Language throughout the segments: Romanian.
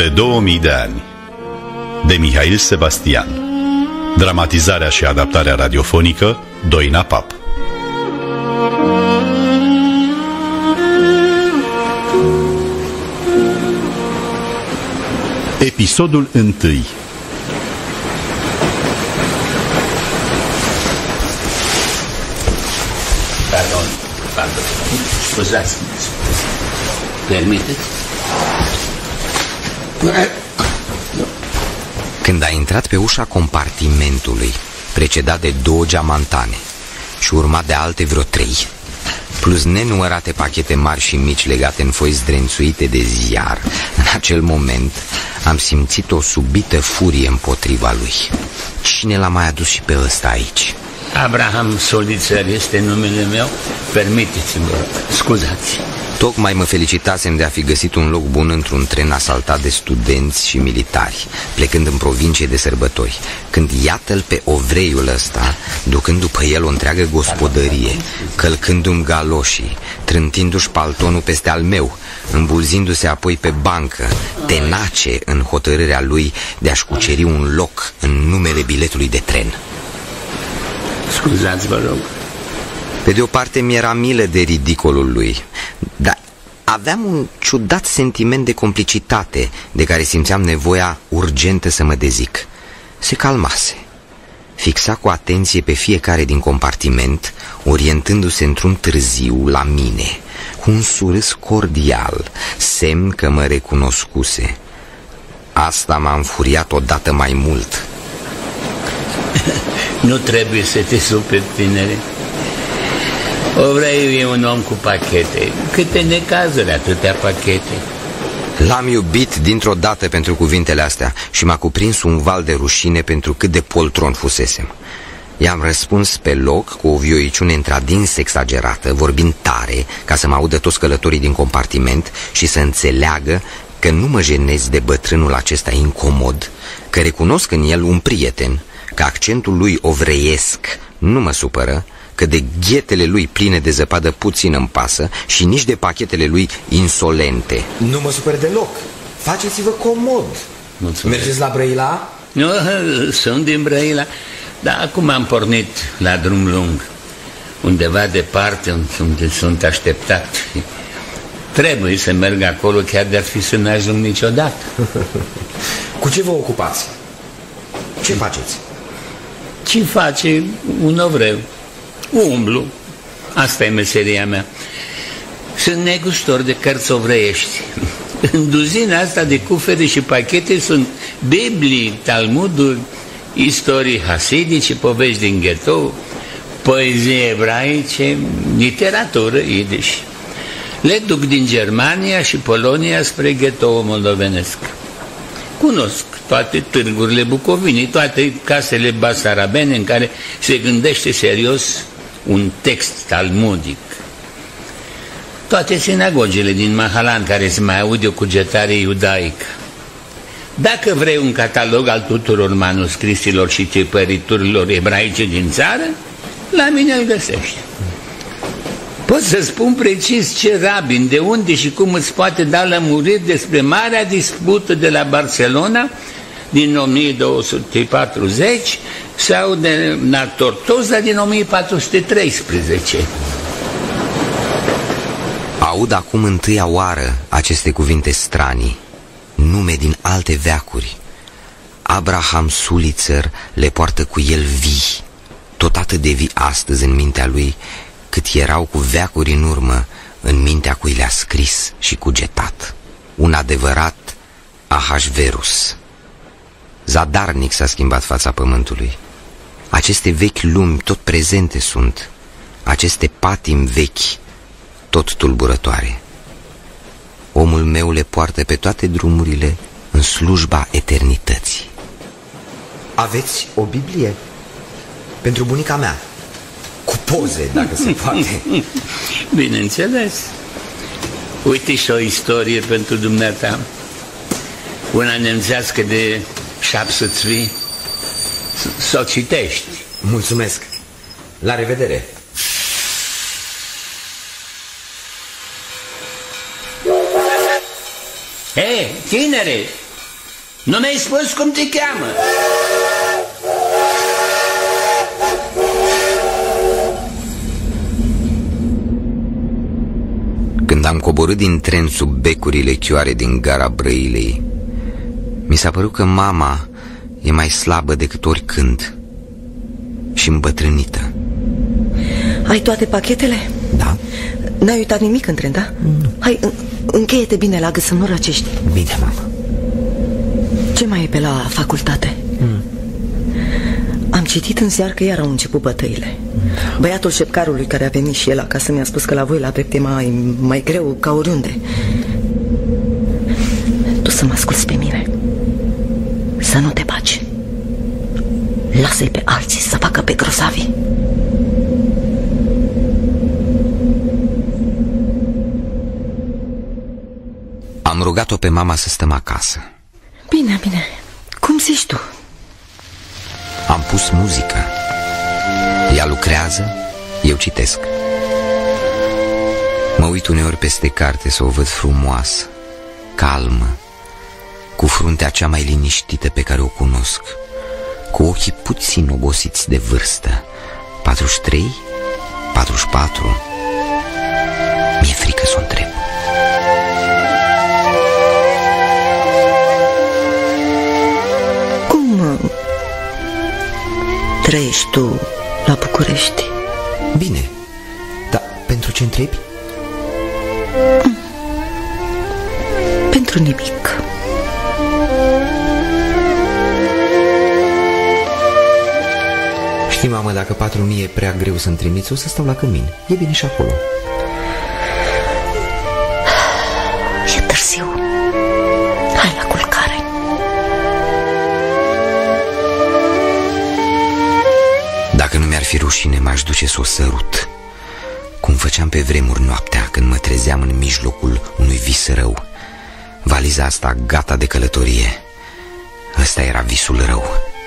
de 2000 de ani, de Mihail Sebastian. Dramatizarea și adaptarea radiofonică Doina Pap. Episodul 1. Pardon, scuzați-mă. Permiteți? Când a intrat pe ușa compartimentului, precedat de 2 geamantane și urmat de alte vreo 3, plus nenumărate pachete mari și mici legate în foi zdrențuite de ziar, în acel moment am simțit o subită furie împotriva lui. Cine l-a mai adus și pe ăsta aici? Abraham Solițăr este numele meu. Permiteți-mi, scuzați. Tocmai mă felicitasem de a fi găsit un loc bun într-un tren asaltat de studenți și militari, plecând în provincie de sărbători, când iată-l pe ovreiul ăsta, ducând după el o întreagă gospodărie, călcându-mi galoșii, trântindu-și paltonul peste al meu, îmbulzindu-se apoi pe bancă, tenace în hotărârea lui de a-și cuceri un loc în numele biletului de tren. Scuzați, vă rog. Pe de o parte mi-era milă de ridicolul lui, dar aveam un ciudat sentiment de complicitate de care simțeam nevoia urgentă să mă dezic. Se calmase. Fixa cu atenție pe fiecare din compartiment, orientându-se într-un târziu la mine, cu un surâs cordial, semn că mă recunoscuse. Asta m-a înfuriat odată mai mult. Nu trebuie să te superi, tinere. Ovreiul e un om cu pachete. Câte necazuri, atâtea pachete. L-am iubit dintr-o dată pentru cuvintele astea și m-a cuprins un val de rușine pentru cât de poltron fusesem. I-am răspuns pe loc cu o vioiciune într-adins exagerată, vorbind tare ca să mă audă toți călătorii din compartiment și să înțeleagă că nu mă jenez de bătrânul acesta incomod, că recunosc în el un prieten, că accentul lui ovreiesc nu mă supără, că de ghetele lui pline de zăpadă puțin îmi pasă și nici de pachetele lui insolente. Nu mă supăr deloc. Faceți-vă comod. Mulțumesc. Mergeți la Brăila? Nu, sunt din Brăila, dar acum am pornit la drum lung, undeva departe unde sunt așteptat. Trebuie să merg acolo, chiar de-ar fi să n-ajung niciodată. Cu ce vă ocupați? Ce faceți? Ce face un ovreu? Umblu. Asta e meseria mea. Sunt negustor de cărți ovreiești. În duzina asta de cufere și pachete sunt Biblii, Talmuduri, istorii hasidice, povești din ghetou, poezie ebraice, literatură idiș. Le duc din Germania și Polonia spre ghetou moldovenesc. Cunosc toate târgurile Bucovinii, toate casele basarabene în care se gândește serios un text talmudic. Toate sinagogile din Mahalan care se mai aude o cugetare iudaică. Dacă vrei un catalog al tuturor manuscrisilor și tipăriturilor ebraice din țară, la mine îl găsești. Pot să spun precis ce rabin, de unde și cum îți poate da lămuriri despre marea dispută de la Barcelona din 1240 sau de la Tortosa din 1413. Aud acum întâia oară aceste cuvinte stranii, nume din alte veacuri. Abraham Solițăr le poartă cu el vii, tot atât de vii astăzi în mintea lui, cât erau cu veacuri în urmă în mintea cui le-a scris și cugetat. Un adevărat Ahasverus. Zadarnic s-a schimbat fața pământului. Aceste vechi lumi tot prezente sunt, aceste patimi vechi tot tulburătoare. Omul meu le poartă pe toate drumurile în slujba eternității. Aveți o Biblie? Pentru bunica mea. Cu poze, dacă se poate. Bineînțeles. Uite și o istorie pentru dumneata. Una nemțească de șapsățvi. Să o citești. Mulțumesc. La revedere. Tinere, Nu mi-ai spus cum te cheamă? Când am coborât din tren sub becurile chioare din gara Brăilei, mi s-a părut că mama e mai slabă decât oricând și îmbătrânită. Ai toate pachetele? Da. N-ai uitat nimic în tren, da? Nu. Hai, încheie-te bine la gât să nu răcești. Bine, mama. Ce mai e pe la facultate? Am citit în ziar că iar au început bătăile. Băiatul șepcarului care a venit și el acasă mi-a spus că la voi la drept e mai greu ca oriunde. Tu să mă asculți pe mine. Să nu te bagi. Lasă-i pe alții să facă pe grosavi. Am rugat-o pe mama să stăm acasă. Bine, bine. Cum zici tu? Am pus muzică. Ea lucrează, eu citesc. Mă uit uneori peste carte să o văd frumoasă, calmă, cu fruntea cea mai liniștită pe care o cunosc, cu ochii puțin obosiți de vârstă. 43, 44. Mi-e frică să o întreb. Cum trăiești tu la București? Bine, dar pentru ce întrebi? Pentru nimic. Știi, mamă, dacă 4.000 e prea greu să-mi trimiți, o să stau la cămin. E bine și acolo. E târziu. Hai la culcare. Dacă nu mi-ar fi rușine, m-aș duce să o sărut, cum făceam pe vremuri noaptea, când mă trezeam în mijlocul unui vis rău. Valiza asta gata de călătorie. Ăsta era visul rău.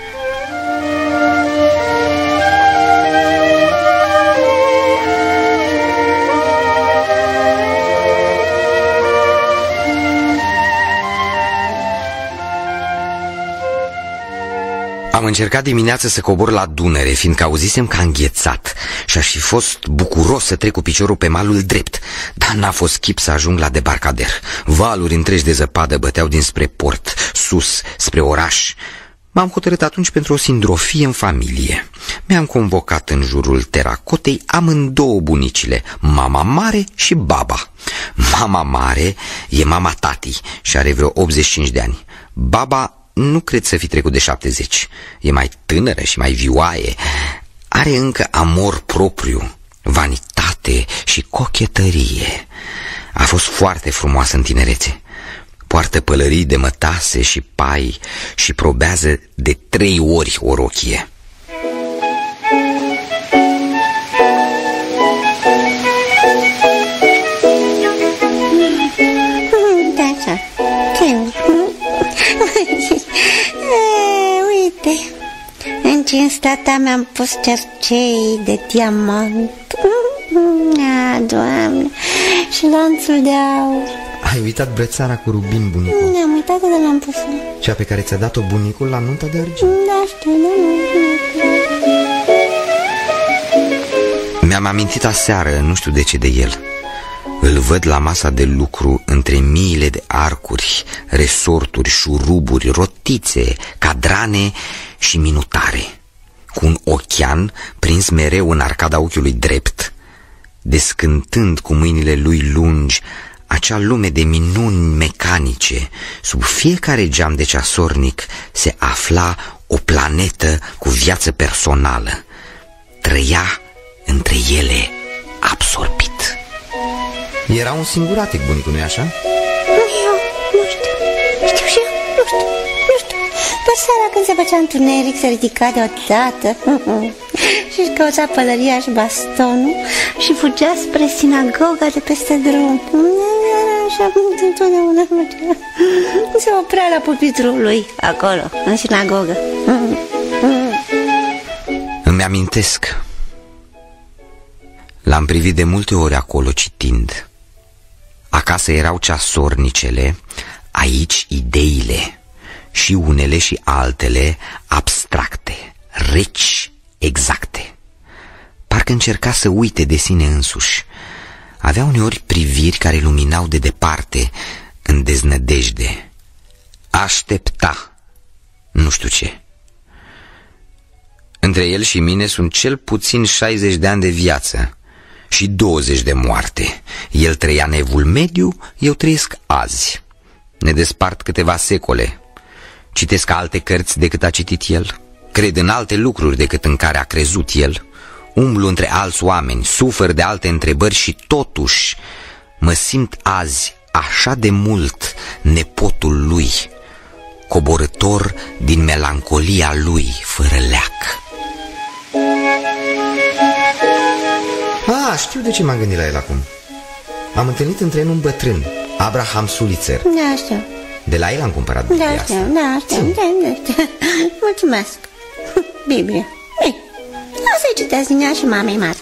Am încercat dimineața să cobor la Dunăre, fiindcă auzisem că a înghețat și aș fi fost bucuros să trec cu piciorul pe malul drept, dar n-a fost chip să ajung la debarcader. Valuri întregi de zăpadă băteau dinspre port, sus, spre oraș. M-am hotărât atunci pentru o sindrofie în familie. Mi-am convocat în jurul teracotei amândouă bunicile, mama mare și baba. Mama mare e mama tatii și are vreo 85 de ani. Baba nu cred să fi trecut de 70. E mai tânără și mai vioaie. Are încă amor propriu, vanitate și cochetărie. A fost foarte frumoasă în tinerețe. Poartă pălării de mătase și pai și probează de 3 ori o rochie. Uite, în cinstea ta mi-am pus cercei de diamant. Doamne, și lanțul de aur. Ai uitat brățara cu rubin, bunicul? Ne-am uitat de l-am pus. Cea pe care ți-a dat-o bunicul la nunta de argint. Da, știu, Mi-am amintit aseară, nu știu de ce, de el. Îl văd la masa de lucru între miile de arcuri, resorturi, șuruburi, rotițe, cadrane și minutare, cu un ochian prins mereu în arcada ochiului drept, descântând cu mâinile lui lungi acea lume de minuni mecanice. Sub fiecare geam de ceasornic se afla o planetă cu viață personală. Trăia între ele absorbit. Era un singuratic, bunicul, nu-i așa? Eu nu știu. Știu și eu, nu știu. Pe seara când se făcea întuneric se ridica deodată și-și căuta pălăria și bastonul și fugea spre sinagoga de peste drum. Așa întotdeauna se oprea la pupitrul lui acolo, în sinagogă. Îmi amintesc. L-am privit de multe ori acolo citind. Acasă erau ceasornicele, aici ideile. și unele și altele abstracte, reci, exacte. Parcă încerca să uite de sine însuși. Avea uneori priviri care luminau de departe, în deznădejde. Aștepta, nu știu ce. Între el și mine sunt cel puțin 60 de ani de viață și 20 de moarte. El trăia în evul mediu, eu trăiesc azi. Ne despart câteva secole. Citesc alte cărți decât a citit el, cred în alte lucruri decât în care a crezut el, umblu între alți oameni, sufăr de alte întrebări și totuși mă simt azi așa de mult nepotul lui, coborător din melancolia lui fără leac. Știu de ce m-am gândit la el acum. Am întâlnit în tren un bătrân, Abraham Sulitzer. Da, știu. De la el am cumpărat Biblia asta. Da, știu. Mulțumesc. Biblie. Ei, o să-i citesc din ea și mamei mari.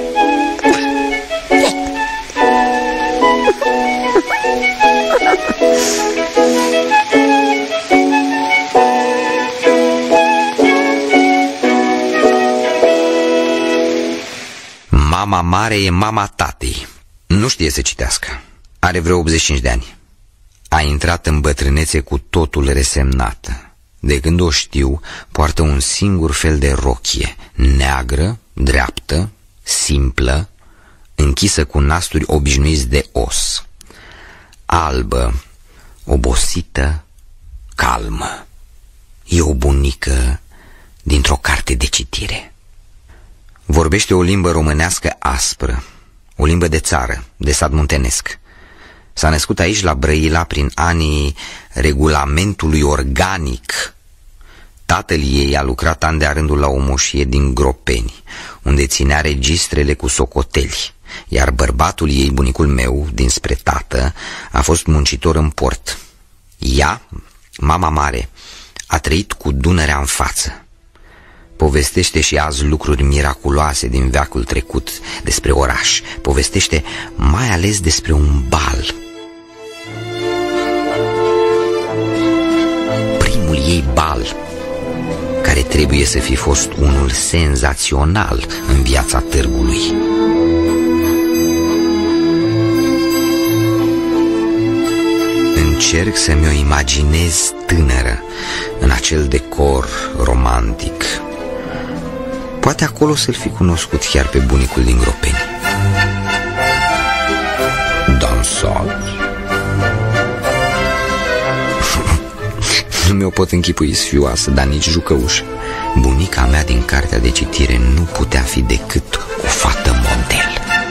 Mama mare e mama tatei. Nu știe să citească. Are vreo 85 de ani. A intrat în bătrânețe cu totul resemnată. De când o știu, poartă un singur fel de rochie, neagră, dreaptă, simplă, închisă cu nasturi obișnuiți de os. Albă, obosită, calmă. E o bunică dintr-o carte de citire. Vorbește o limbă românească aspră, o limbă de țară, de sat muntenesc. S-a născut aici la Brăila prin anii regulamentului organic. Tatăl ei a lucrat an de-a rândul la o moșie din Gropeni, unde ținea registrele cu socoteli, iar bărbatul ei, bunicul meu, dinspre tată, a fost muncitor în port. Ea, mama mare, a trăit cu Dunărea în față. Povestește și azi lucruri miraculoase din veacul trecut despre oraș. Povestește mai ales despre un bal. Primul ei bal, care trebuie să fi fost unul senzațional în viața târgului. Încerc să-mi o imaginez tânără în acel decor romantic. Poate acolo să-l fi cunoscut chiar pe bunicul din Gropeni. Dansat. Nu mi-o pot închipui sfioasă, dar nici jucăușă. Bunica mea din cartea de citire nu putea fi decât o fată model.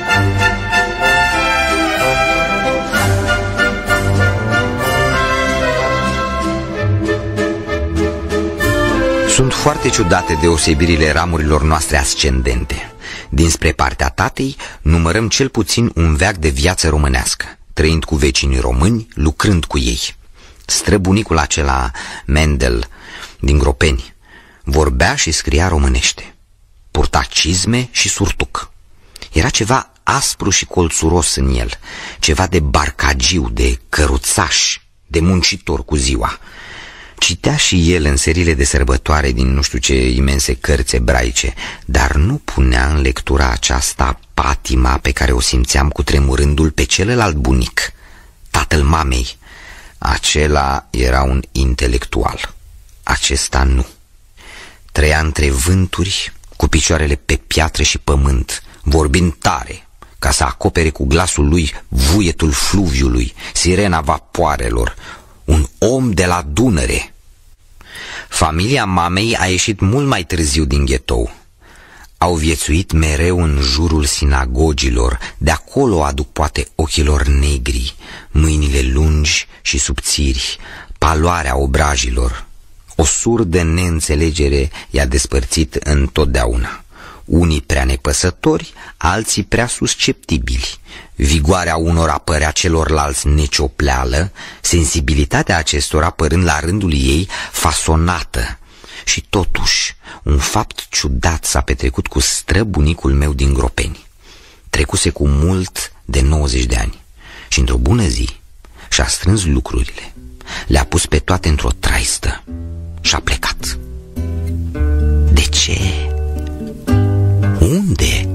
Sunt foarte ciudate deosebirile ramurilor noastre ascendente. Dinspre partea tatei numărăm cel puțin un veac de viață românească, trăind cu vecinii români, lucrând cu ei. Străbunicul acela, Mendel, din Gropeni, vorbea și scria românește. Purta cizme și surtuc. Era ceva aspru și colțuros în el, ceva de barcagiu, de căruțaș, de muncitor cu ziua. Citea și el în seriile de sărbătoare din nu știu ce imense cărți ebraice, dar nu punea în lectura aceasta patima pe care o simțeam cutremurându-l pe celălalt bunic, tatăl mamei. Acela era un intelectual, acesta nu. Trăia între vânturi, cu picioarele pe piatră și pământ, vorbind tare, ca să acopere cu glasul lui vuietul fluviului, sirena vapoarelor, un om de la Dunăre. Familia mamei a ieșit mult mai târziu din ghetou. Au viețuit mereu în jurul sinagogilor, de acolo aduc poate ochilor negri, mâinile lungi și subțiri, paloarea obrajilor. O surdă neînțelegere i-a despărțit întotdeauna. Unii prea nepăsători, alții prea susceptibili. Vigoarea unora părea celorlalți neciopleală, sensibilitatea acestora părând la rândul ei fasonată. Și totuși, un fapt ciudat s-a petrecut cu străbunicul meu din Gropeni. Trecuse cu mult de 90 de ani și într-o bună zi și-a strâns lucrurile. le-a pus pe toate într-o traistă și a plecat. De ce? Unde?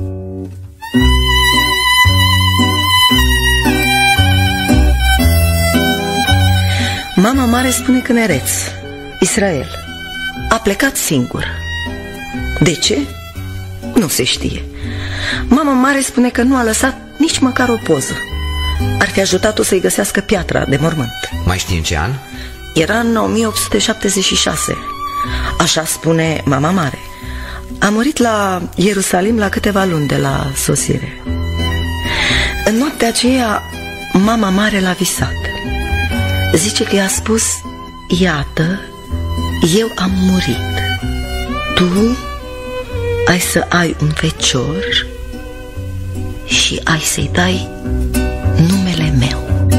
Mama mare spune că Nereț, Israel, a plecat singur. De ce? Nu se știe. Mama mare spune că nu a lăsat nici măcar o poză. Ar fi ajutat-o să-i găsească piatra de mormânt. Mai știi în ce an? Era în 1876. Așa spune mama mare. A murit la Ierusalim la câteva luni de la sosire. În noaptea aceea, mama mare l-a visat. Zice că i-a spus: iată, eu am murit. Tu ai să ai un fecior și ai să-i dai numele meu.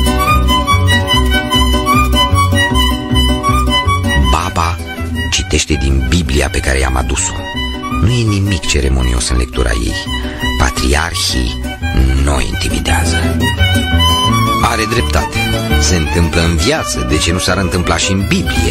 Baba citește din Biblia pe care i-am adus-o. Nu e nimic ceremonios în lectura ei. Patriarhii nu o intimidează. Are dreptate. Se întâmplă în viață. De ce nu s-ar întâmpla și în Biblie?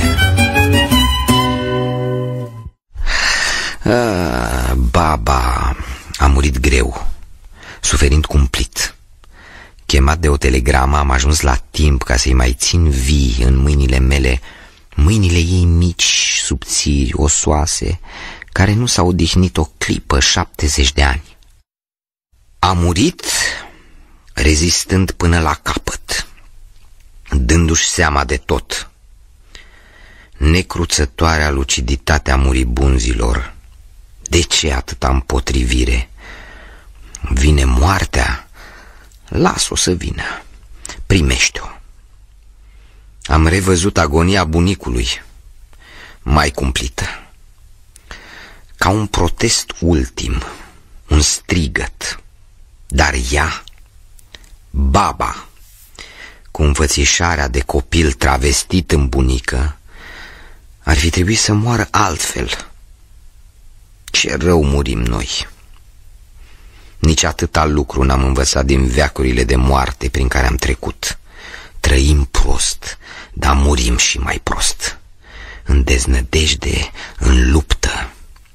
Baba a murit greu, suferind cumplit. Chemat de o telegramă, am ajuns la timp ca să-i mai țin vii în mâinile mele, mâinile ei mici, subțiri, osoase, care nu s-au odihnit o clipă 70 de ani. A murit rezistând până la capăt, dându-și seama de tot. Necruțătoarea luciditatea muribunzilor. De ce atâta împotrivire? Vine moartea? Las-o să vină. Primește-o. Am revăzut agonia bunicului, mai cumplită. Ca un protest ultim, un strigăt. Dar ea, baba, cu înfățișarea de copil travestit în bunică, ar fi trebuit să moară altfel. Ce rău murim noi! Nici atâta lucru n-am învățat din veacurile de moarte prin care am trecut. Trăim prost, dar murim și mai prost. În deznădejde, în luptă.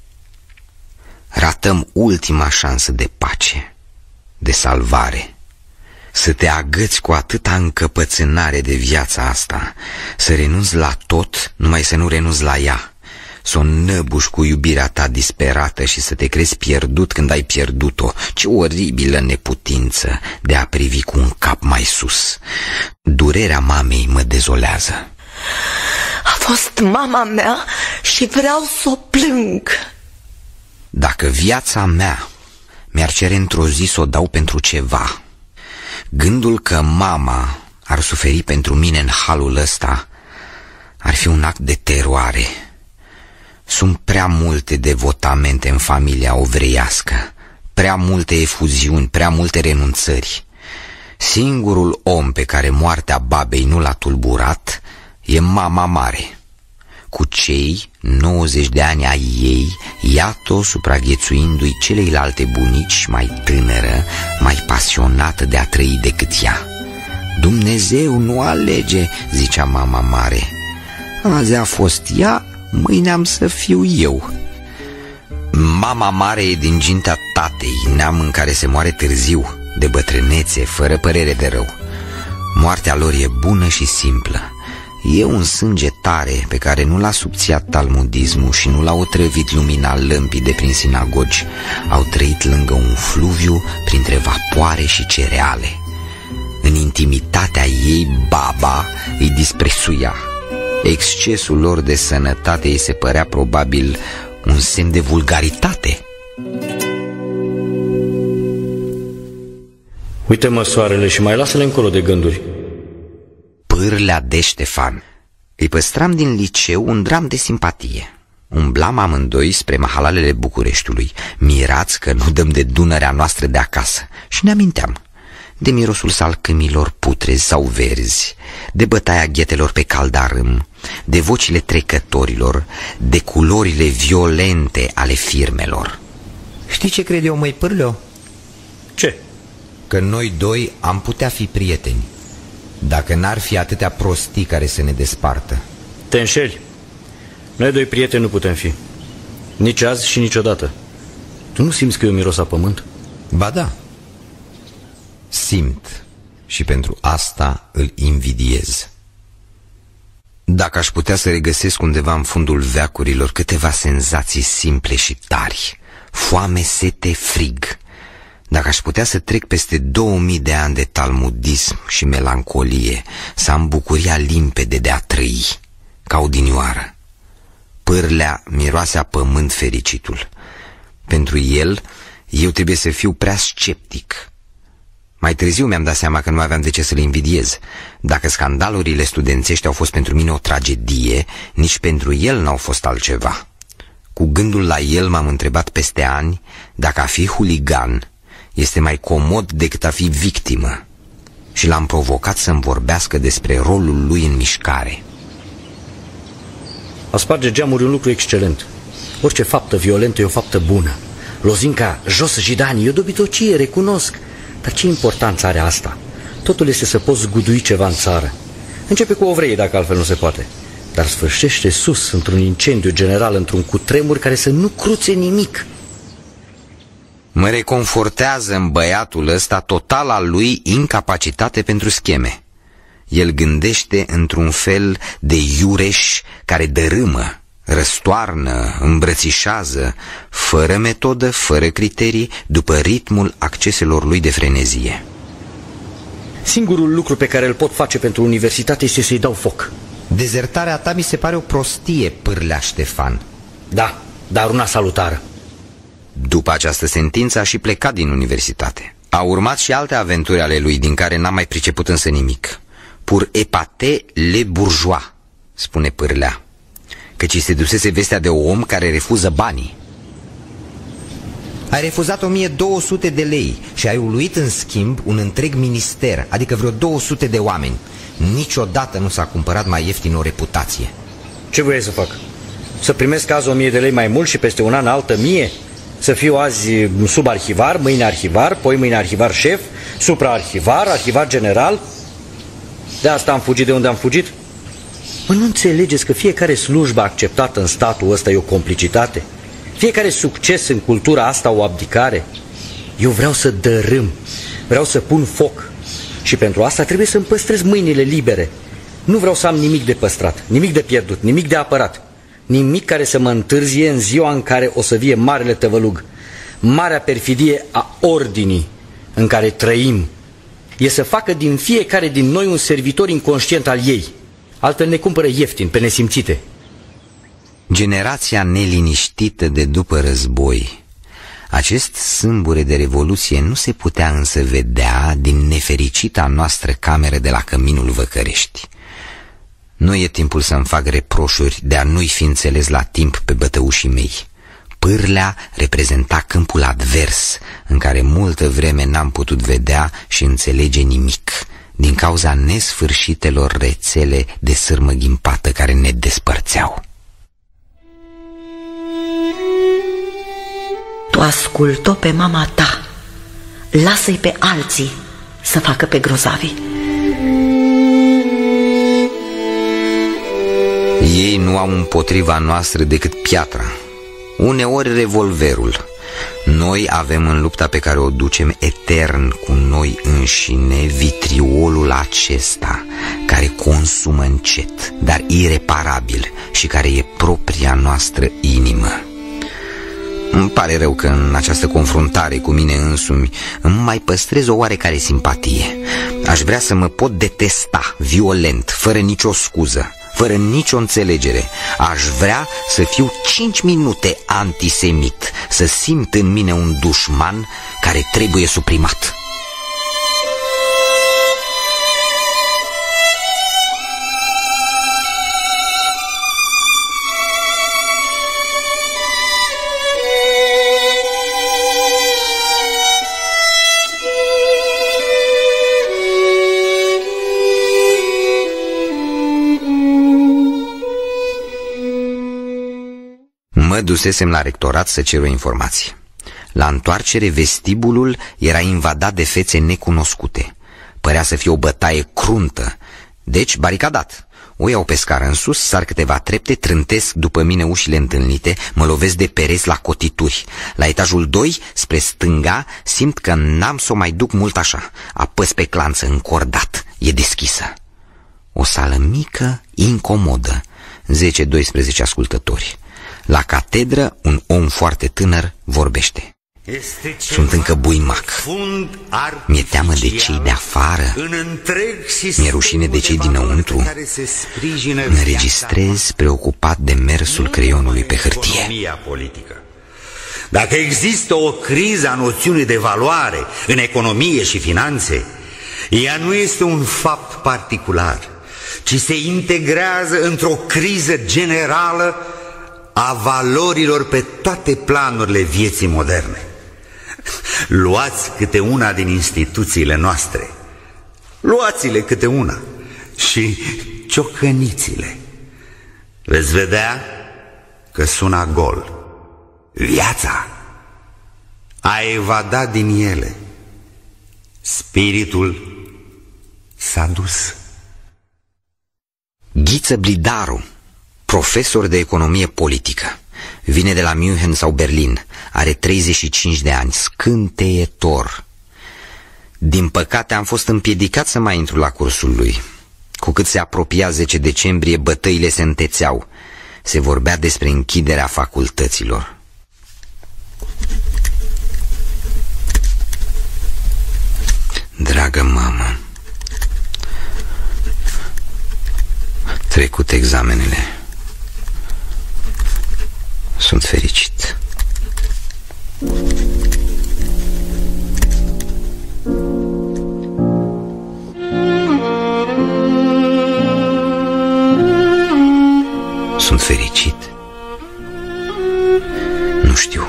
Ratăm ultima șansă de pace, de salvare. Să te agăți cu atâta încăpățânare de viața asta, să renunți la tot, numai să nu renunți la ea. Să o năbuși cu iubirea ta disperată și să te crezi pierdut când ai pierdut-o. Ce oribilă neputință de a privi cu un cap mai sus. Durerea mamei mă dezolează. A fost mama mea și vreau să o plâng. Dacă viața mea mi-ar cere într-o zi să o dau pentru ceva, gândul că mama ar suferi pentru mine în halul ăsta ar fi un act de teroare. Sunt prea multe devotamente în familia ovreiască, prea multe efuziuni, prea multe renunțări. Singurul om pe care moartea babei nu l-a tulburat e mama mare. Cu cei 90 de ani ai ei, iată-o supraviețuindu-i celeilalte bunici, mai tânără, mai pasionată de a trăi decât ea. Dumnezeu nu alege, zicea mama mare. Azi a fost ea, mâine am să fiu eu. Mama mare e din gintea tatei, neam în care se moare târziu, de bătrânețe, fără părere de rău. Moartea lor e bună și simplă. E un sânge tare pe care nu l-a subțiat talmudismul și nu l-a otrăvit lumina lămpii de prin sinagogi. Au trăit lângă un fluviu, printre vapoare și cereale. În intimitatea ei, baba îi disprețuia. Excesul lor de sănătate îi se părea probabil un semn de vulgaritate. Uite-mă, soarele, și mai lasă-le încolo de gânduri. Pârlea de Ștefan. Îi păstram din liceu un dram de simpatie. Umblam amândoi spre mahalalele Bucureștiului, mirați că nu dăm de Dunărea noastră de acasă. Și ne aminteam de mirosul salcâmilor putrezi sau verzi, de bătaia ghetelor pe caldarâm, de vocile trecătorilor, de culorile violente ale firmelor. Știi ce cred eu, măi Pârleo? Ce? Că noi doi am putea fi prieteni. Dacă n-ar fi atâtea prostii care să ne despartă. Te înșeli. Noi doi prieteni nu putem fi. Nici azi și niciodată. Tu nu simți că eu miros a pământ? Ba da. Simt. Și pentru asta îl invidiez. Dacă aș putea să regăsesc undeva în fundul veacurilor câteva senzații simple și tari, foame, sete, frig, dacă aș putea să trec peste 2000 de ani de talmudism și melancolie, să am bucuria limpede de a trăi, ca odinioară. Pârlea miroase a pământ fericitul. Pentru el, eu trebuie să fiu prea sceptic. Mai târziu mi-am dat seama că nu aveam de ce să le invidiez. Dacă scandalurile studențești au fost pentru mine o tragedie, nici pentru el n-au fost altceva. Cu gândul la el m-am întrebat peste ani dacă a fi huligan este mai comod decât a fi victimă. Și l-am provocat să-mi vorbească despre rolul lui în mișcare. A sparge geamuri e un lucru excelent. Orice faptă violentă e o faptă bună. Lozinca jos jidanii e o dobitocie, recunosc. Dar ce importanță are asta? Totul este să poți zgudui ceva în țară. Începe cu ovreii, dacă altfel nu se poate. Dar sfârșește sus, într-un incendiu general, într-un cutremur care să nu cruțe nimic. Mă reconfortează în băiatul ăsta totala lui incapacitate pentru scheme. El gândește într-un fel de iureș care dărâmă, răstoarnă, îmbrățișează, fără metodă, fără criterii, după ritmul acceselor lui de frenezie. Singurul lucru pe care îl pot face pentru universitate este să-i dau foc. Dezertarea ta mi se pare o prostie, Pârlea Ștefan. Da, dar una salutară. După această sentință a și plecat din universitate. Au urmat și alte aventuri ale lui, din care n-am mai priceput însă nimic. Pour épater les bourgeois, spune Pârlea, căci îi se dusese vestea de om care refuză banii. Ai refuzat 1200 de lei și ai uluit în schimb un întreg minister, adică vreo 200 de oameni. Niciodată nu s-a cumpărat mai ieftin o reputație. Ce voiai să fac? Să primesc azi 1000 de lei mai mult și peste un an altă 1000? Să fiu azi subarhivar, mâine arhivar, poi mâine arhivar șef, supraarhivar, arhivar general? De asta am fugit de unde am fugit? Mă, nu înțelegeți că fiecare slujbă acceptată în statul ăsta e o complicitate? Fiecare succes în cultura asta o abdicare? Eu vreau să dărâm, vreau să pun foc. Și pentru asta trebuie să-mi păstrez mâinile libere. Nu vreau să am nimic de păstrat, nimic de pierdut, nimic de apărat. Nimic care să mă întârzie în ziua în care o să vie marele tăvălug. Marea perfidie a ordinii în care trăim e să facă din fiecare din noi un servitor inconștient al ei. Altfel ne cumpără ieftin, pe nesimțite. Generația neliniștită de după război. Acest sâmbure de revoluție nu se putea însă vedea din nefericita noastră cameră de la Căminul Văcărești. Nu e timpul să-mi fac reproșuri de a nu-i fi înțeles la timp pe bătăușii mei. Pârlea reprezenta câmpul advers, în care multă vreme n-am putut vedea și înțelege nimic, din cauza nesfârșitelor rețele de sârmă ghimpată care ne despărțeau. Tu ascult-o pe mama ta, lasă-i pe alții să facă pe grozavi. Ei nu au împotriva noastră decât piatra, uneori revolverul. Noi avem în lupta pe care o ducem etern cu noi înșine vitriolul acesta, care consumă încet, dar ireparabil, și care e propria noastră inimă. Îmi pare rău că în această confruntare cu mine însumi îmi mai păstrez o oarecare simpatie. Aș vrea să mă pot detesta violent, fără nicio scuză, fără nicio înțelegere. Aș vrea să fiu 5 minute antisemit, să simt în mine un dușman care trebuie suprimat. Mă dusesem la rectorat să cer o informație. La întoarcere, vestibulul era invadat de fețe necunoscute. Părea să fie o bătaie cruntă, deci baricadat. O iau pe scară în sus, sar câteva trepte, trântesc după mine ușile întâlnite, mă lovesc de pereți la cotituri. La etajul 2, spre stânga, simt că n-am să o mai duc mult așa. Apăs pe clanță, încordat, e deschisă. O sală mică, incomodă, 10-12 ascultători. La catedră, un om foarte tânăr vorbește. Sunt încă buimac. Mi-e teamă de cei de afară. Mi-e rușine de cei dinăuntru. Mă înregistrez preocupat de mersul creionului pe hârtie. Dacă există o criză a noțiunii de valoare în economie și finanțe, ea nu este un fapt particular, ci se integrează într-o criză generală a valorilor pe toate planurile vieții moderne. Luați câte una din instituțiile noastre, luați-le câte una și ciocăniți-le. Veți vedea că sună gol. Viața a evadat din ele. Spiritul s-a dus. Ghiță Blidaru, profesor de economie politică. Vine de la München sau Berlin. Are 35 de ani, scânteietor. Din păcate am fost împiedicat să mai intru la cursul lui. Cu cât se apropia 10 decembrie, bătăile se întețeau. Se vorbea despre închiderea facultăților. Dragă mamă, trecut examenele. Sunt fericit. Sunt fericit? Nu știu.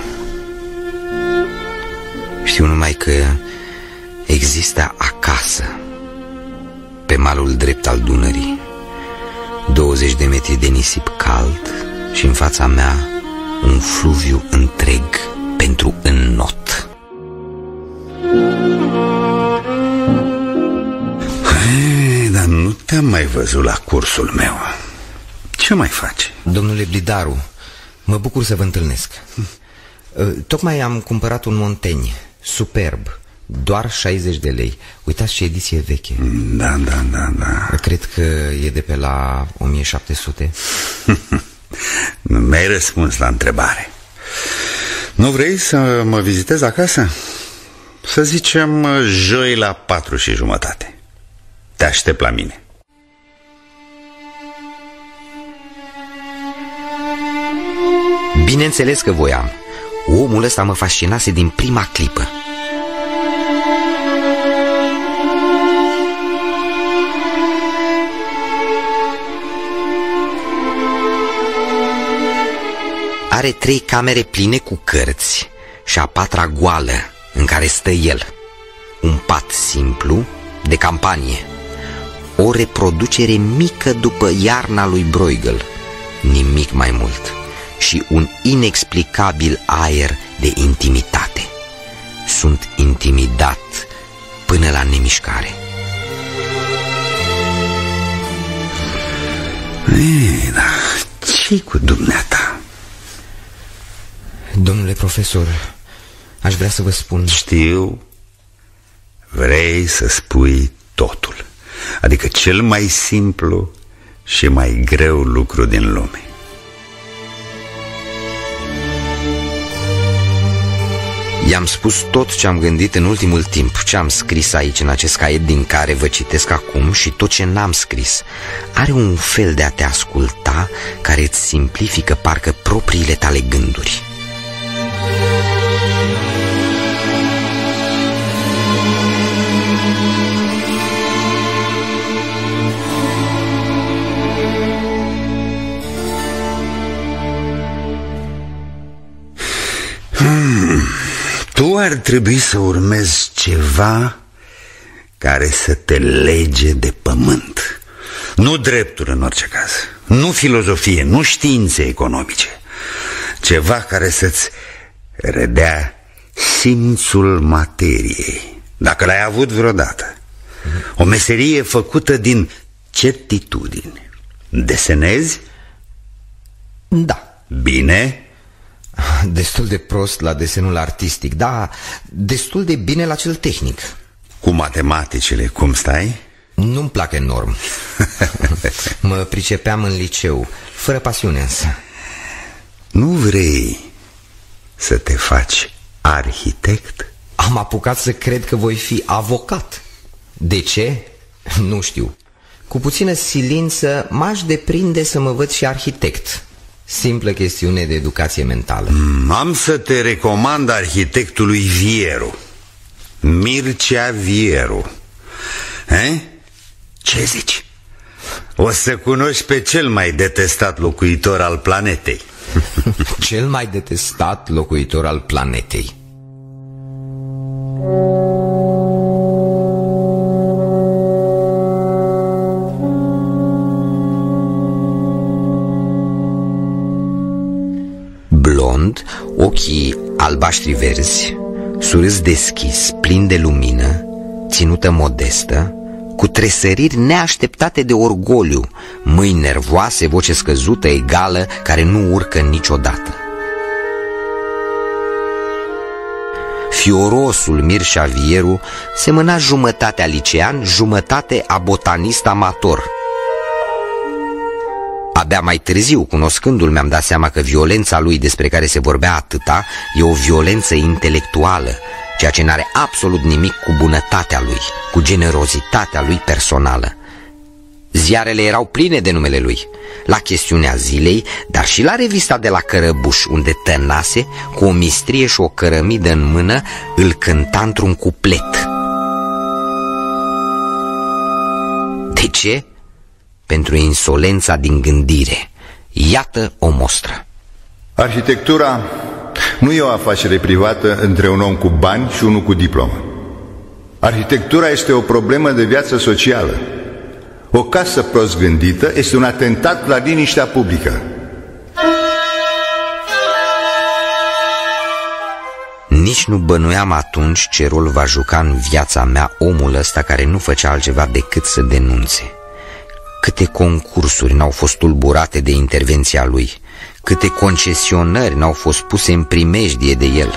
Știu numai că există acasă, pe malul drept al Dunării, 20 de metri de nisip cald și în fața mea un fluviu întreg pentru înnot. Dar nu te-am mai văzut la cursul meu. Ce mai faci? Domnule Blidaru, mă bucur să vă întâlnesc. Tocmai am cumpărat un Montaigne, superb, doar 60 de lei. Uitați ce ediție veche. Da. Cred că e de pe la 1700. Nu mi-ai răspuns la întrebare. Nu vrei să mă vizitezi acasă? Să zicem joi la 4:30. Te aștept la mine. Bineînțeles că voiam. Omul ăsta mă fascinase din prima clipă. Are 3 camere pline cu cărți și a 4-a goală în care stă el. Un pat simplu de campanie. O reproducere mică după Iarna lui Bruegel. Nimic mai mult. Și un inexplicabil aer de intimitate. Sunt intimidat până la nemișcare. Da, ce-i cu dumneata? Domnule profesor, aș vrea să vă spun... Știu, vrei să spui totul. Adică cel mai simplu și mai greu lucru din lume. I-am spus tot ce am gândit în ultimul timp, ce am scris aici în acest caiet din care vă citesc acum și tot ce n-am scris. Are un fel de a te asculta care îți simplifică parcă propriile tale gânduri. Tu ar trebui să urmezi ceva care să te lege de pământ. Nu drepturi în orice caz, nu filozofie, nu științe economice. Ceva care să-ți redea simțul materiei, dacă l-ai avut vreodată. O meserie făcută din certitudine. Desenezi? Da. Bine? Destul de prost la desenul artistic, dar destul de bine la cel tehnic. Cu matematicile, cum stai? Nu-mi plac enorm. Mă pricepeam în liceu, fără pasiune însă. Nu vrei să te faci arhitect? Am apucat să cred că voi fi avocat. De ce? Nu știu. Cu puțină silință m-aș deprinde să mă văd și arhitect. Simplă chestiune de educație mentală. Am să te recomand arhitectului Vieru, Mircea Vieru. Ce zici? O să cunoști pe cel mai detestat locuitor al planetei. Cel mai detestat locuitor al planetei. Blond, ochii albaștri verzi, surâs deschis, plin de lumină, ținută modestă, cu tresăriri neașteptate de orgoliu, mâini nervoase, voce scăzută, egală, care nu urcă niciodată. Fiorosul Mircea Vieru semăna jumătate a licean, jumătate a botanist amator. Abia mai târziu, cunoscându-l, mi-am dat seama că violența lui despre care se vorbea atâta e o violență intelectuală, ceea ce n-are absolut nimic cu bunătatea lui, cu generozitatea lui personală. Ziarele erau pline de numele lui, la Chestiunea Zilei, dar și la revista de la Cărăbuș, unde Tănase, cu o mistrie și o cărămidă în mână, îl cânta într-un cuplet. De ce? Pentru insolența din gândire. Iată o mostră. Arhitectura nu e o afacere privată între un om cu bani și unul cu diplomă. Arhitectura este o problemă de viață socială. O casă prost gândită este un atentat la liniștea publică. Nici nu bănuiam atunci ce rol va juca în viața mea omul ăsta care nu făcea altceva decât să denunțe. Câte concursuri n-au fost tulburate de intervenția lui, câte concesionări n-au fost puse în primejdie de el.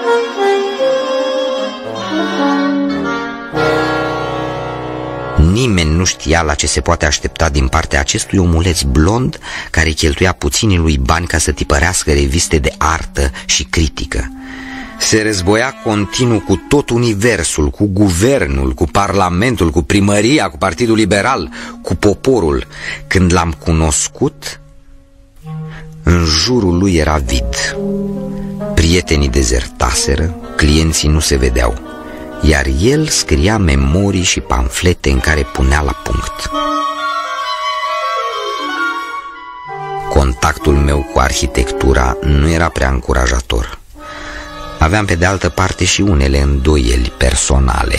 Nimeni nu știa la ce se poate aștepta din partea acestui omuleț blond care cheltuia puținii lui bani ca să tipărească reviste de artă și critică. Se războia continuu cu tot universul, cu guvernul, cu parlamentul, cu primăria, cu Partidul Liberal, cu poporul. Când l-am cunoscut, în jurul lui era vid. Prietenii dezertaseră, clienții nu se vedeau, iar el scria memorii și pamflete în care punea la punct. Contactul meu cu arhitectura nu era prea încurajator. Aveam pe de altă parte și unele îndoieli personale.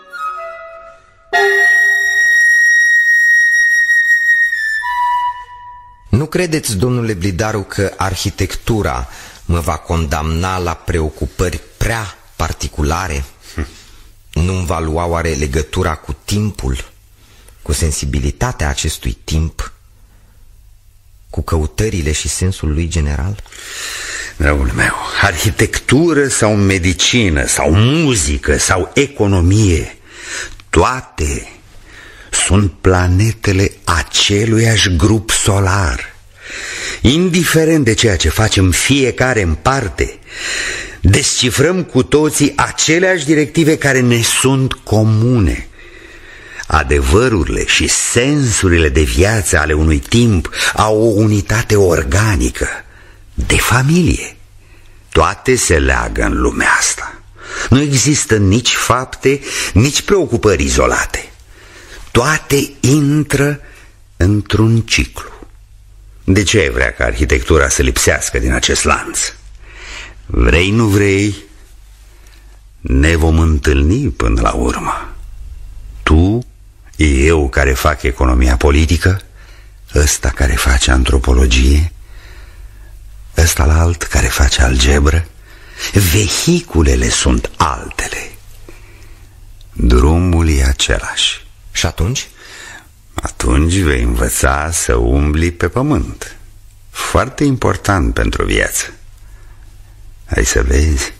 Nu credeți, domnule Blidaru, că arhitectura mă va condamna la preocupări prea particulare? Nu-mi va lua oare legătura cu timpul, cu sensibilitatea acestui timp, cu căutările și sensul lui general? Dragul meu, arhitectură sau medicină sau muzică sau economie, toate sunt planetele aceluiași grup solar. Indiferent de ceea ce facem fiecare în parte, descifrăm cu toții aceleași directive care ne sunt comune. Adevărurile și sensurile de viață ale unui timp au o unitate organică, de familie. Toate se leagă în lumea asta. Nu există nici fapte, nici preocupări izolate. Toate intră într-un ciclu. De ce ai vrea ca arhitectura să lipsească din acest lanț? Vrei, nu vrei, ne vom întâlni până la urmă. Tu, eu care fac economia politică, ăsta care face antropologie, ăsta la alt care face algebră. Vehiculele sunt altele. drumul e același. Și atunci? Atunci vei învăța să umbli pe pământ. Foarte important pentru viață. Hai să vezi.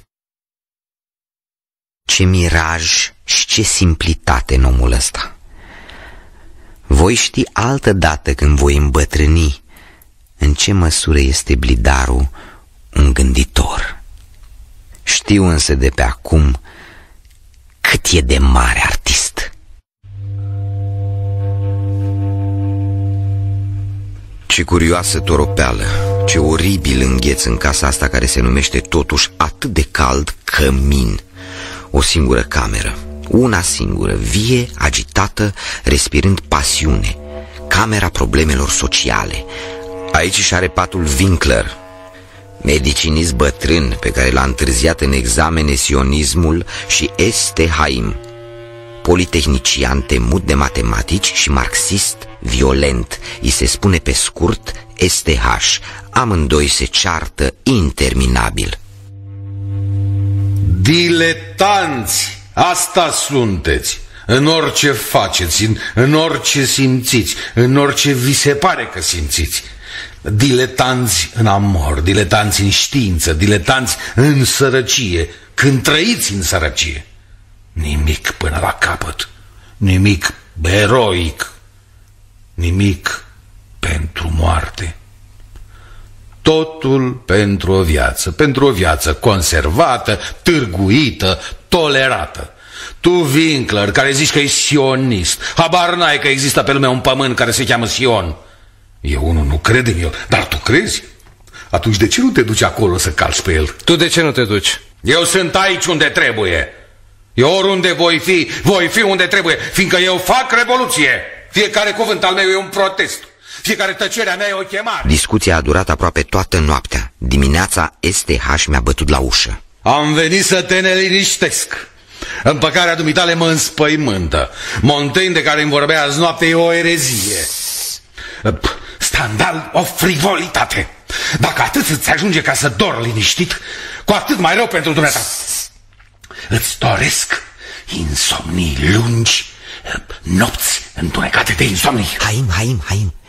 Ce miraj și ce simplitate în omul ăsta. Voi ști altă dată când voi îmbătrâni în ce măsură este blidarul un gânditor. Știu însă de pe acum cât e de mare artist. Ce curioasă toropeală, ce oribil îngheț în casa asta care se numește totuși atât de cald cămin. O singură cameră, una singură, vie, agitată, respirând pasiune. Camera problemelor sociale. Aici își are patul Winkler, medicinist bătrân pe care l-a întârziat în examene sionismul, și Este Haim, politehnician temut de matematici și marxist violent. Îi se spune pe scurt STH. Amândoi se ceartă interminabil. Diletanți, asta sunteți. În orice faceți, în orice simțiți, în orice vi se pare că simțiți. Diletanți în amor, diletanți în știință, diletanți în sărăcie, când trăiți în sărăcie. Nimic până la capăt, nimic eroic, nimic pentru moarte. Totul pentru o viață conservată, târguită, tolerată. Tu, Winkler, care zici că e sionist, habar n-ai că există pe lume un pământ care se cheamă Sion. Eu unul nu cred în el, dar tu crezi? Atunci de ce nu te duci acolo să calci pe el? Tu de ce nu te duci? Eu sunt aici unde trebuie. Eu oriunde voi fi unde trebuie, fiindcă eu fac revoluție. Fiecare cuvânt al meu e un protest. Fiecare tăcerea mea e o chemare. Discuția a durat aproape toată noaptea. Dimineața STH mi-a bătut la ușă. Am venit să te neliniștesc. Împăcarea dumitale mă înspăimântă. Montaigne, de care îmi vorbea azi noapte, e o erezie. Scandal, o frivolitate. Dacă atât îți ajunge ca să dor liniștit, cu atât mai rău pentru dumneata. Îți doresc insomnii lungi, nopți întunecate de insomnii. Haim.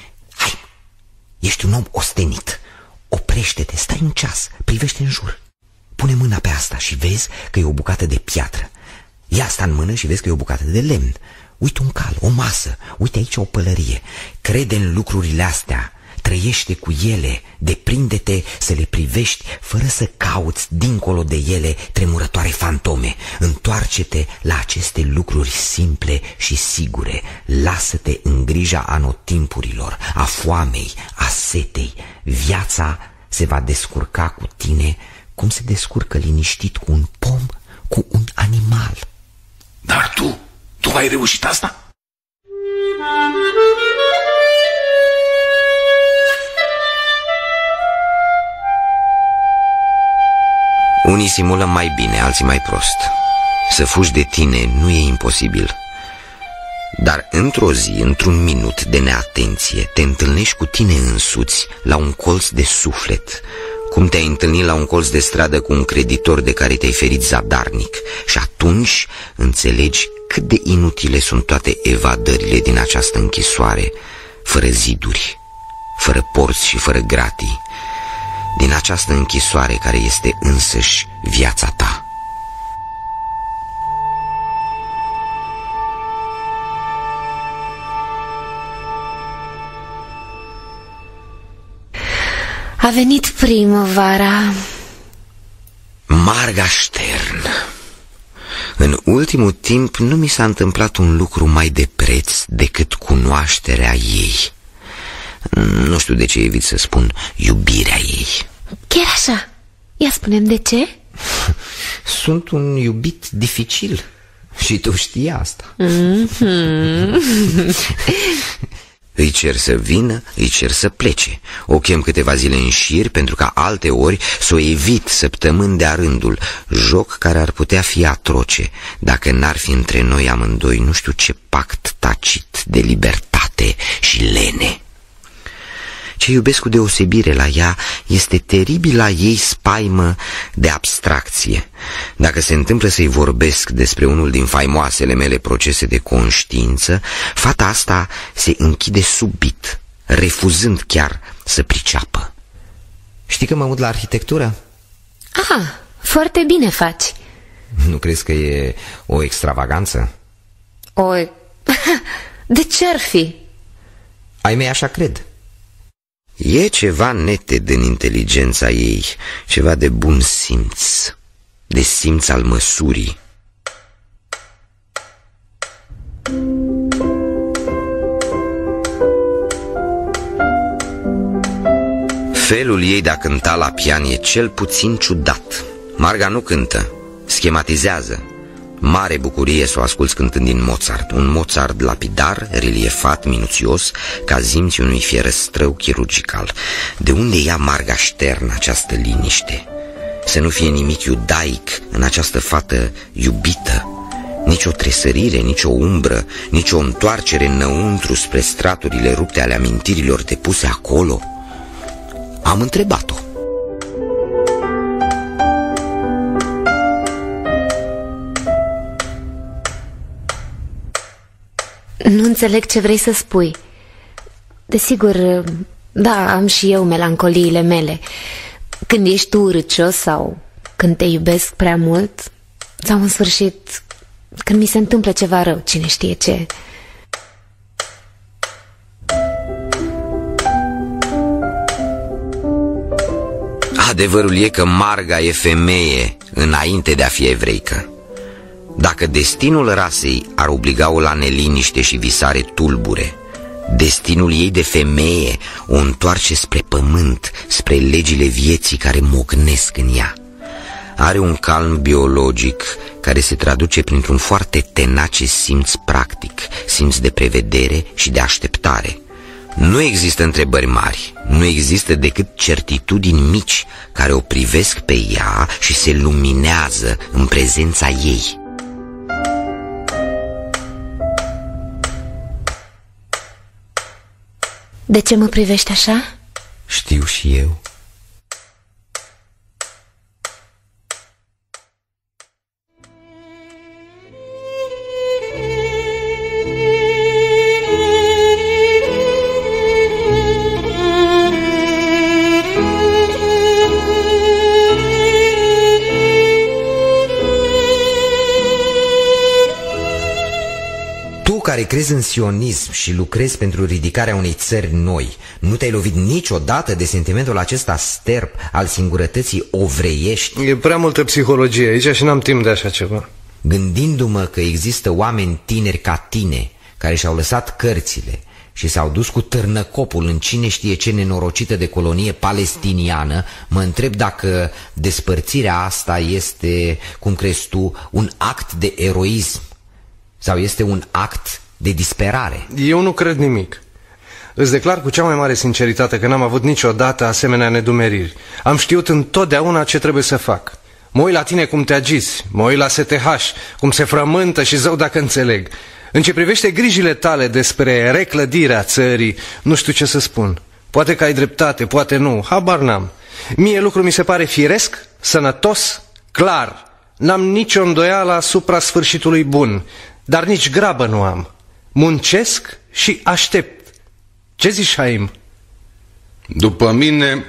Ești un om ostenit. Oprește-te, stai un ceas, privește în jur. Pune mâna pe asta și vezi că e o bucată de piatră. Ia asta în mână și vezi că e o bucată de lemn. Uite un cal, o masă, uite aici o pălărie. Crede în lucrurile astea, trăiește cu ele, deprinde-te să le privești fără să cauți dincolo de ele tremurătoare fantome. Întoarce-te la aceste lucruri simple și sigure. Lasă-te în grija anotimpurilor, a foamei, a setei. Viața se va descurca cu tine cum se descurcă liniștit cu un pom, cu un animal. Dar tu ai reușit asta? Unii simulă mai bine, alții mai prost. Să fugi de tine nu e imposibil. Dar într-o zi, într-un minut de neatenție, te întâlnești cu tine însuți la un colț de suflet, cum te-ai întâlnit la un colț de stradă cu un creditor de care te-ai ferit zadarnic. Și atunci înțelegi cât de inutile sunt toate evadările din această închisoare, fără ziduri, fără porți și fără gratii, din această închisoare care este însăși viața ta. A venit primăvara. Marga Stern. În ultimul timp nu mi s-a întâmplat un lucru mai de preț decât cunoașterea ei. Nu știu de ce evit să spun iubirea ei. Chiar așa? Ia spune-mi de ce? Sunt un iubit dificil. Și tu știi asta. Îi cer să vină, îi cer să plece. O chem câteva zile în șir pentru ca alte ori să o evit săptămâni de-a rândul. Joc care ar putea fi atroce dacă n-ar fi între noi amândoi nu știu ce pact tacit de libertate și lene. Ce iubesc cu deosebire la ea este teribila ei spaimă de abstracție. Dacă se întâmplă să-i vorbesc despre unul din faimoasele mele procese de conștiință, fata asta se închide subit, refuzând chiar să priceapă. Știi că mă mut la arhitectură? Ah, foarte bine faci. Nu crezi că e o extravaganță? De ce ar fi? Ai mei așa cred. E ceva neted în inteligența ei, ceva de bun simț, de simț al măsurii. Felul ei de a cânta la pian e cel puțin ciudat. Marga nu cântă, schematizează. Mare bucurie să o asculți cântând din Mozart. Un Mozart lapidar, reliefat, minuțios, ca zimții unui fierăstrău chirurgical. De unde ia Marga Stern această liniște? Să nu fie nimic iudaic în această fată iubită. Nici o tresărire, nici o umbră, nici o întoarcere înăuntru spre straturile rupte ale amintirilor depuse acolo. Am întrebat-o. Nu înțeleg ce vrei să spui. Desigur, da, am și eu melancoliile mele. Când ești tu urâcios sau când te iubesc prea mult, sau în sfârșit când mi se întâmplă ceva rău, cine știe ce. Adevărul e că Marga e femeie înainte de a fi evreică. Dacă destinul rasei ar obliga-o la neliniște și visare tulbure, destinul ei de femeie o întoarce spre pământ, spre legile vieții care mocnesc în ea. Are un calm biologic care se traduce printr-un foarte tenace simț practic, simț de prevedere și de așteptare. Nu există întrebări mari, nu există decât certitudini mici care o privesc pe ea și se luminează în prezența ei. De ce mă privești așa? Știu și eu. Care crezi în sionism și lucrezi pentru ridicarea unei țări noi, nu te-ai lovit niciodată de sentimentul acesta sterp al singurătății ovreiești? E prea multă psihologie aici și n-am timp de așa ceva. Gândindu-mă că există oameni tineri ca tine care și-au lăsat cărțile și s-au dus cu târnăcopul în cine știe ce nenorocită de colonie palestiniană, mă întreb dacă despărțirea asta este, cum crezi tu, un act de eroism sau este un act de disperare. Eu nu cred nimic. Îți declar cu cea mai mare sinceritate că n-am avut niciodată asemenea nedumeriri. Am știut întotdeauna ce trebuie să fac. Mă uit la tine cum te agiți, mă uit la STH, cum se frământă și zău dacă înțeleg. În ce privește grijile tale despre reclădirea țării, nu știu ce să spun. Poate că ai dreptate, poate nu, habar n-am. Mie lucrul mi se pare firesc, sănătos, clar. N-am nicio îndoială asupra sfârșitului bun, dar nici grabă nu am. Muncesc și aștept. Ce zici, Haim? După mine,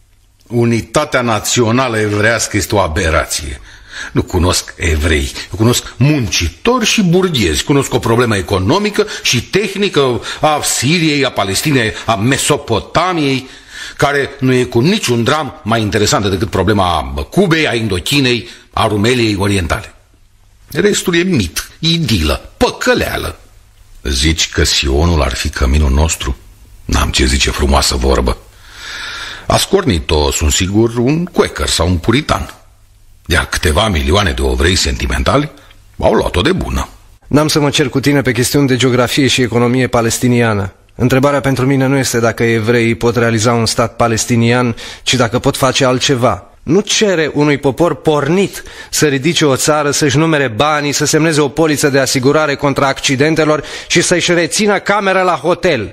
unitatea națională evrească este o aberație. Nu cunosc evrei, cunosc muncitori și burghezi, cunosc o problemă economică și tehnică a Siriei, a Palestinei, a Mesopotamiei, care nu e cu niciun dram mai interesantă decât problema Cubei, a Indochinei, a Rumeliei orientale. Restul e mit, idilă, păcăleală. Zici că Sionul ar fi căminul nostru? N-am ce zice frumoasă vorbă. A scornit-o, sunt sigur, un quaker sau un puritan. Iar câteva milioane de ovrei sentimentali au luat-o de bună. N-am să mă cer cu tine pe chestiuni de geografie și economie palestiniană. Întrebarea pentru mine nu este dacă evreii pot realiza un stat palestinian, ci dacă pot face altceva. Nu cere unui popor pornit să ridice o țară, să-și numere banii, să semneze o poliță de asigurare contra accidentelor și să-și rețină camera la hotel.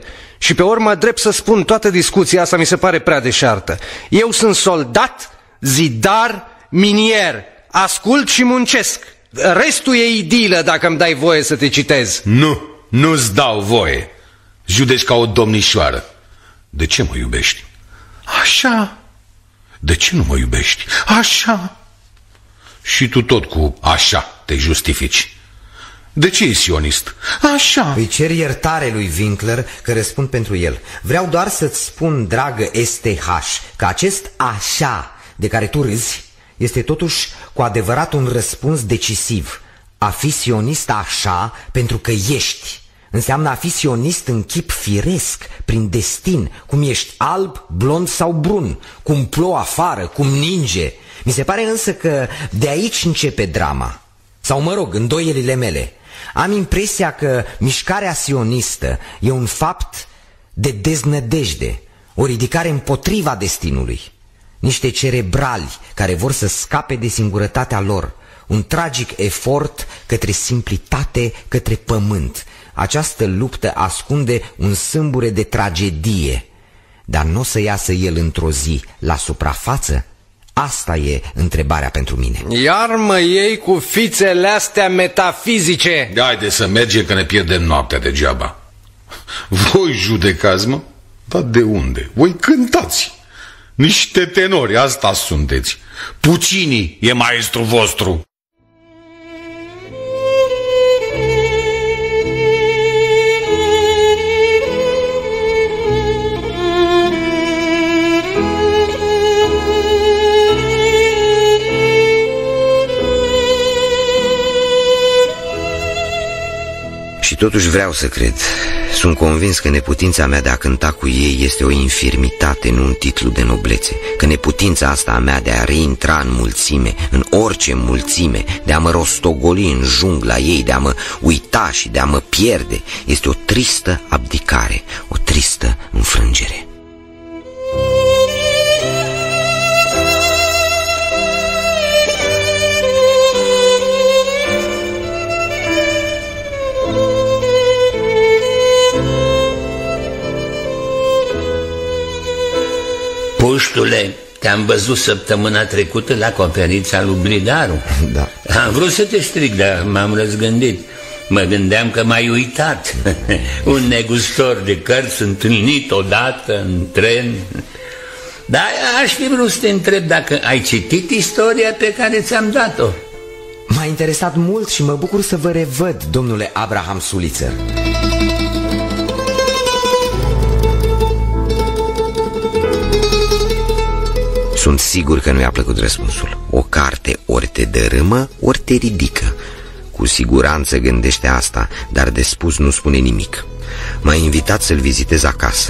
Și pe urmă, drept să spun, toată discuția asta mi se pare prea deșartă. Eu sunt soldat, zidar, minier. Ascult și muncesc. Restul e idilă dacă îmi dai voie să te citez. Nu-ți dau voie. Judeci ca o domnișoară. De ce mă iubești? Așa. De ce nu mă iubești? Așa. Și tu tot cu așa te justifici. De ce e sionist? Așa. Îi cer iertare lui Winkler că răspund pentru el. Vreau doar să-ți spun, dragă STH, că acest așa de care tu râzi este totuși cu adevărat un răspuns decisiv. A fi sionist așa pentru că ești înseamnă a fi sionist în chip firesc, prin destin, cum ești alb, blond sau brun, cum plouă afară, cum ninge. Mi se pare însă că de aici începe drama. Sau mă rog, îndoielile mele. Am impresia că mișcarea sionistă e un fapt de deznădejde, o ridicare împotriva destinului. Niște cerebrali care vor să scape de singurătatea lor, un tragic efort către simplitate, către pământ. Această luptă ascunde un sâmbure de tragedie, dar nu o să iasă el într-o zi la suprafață? Asta e întrebarea pentru mine. Iar mă iei cu fițele astea metafizice. Haide să mergem că ne pierdem noaptea degeaba. Voi judecați, mă? Dar de unde? Voi cântați. Niște tenori, asta sunteți. Puccini e maestru vostru. Și totuși vreau să cred. Sunt convins că neputința mea de a cânta cu ei este o infirmitate, nu un titlu de noblețe. Că neputința asta a mea de a reintra în mulțime, în orice mulțime, de a mă rostogoli în jungla ei, de a mă uita și de a mă pierde, este o tristă abdicare, o tristă înfrângere. Puștule, te-am văzut săptămâna trecută la conferința lui Blidaru. Da. Am vrut să te strig, dar m-am răzgândit. Mă gândeam că m-ai uitat. Un negustor de cărți întâlnit odată în tren. Dar aș fi vrut să te întreb dacă ai citit istoria pe care ți-am dat-o. M-a interesat mult și mă bucur să vă revăd, domnule Abraham Sulitzer. Sunt sigur că nu i-a plăcut răspunsul. O carte ori te dărâmă, ori te ridică. Cu siguranță gândește asta, dar de spus nu spune nimic. M-a invitat să-l vizitez acasă.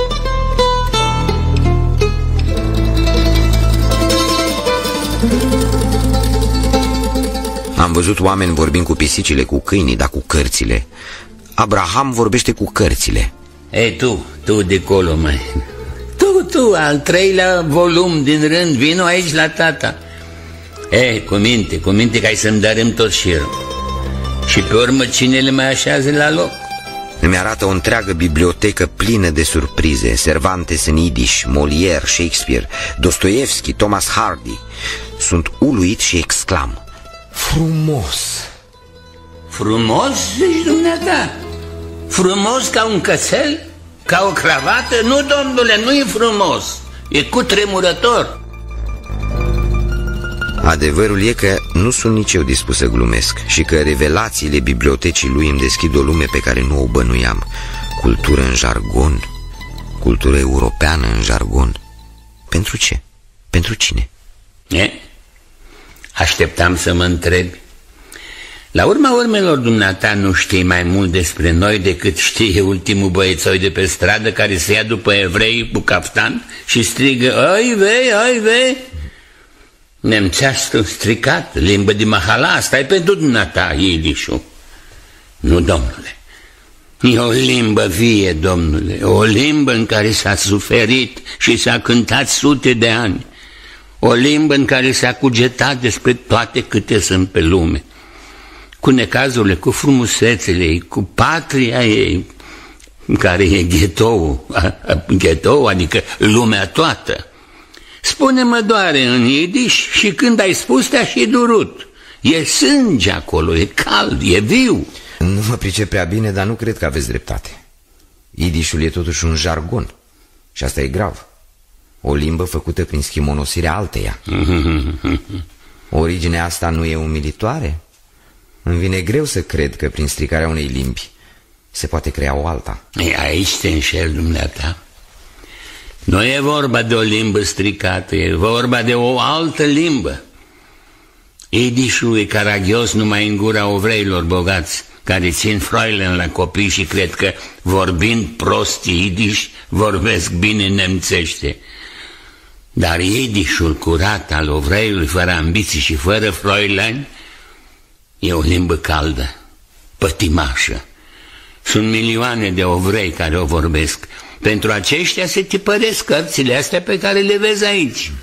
Am văzut oameni vorbind cu pisicile, cu câinii, dar cu cărțile. Abraham vorbește cu cărțile. Ei, tu de colo, mai... Tu, al treilea volum din rând, vino aici la tata. Cu minte că ai să-mi dărâm tot șirul. Și pe urmă cine le mai așează la loc? Îmi arată o întreagă bibliotecă plină de surprize. Cervantes în Yiddish, Molière, Shakespeare, Dostoevski, Thomas Hardy. Sunt uluit și exclam: frumos! Frumos, zici dumneata? Frumos ca un cățel? Ca o cravată? Nu, domnule, nu e frumos. E cutremurător. Adevărul e că nu sunt nici eu dispus să glumesc și că revelațiile bibliotecii lui îmi deschid o lume pe care nu o bănuiam. Cultură în jargon, cultură europeană în jargon. Pentru ce? Pentru cine? Așteptam să mă întrebi. La urma urmelor, dumneata nu știi mai mult despre noi decât știe ultimul băiețoi de pe stradă care se ia după evrei cu caftan și strigă: ai vei! Nemțească stricat, limbă de mahala, asta e pentru dumneata, Yiddish-ul. Nu, domnule, e o limbă vie, domnule, o limbă în care s-a suferit și s-a cântat sute de ani, o limbă în care s-a cugetat despre toate câte sunt pe lume, cu necazurile, cu frumusețele ei, cu patria ei. care e ghetou, adică lumea toată. Spune-mă, doare în idiș, și când ai spus te-a și durut. E sânge acolo, e cald, e viu. Nu mă pricep prea bine, dar nu cred că aveți dreptate. Idișul e totuși un jargon și asta e grav. O limbă făcută prin schimonosirea alteia. Originea asta nu e umilitoare? Îmi vine greu să cred că prin stricarea unei limbi se poate crea o alta. Aici te înșel, dumneata. Nu e vorba de o limbă stricată, e vorba de o altă limbă. Idișul e caragios numai în gura ovreilor bogați, care țin froilen la copii și cred că, vorbind prost idiș, vorbesc bine nemțește. Dar idișul curat al ovreiului, fără ambiții și fără froileni, e o limbă caldă, pătimașă. Sunt milioane de ovrei care o vorbesc. Pentru aceștia se tipăresc cărțile astea pe care le vezi aici.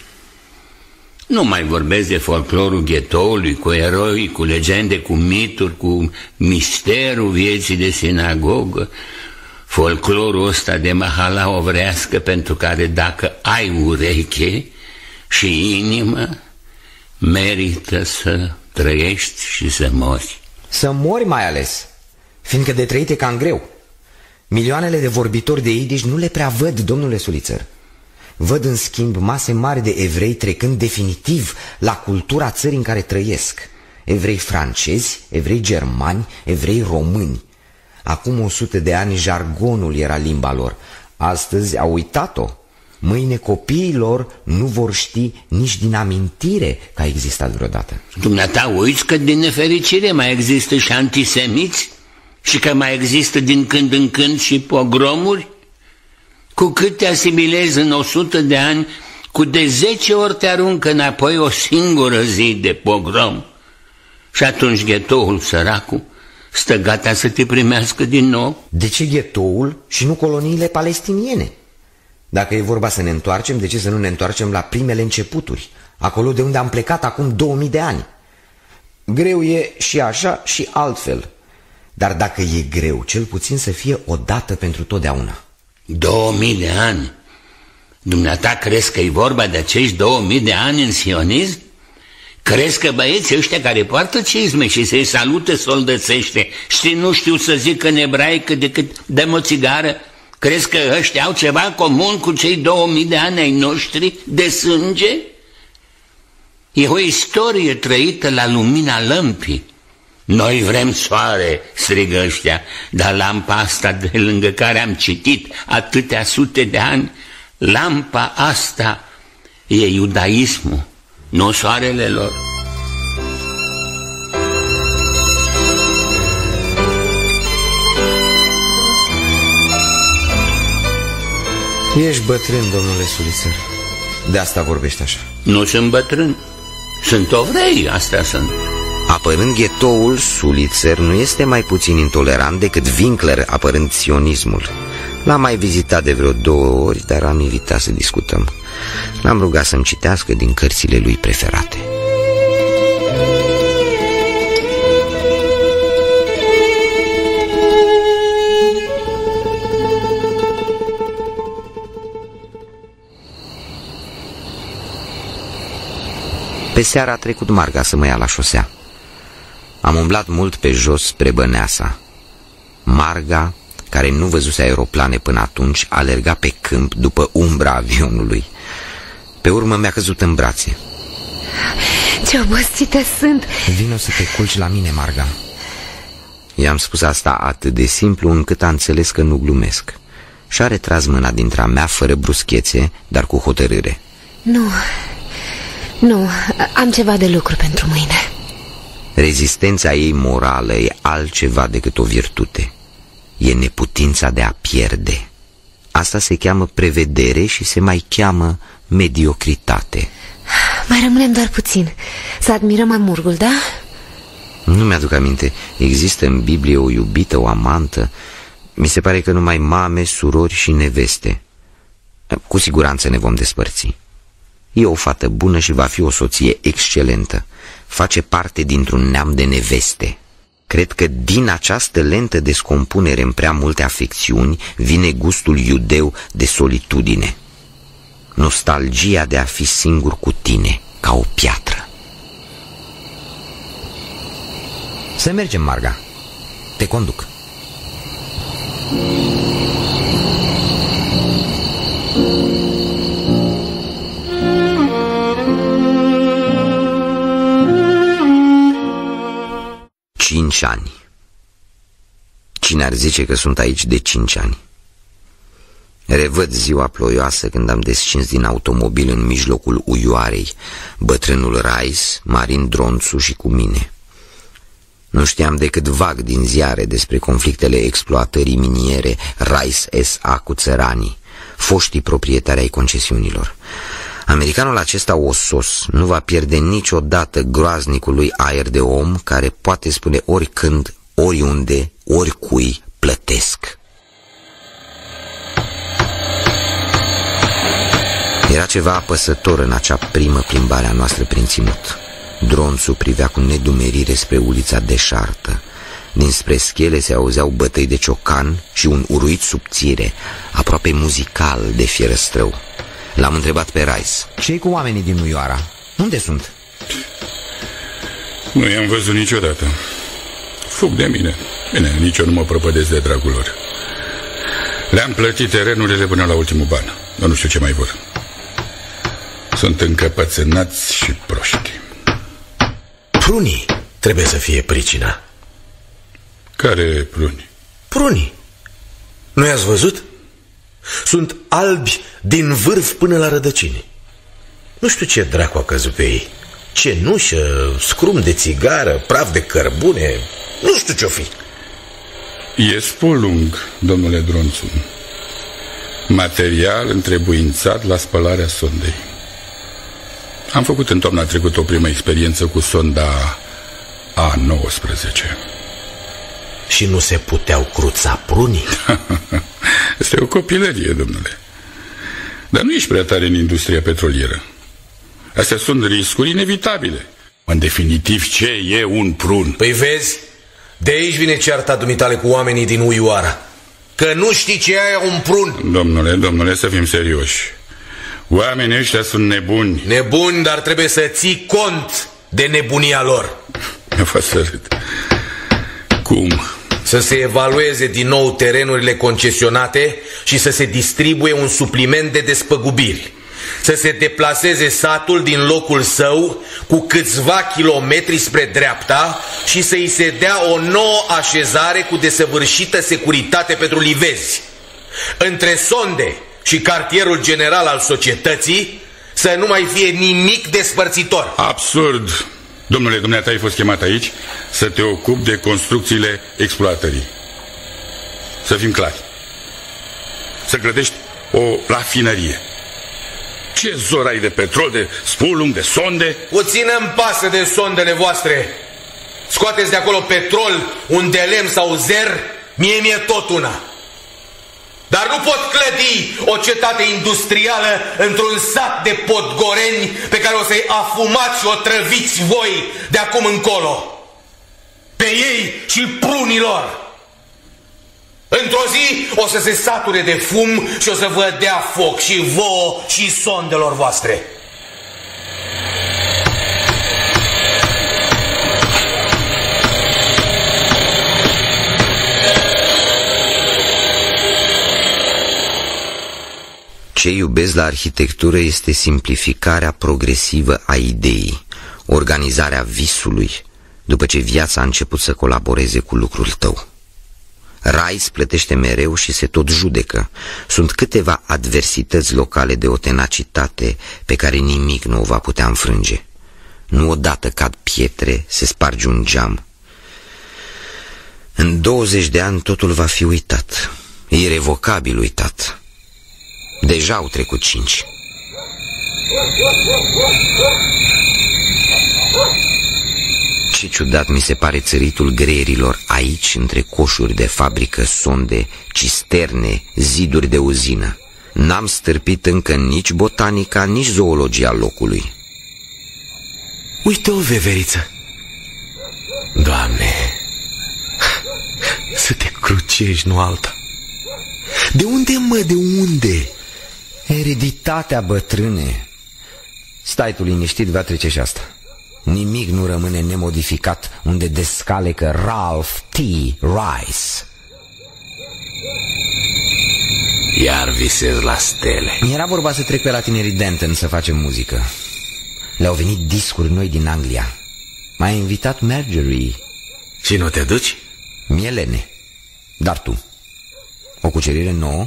Nu mai vorbesc de folclorul ghetoului, cu eroi, cu legende, cu mituri, cu misterul vieții de sinagogă. Folclorul ăsta de mahala ovrească, pentru care dacă ai ureche și inimă, merită să trăiești și să mori. Să mori mai ales, fiindcă de trăit e cam greu. Milioanele de vorbitori de idiș nu le prea văd, domnule Sulițăr. Văd în schimb mase mari de evrei trecând definitiv la cultura țării în care trăiesc. Evrei francezi, evrei germani, evrei români. Acum 100 de ani jargonul era limba lor. Astăzi au uitat-o. Mâine copiii lor nu vor ști nici din amintire că a existat vreodată. Dumneata uiți că din nefericire mai există și antisemiți? Și că mai există din când în când și pogromuri? Cu cât te asimilezi în 100 de ani, cu de 10 ori te aruncă înapoi o singură zi de pogrom. Și atunci ghetoul, săracul, stă gata să te primească din nou. De ce ghetoul și nu coloniile palestiniene? Dacă e vorba să ne întoarcem, de ce să nu ne întoarcem la primele începuturi, acolo de unde am plecat acum 2000 de ani? Greu e și așa și altfel. Dar dacă e greu, cel puțin să fie odată pentru totdeauna. 2000 de ani? Dumneata crezi că e vorba de acești 2000 de ani în sionism? Crezi că băieții ăștia care poartă cizme și se salută soldățește și nu știu să zică în ebraică decât dăm o țigară? Crezi că ăștia au ceva în comun cu cei 2000 de ani ai noștri de sânge? E o istorie trăită la lumina lămpii. Noi vrem soare, strigă ăștia, dar lampa asta de lângă care am citit atâtea sute de ani, lampa asta e iudaismul, nu soarele lor. Ești bătrân, domnule Sulițăr. De asta vorbești așa. Nu sunt bătrân, sunt ovrei, astea sunt. Apărând ghetoul, Sulițăr nu este mai puțin intolerant decât Winkler apărând sionismul. L-am mai vizitat de vreo 2 ori, dar am evitat să discutăm. L-am rugat să-mi citească din cărțile lui preferate. Pe seara a trecut Marga să mă ia la șosea. Am umblat mult pe jos spre Băneasa. Marga, care nu văzuse aeroplane până atunci, alerga pe câmp după umbra avionului. Pe urmă mi-a căzut în brațe. Ce obosită sunt! Vino să te culci la mine, Marga. I-am spus asta atât de simplu încât a înțeles că nu glumesc. Și-a retras mâna dintre a mea fără bruschețe, dar cu hotărâre. Nu, am ceva de lucru pentru mâine. Rezistența ei morală e altceva decât o virtute. E neputința de a pierde. Asta se cheamă prevedere și se mai cheamă mediocritate. Mai rămânem doar puțin. Să admirăm amurgul, da? Nu mi-aduc aminte. Există în Biblie o iubită, o amantă? Mi se pare că numai mame, surori și neveste. Cu siguranță ne vom despărți. E o fată bună și va fi o soție excelentă. Face parte dintr-un neam de neveste. Cred că din această lentă descompunere în prea multe afecțiuni vine gustul iudeu de solitudine. Nostalgia de a fi singur cu tine, ca o piatră. Să mergem, Marga. Te conduc. Cinci ani. Cine ar zice că sunt aici de 5 ani? Revăd ziua ploioasă când am descins din automobil în mijlocul uioarei, bătrânul Rice, Marin Dronțu și cu mine. Nu știam decât vag din ziare despre conflictele exploatării miniere Rice S.A. cu țăranii, foștii proprietari ai concesiunilor. Americanul acesta osos nu va pierde niciodată groaznicului aer de om care poate spune oricând, oriunde, oricui plătesc. Era ceva apăsător în acea primă plimbare a noastră prin ținut. Dronțu privea cu nedumerire spre ulița deșartă. Dinspre schele se auzeau bătăi de ciocan și un uruit subțire, aproape muzical, de fierăstrău. L-am întrebat pe Rice. Ce-i cu oamenii din Uioara? Unde sunt? Nu i-am văzut niciodată. Fug de mine. Bine, nici eu nu mă prăpădesc de dragul lor. Le-am plătit terenurile până la ultimul ban, dar nu știu ce mai vor. Sunt încăpățânați și proști. Prunii trebuie să fie pricina. Care pruni? Prunii. Nu i-ați văzut? Sunt albi din vârf până la rădăcini. Nu știu ce dracu a căzut pe ei. Cenușă, scrum de țigară, praf de cărbune. Nu știu ce-o fi. E spolung, domnule Dronțu. Material întrebuințat la spălarea sondei. Am făcut în toamna trecută o primă experiență cu sonda A19. Și nu se puteau cruța prunii? Este o copilărie, domnule. Dar nu ești prea tare în industria petrolieră. Astea sunt riscuri inevitabile. În definitiv, ce e un prun? Păi vezi, de aici vine cearta dumitale cu oamenii din Uioara. Că nu știi ce e un prun. Domnule, să fim serioși. Oamenii ăștia sunt nebuni. Nebuni, dar trebuie să ții cont de nebunia lor. Mi-a fost să râd. Cum? Să se evalueze din nou terenurile concesionate și să se distribuie un supliment de despăgubiri. Să se deplaseze satul din locul său cu câțiva kilometri spre dreapta și să îi se dea o nouă așezare cu desăvârșită securitate pentru livezi. Între sonde și cartierul general al societății să nu mai fie nimic despărțitor. Absurd! Domnule, dumneata ai fost chemat aici să te ocupi de construcțiile exploatării. Să fim clari. Să clădești o rafinărie. Ce zor ai de petrol, de spulung, de sonde? Puțină-mi pasă de sondele voastre. Scoateți de acolo petrol, un de lemn sau zer, mie tot una. Dar nu pot clădi o cetate industrială într-un sat de podgoreni pe care o să-i afumați și o trăviți voi de acum încolo. Pe ei și prunilor. Într-o zi o să se sature de fum și o să vă dea foc și vouă și sondelor voastre. Ce iubesc la arhitectură este simplificarea progresivă a ideii, organizarea visului, după ce viața a început să colaboreze cu lucrul tău. Rice plătește mereu și se tot judecă. Sunt câteva adversități locale de o tenacitate pe care nimic nu o va putea înfrânge. Nu odată cad pietre, se sparge un geam. În 20 de ani totul va fi uitat, irevocabil uitat. Deja au trecut 5. Ce ciudat mi se pare țăritul greierilor aici, între coșuri de fabrică, sonde, cisterne, ziduri de uzină. N-am stârpit încă nici botanica, nici zoologia locului. Uite o veveriță. Doamne, ești, nu alta. De unde, mă, de unde? Ereditatea, bătrâne. Stai tu liniștit, va trece și asta. Nimic nu rămâne nemodificat unde descalecă Ralph T. Rice. Iar visez la stele. Era vorba să trec pe la tinerii Denton să facem muzică. Le-au venit discuri noi din Anglia. M-a invitat Marjorie. Și nu te duci? Mielene. Dar tu? O cucerire nouă?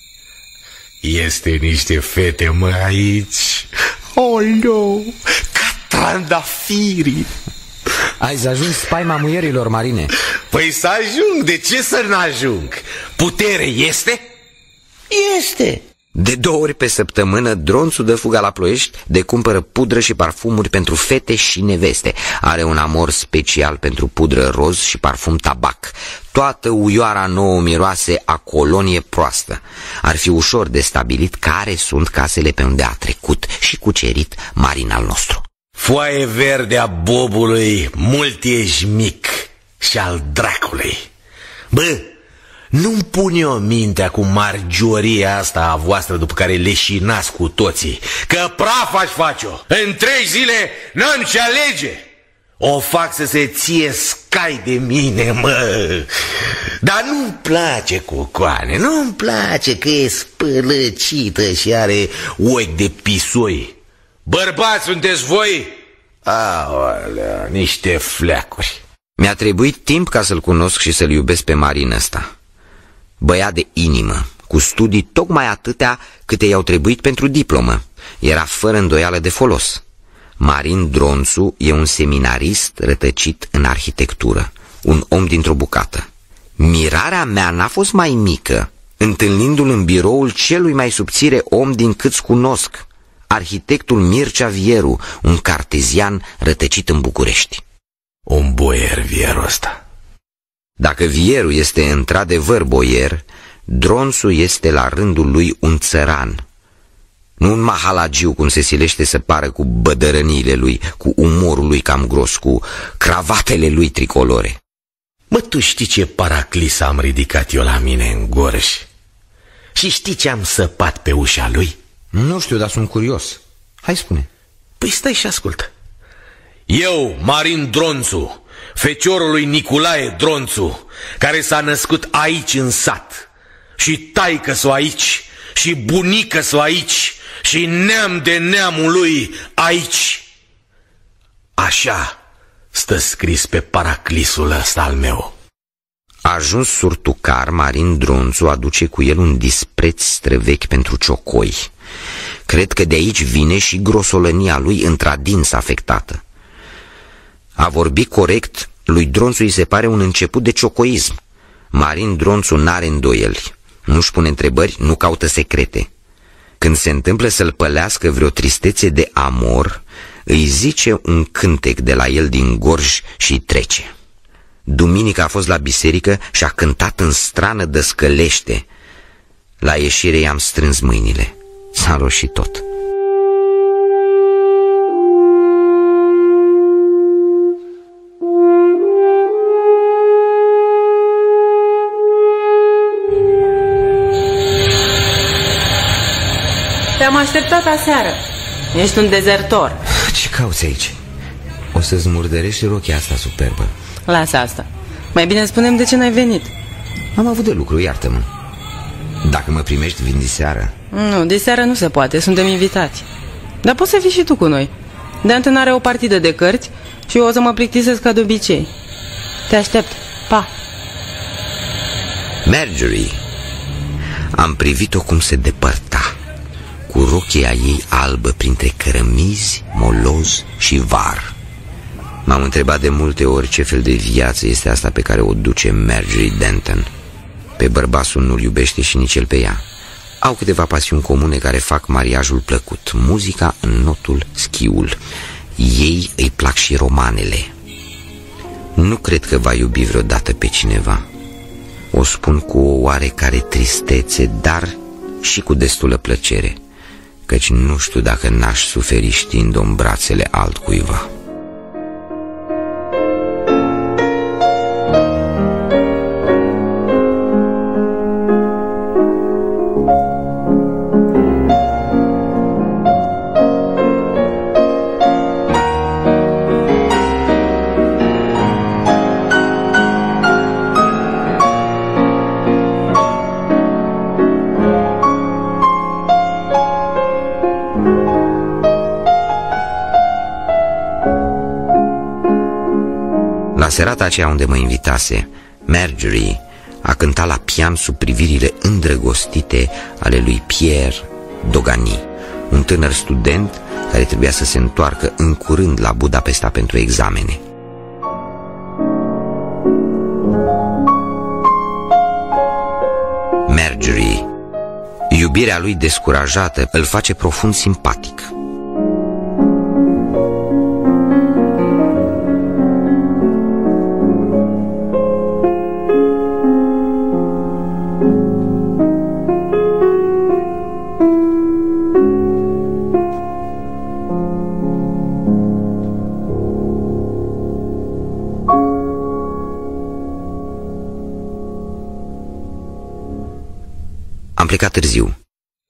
Este niște fete, mă, aici. Oh, no, ca trandafirii. Ai să ajungi spaima muierilor, Marine. Păi să ajung, de ce să n-ajung? Putere este? Este. De 2 ori pe săptămână, Dronțu dă fuga la Ploiești de cumpără pudră și parfumuri pentru fete și neveste. Are un amor special pentru pudră roz și parfum tabac. Toată uioara nouă miroase a colonie proastă. Ar fi ușor de stabilit care sunt casele pe unde a trecut și cucerit Marin al nostru. Foaie verde a bobului, mult ești mic și al dracului. Bă, nu-mi pun eu mintea cu margioria asta a voastră după care leșinați cu toții, că praf aș face-o. În 3 zile n-am ce alege. O fac să se ție scai de mine, mă. Dar nu-mi place Cucoane, nu-mi place că e spălăcită și are ochi de pisoi. Bărbați sunteți voi? Aolea, niște fleacuri. Mi-a trebuit timp ca să-l cunosc și să-l iubesc pe Marin ăsta. Băiat de inimă, cu studii tocmai atâtea câte i-au trebuit pentru diplomă. Era fără îndoială de folos. Marin Dronțu e un seminarist rătăcit în arhitectură, un om dintr-o bucată. Mirarea mea n-a fost mai mică, întâlnindu-l în biroul celui mai subțire om din câți cunosc, arhitectul Mircea Vieru, un cartezian rătăcit în București. Un boier Vieru ăsta. Dacă Vieru este într-adevăr boier, Dronțu este la rândul lui un țăran. Nu un mahalagiu cum se silește să pară cu bădărăniile lui, cu umorul lui cam gros, cu cravatele lui tricolore. Mă, tu știi ce paraclis am ridicat eu la mine în Gorj? Și știi ce am săpat pe ușa lui? Nu știu, dar sunt curios. Hai, spune. Păi stai și ascultă. Eu, Marin Dronțu, feciorul lui Nicolae Dronțu, care s-a născut aici în sat, și taică-s-o aici, și bunică-s-o aici, și neam de neamul lui aici. Așa stă scris pe paraclisul ăsta al meu. Ajuns surtucar, Marin Dronțu aduce cu el un dispreț străvechi pentru ciocoi. Cred că de aici vine și grosolănia lui într-adins afectată. A vorbi corect, lui Dronțu îi se pare un început de ciocoism. Marin Dronțu n-are îndoieli, nu-și pune întrebări, nu caută secrete. Când se întâmplă să-l pălească vreo tristețe de amor, îi zice un cântec de la el din Gorj și trece. Duminică a fost la biserică și a cântat în strană dăscălește. La ieșire i-am strâns mâinile. S-a roșit tot. Te-am așteptat aseară. Ești un dezertor. Ce cauți aici? O să-ți murdărești rochia asta superbă. Lasă asta. Mai bine spune-mi de ce n-ai venit. Am avut de lucru, iartă-mă. Dacă mă primești, vin diseară. Nu, diseară nu se poate, suntem invitați. Dar poți să fii și tu cu noi. De-antă are o partidă de cărți și eu o să mă plictisesc ca de obicei. Te aștept, pa. Marjorie. Am privit-o cum se depărta, cu rochia ei albă printre cărămizi, moloz și var. M-am întrebat de multe ori ce fel de viață este asta pe care o duce Marjorie Denton. Pe bărbasul nu-l iubește și nici el pe ea. Au câteva pasiuni comune care fac mariajul plăcut: muzica, înnotul, schiul. Ei îi plac și romanele. Nu cred că va iubi vreodată pe cineva. O spun cu o oarecare tristețe, dar și cu destulă plăcere, căci nu știu dacă n-aș suferi știind-o în brațele altcuiva. La serata aceea unde mă invitase, Marjorie a cântat la pian sub privirile îndrăgostite ale lui Pierre Dogani, un tânăr student care trebuia să se întoarcă în curând la Budapesta pentru examene. Marjorie, iubirea lui descurajată, îl face profund simpatic. Am plecat târziu.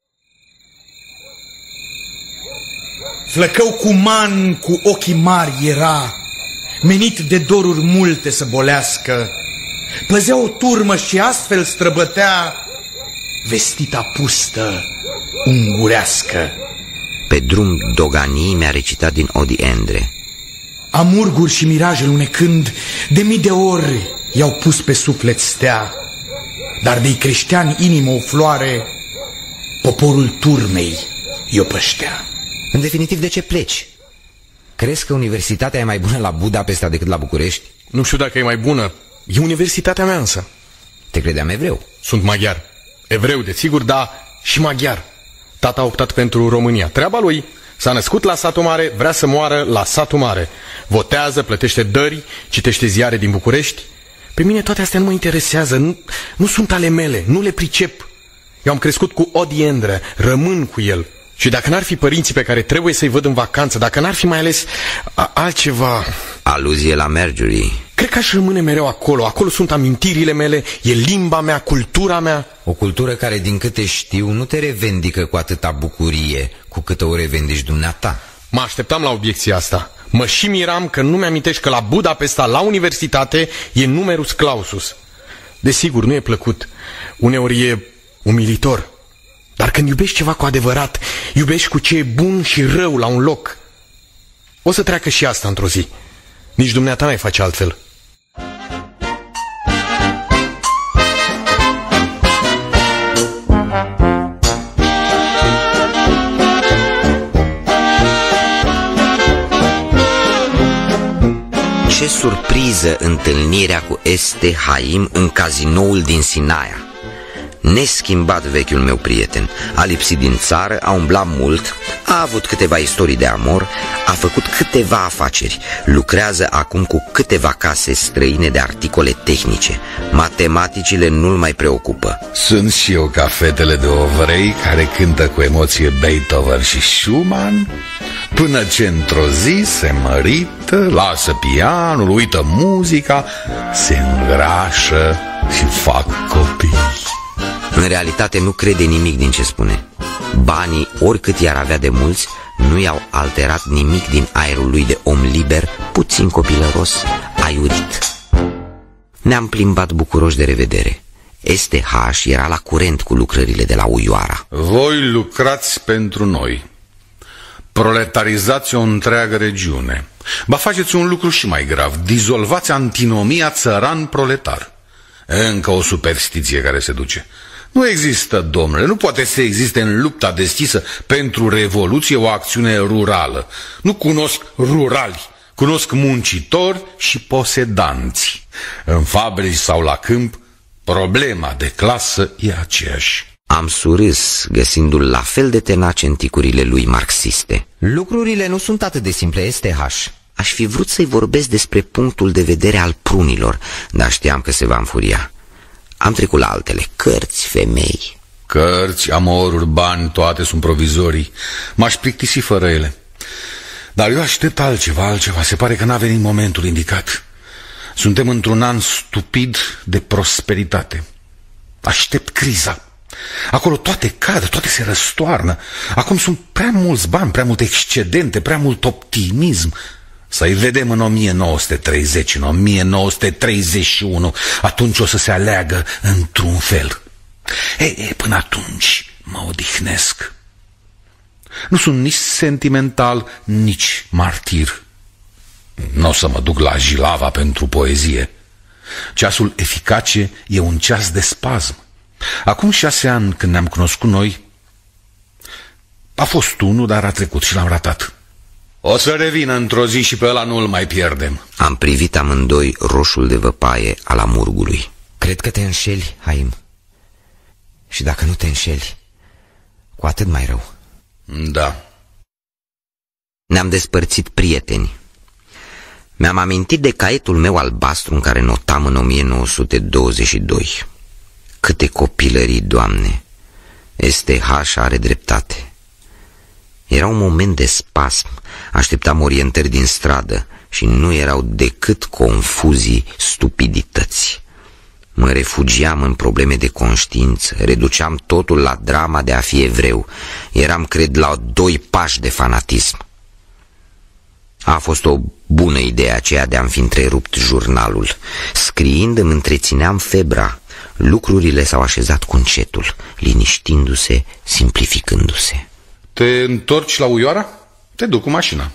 Flăcău cuman cu ochii mari era, menit de doruri multe să bolească, păzea o turmă și astfel străbătea vestita pustă ungurească. Pe drum Dogani mi-a recitat din Odi Endre. Amurguri și miraje lunecând, de mii de ori i-au pus pe suflet stea, dar de-i creștea în inimă o floare, poporul turmei i-o păștea. În definitiv, de ce pleci? Crezi că universitatea e mai bună la Budapesta decât la București? Nu știu dacă e mai bună. E universitatea mea însă. Te credeam evreu. Sunt maghiar. Evreu, desigur, dar și maghiar. Tata a optat pentru România. Treaba lui. S-a născut la satul mare, vrea să moară la satul mare. Votează, plătește dări, citește ziare din București. Pe mine toate astea nu mă interesează, nu sunt ale mele, nu le pricep. Eu am crescut cu Odi Endre, rămân cu el. Și dacă n-ar fi părinții pe care trebuie să-i văd în vacanță, dacă n-ar fi mai ales altceva... Aluzie la Marjorie. Cred că aș rămâne mereu acolo. Acolo sunt amintirile mele, e limba mea, cultura mea. O cultură care, din câte știu, nu te revendică cu atâta bucurie cu câtă o revendici dumneata. Mă așteptam la obiecția asta. Mă și miram că nu mi-amintești că la Budapesta, la universitate, e numerus clausus. Desigur, nu e plăcut. Uneori e umilitor. Dar când iubești ceva cu adevărat, iubești cu ce e bun și rău la un loc. O să treacă și asta într-o zi. Nici dumneata n-ai face altfel. Ce surpriză întâlnirea cu Este Haim în cazinoul din Sinaia. Neschimbat vechiul meu prieten. A lipsit din țară, a umblat mult, a avut câteva istorii de amor, a făcut câteva afaceri, lucrează acum cu câteva case străine de articole tehnice. Matematicile nu-l mai preocupă. Sunt și eu ca fetele de ovrei care cântă cu emoție Beethoven și Schumann, până ce într-o zi se mărită, lasă pianul, uită muzica, se îngrașă și fac copii. În realitate nu crede nimic din ce spune. Banii, oricât i-ar avea de mulți, nu i-au alterat nimic din aerul lui de om liber, puțin copilăros, aiurit. Ne-am plimbat bucuroși de revedere. Este H era la curent cu lucrările de la Uioara. Voi lucrați pentru noi. Proletarizați o întreagă regiune. Ba faceți un lucru și mai grav. Dizolvați antinomia țăran-proletar. Încă o superstiție care se duce. Nu există, domnule, nu poate să existe în lupta deschisă pentru revoluție o acțiune rurală. Nu cunosc rurali, cunosc muncitori și posedanți. În fabrici sau la câmp, problema de clasă e aceeași. Am surâs, găsindu-l la fel de tenace în ticurile lui marxiste. Lucrurile nu sunt atât de simple, este H. Aș fi vrut să-i vorbesc despre punctul de vedere al prunilor, dar știam că se va înfuria. Am trecut la altele, cărți, femei. Cărți, amoruri, bani, toate sunt provizorii. M-aș plictisi fără ele. Dar eu aștept altceva. Se pare că n-a venit momentul indicat. Suntem într-un an stupid de prosperitate. Aștept criza. Acolo toate cad, toate se răstoarnă. Acum sunt prea mulți bani, prea multe excedente, prea mult optimism. Să-i vedem în 1930, în 1931. Atunci o să se aleagă într-un fel. Până atunci mă odihnesc. Nu sunt nici sentimental, nici martir. Nu o să mă duc la Jilava pentru poezie. Ceasul eficace e un ceas de spasm. Acum 6 ani, când ne-am cunoscut noi, a fost unul, dar a trecut și l-am ratat. O să revină într-o zi și pe ăla nu îl mai pierdem. Am privit amândoi roșul de văpaie al amurgului. Cred că te înșeli, Haim. Și dacă nu te înșeli, cu atât mai rău. Da. Ne-am despărțit prieteni. Mi-am amintit de caietul meu albastru în care notam în 1922. Câte copilării, Doamne! STH are dreptate. Era un moment de spasm. Așteptam orientări din stradă și nu erau decât confuzii, stupidități. Mă refugiam în probleme de conștiință, reduceam totul la drama de a fi evreu. Eram, cred, la 2 pași de fanatism. A fost o bună idee aceea de a-mi fi întrerupt jurnalul. Scriind îmi întrețineam febra. Lucrurile s-au așezat cu încetul, liniștindu-se, simplificându-se. Te întorci la Uioara? Te duc cu mașina.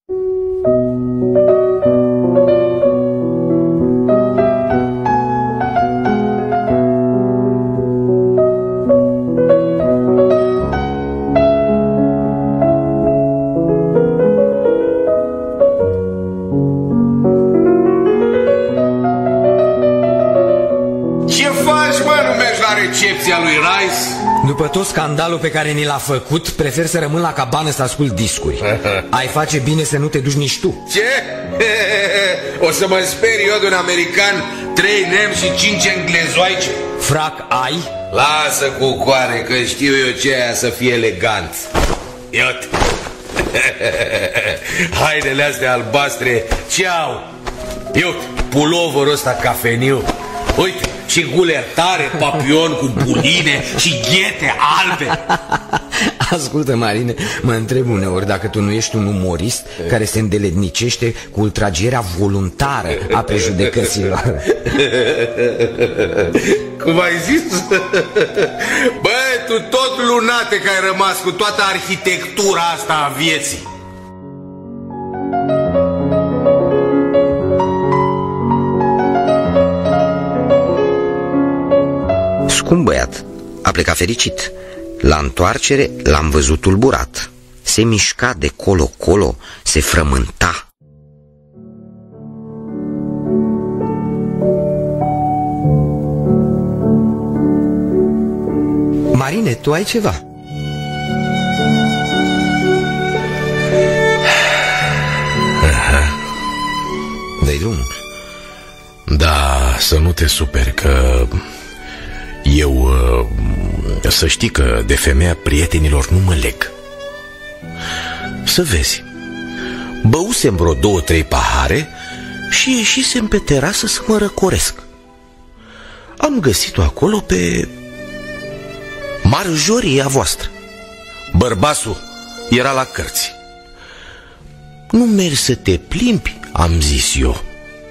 Recepția lui Rice? După tot scandalul pe care ni l-a făcut, prefer să rămân la cabană să ascult discuri. Ai face bine să nu te duci nici tu. Ce? O să mă sperii eu de un american, 3 nemți și 5 englezoaice? Frac ai? Lasă cu coare, că știu eu ce aia să fie elegant. Iată. Hainele astea albastre, ce au? Iute, puloverul ăsta cafeniu. Uite, și guler tare, papion cu buline și ghete albe. Ascultă, Marine, mă întreb uneori dacă tu nu ești un umorist care se îndeletnicește cu ultragierea voluntară a prejudecăților. Cum ai zis? Bă, tu tot lunate că ai rămas cu toată arhitectura asta a vieții. Scump băiat, a plecat fericit. La întoarcere l-am văzut tulburat. Se mișca de colo-colo, se frământa. Marine, tu ai ceva? Dă-i drumul. Da, să nu te superi că... Eu, să știi că de femeia prietenilor nu mă leg. Să vezi, băusem vreo 2-3 pahare și ieșisem pe terasă să mă răcoresc. Am găsit-o acolo pe marjoria voastră. Bărbasul era la cărți. Nu mergi să te plimbi, am zis eu.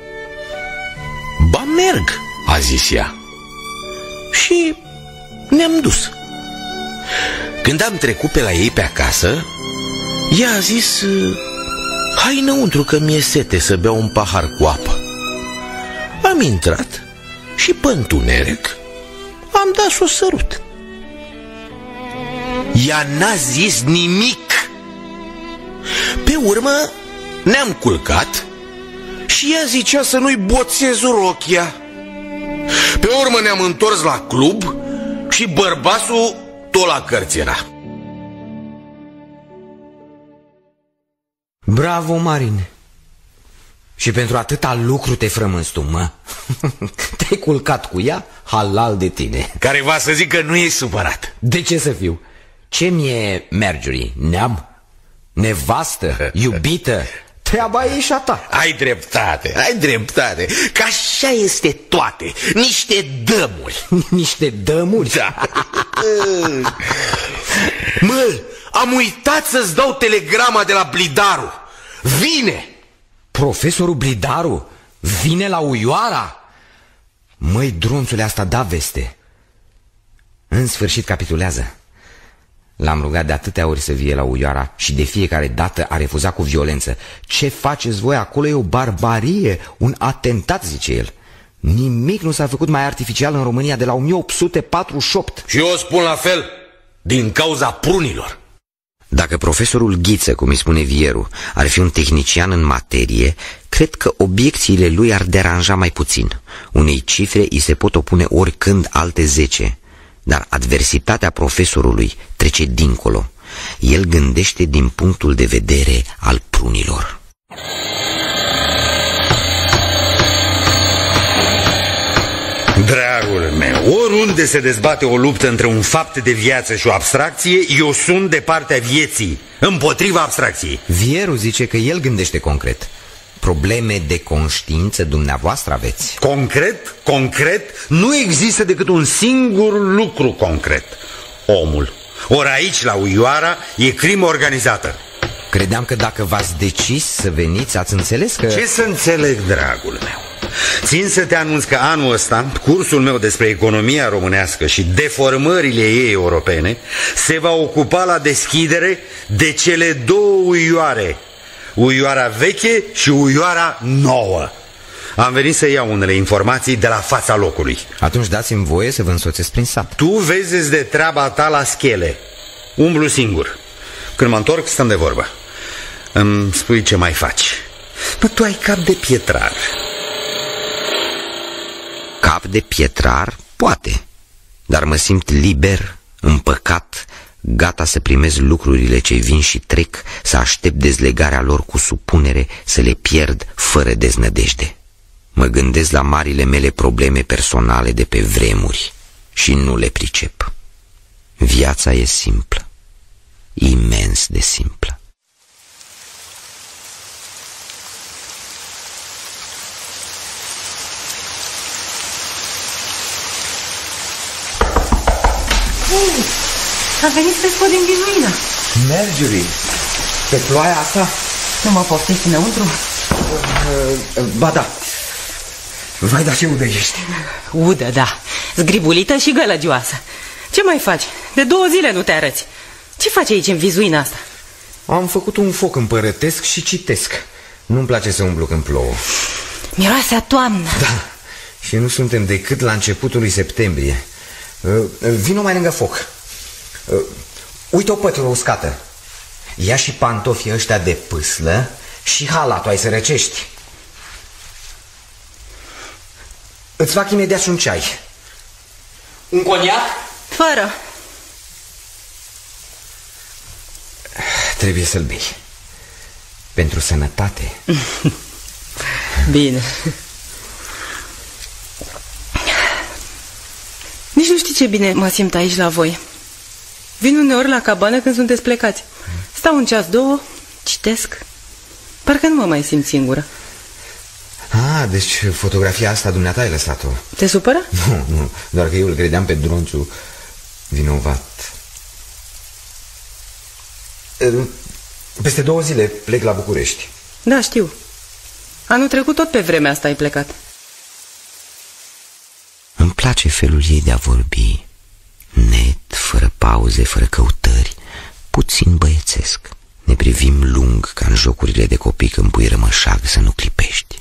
Ba merg, a zis ea. Și ne-am dus. Când am trecut pe la ei pe acasă, ea a zis: hai înăuntru că mi-e sete să beau un pahar cu apă. Am intrat și pe întuneric am dat să o sărut. Ea n-a zis nimic. Pe urmă ne-am culcat și ea zicea să nu-i boțez rochia. Pe urmă ne-am întors la club și bărbasul tot la cărți era. Bravo, Marine. Și pentru atâta lucru te frămânți tu, mă. Te-ai culcat cu ea, halal de tine. Care va să zic că nu e supărat. De ce să fiu? Ce mi-e Marjorie? Neam? Nevastă? Iubită? Treaba e și a ta. Ai dreptate, ai dreptate. Că așa este toate. Niște dămuri. Niște dămuri? Da. Mă, am uitat să-ți dau telegrama de la Blidaru. Vine. Profesorul Blidaru vine la Uioara? Măi, drunțule, asta da veste. În sfârșit capitulează. L-am rugat de atâtea ori să vie la Uioara și de fiecare dată a refuzat cu violență. Ce faceți voi acolo e o barbarie, un atentat, zice el. Nimic nu s-a făcut mai artificial în România de la 1848. Și eu spun la fel, din cauza prunilor. Dacă profesorul Ghiță, cum îi spune Vieru, ar fi un tehnician în materie, cred că obiecțiile lui ar deranja mai puțin. Unei cifre îi se pot opune oricând alte 10. Dar adversitatea profesorului trece dincolo. El gândește din punctul de vedere al prunilor. Dragul meu, oriunde se dezbate o luptă între un fapt de viață și o abstracție, eu sunt de partea vieții, împotriva abstracției. Vieru zice că el gândește concret. Probleme de conștiință dumneavoastră aveți. Concret? Concret? Nu există decât un singur lucru concret: omul. Ori aici, la Uioara, e crimă organizată. Credeam că dacă v-ați decis să veniți, ați înțeles că... Ce să înțeleg, dragul meu? Țin să te anunț că anul ăsta cursul meu despre economia românească și deformările ei europene se va ocupa la deschidere de cele două Uioare: Uioara veche și Uioara nouă. Am venit să iau unele informații de la fața locului. Atunci dați-mi voie să vă însoțesc prin sat. Tu vezi de treaba ta la schele. Umblu singur. Când mă întorc, stăm de vorbă. Îmi spui ce mai faci. Bă, tu ai cap de pietrar. Cap de pietrar? Poate. Dar mă simt liber, împăcat, gata să primez lucrurile ce vin și trec, să aștept dezlegarea lor cu supunere, să le pierd fără deznădejde. Mă gândesc la marile mele probleme personale de pe vremuri și nu le pricep. Viața e simplă, imens de simplă. A venit pe scot din vizuină. Marjorie, pe ploaia asta? Nu mă poftești înăuntru? Ba da. Vai, dar ce udă ești. Udă, da. Zgribulită și gălăgioasă. Ce mai faci? De 2 zile nu te arăți. Ce faci aici în vizuina asta? Am făcut un foc împărătesc și citesc. Nu-mi place să umblu când plouă. Miroase a toamnă. Da. Și nu suntem decât la începutul lui septembrie. Vino mai lângă foc. Uite o pătură uscată. Ia și pantofii ăștia de pâslă și halatul, ai să răcești. Îți fac imediat și un ceai. Un coniac? Fără. Trebuie să-l bei. Pentru sănătate. Bine. Nici nu știi ce bine mă simt aici la voi. Vin uneori la cabană când sunteți plecați. Stau un ceas, 2, citesc. Parcă nu mă mai simt singură. Deci fotografia asta dumneata ai lăsat-o. Te supără? Nu, doar că eu îl credeam pe Dronciu vinovat. Peste 2 zile plec la București. Da, știu. Anul trecut tot pe vremea asta ai plecat. Îmi place felul ei de a vorbi. Net, fără pauze, fără căutări, puțin băiețesc. Ne privim lung ca în jocurile de copii când pui rămășag să nu clipești.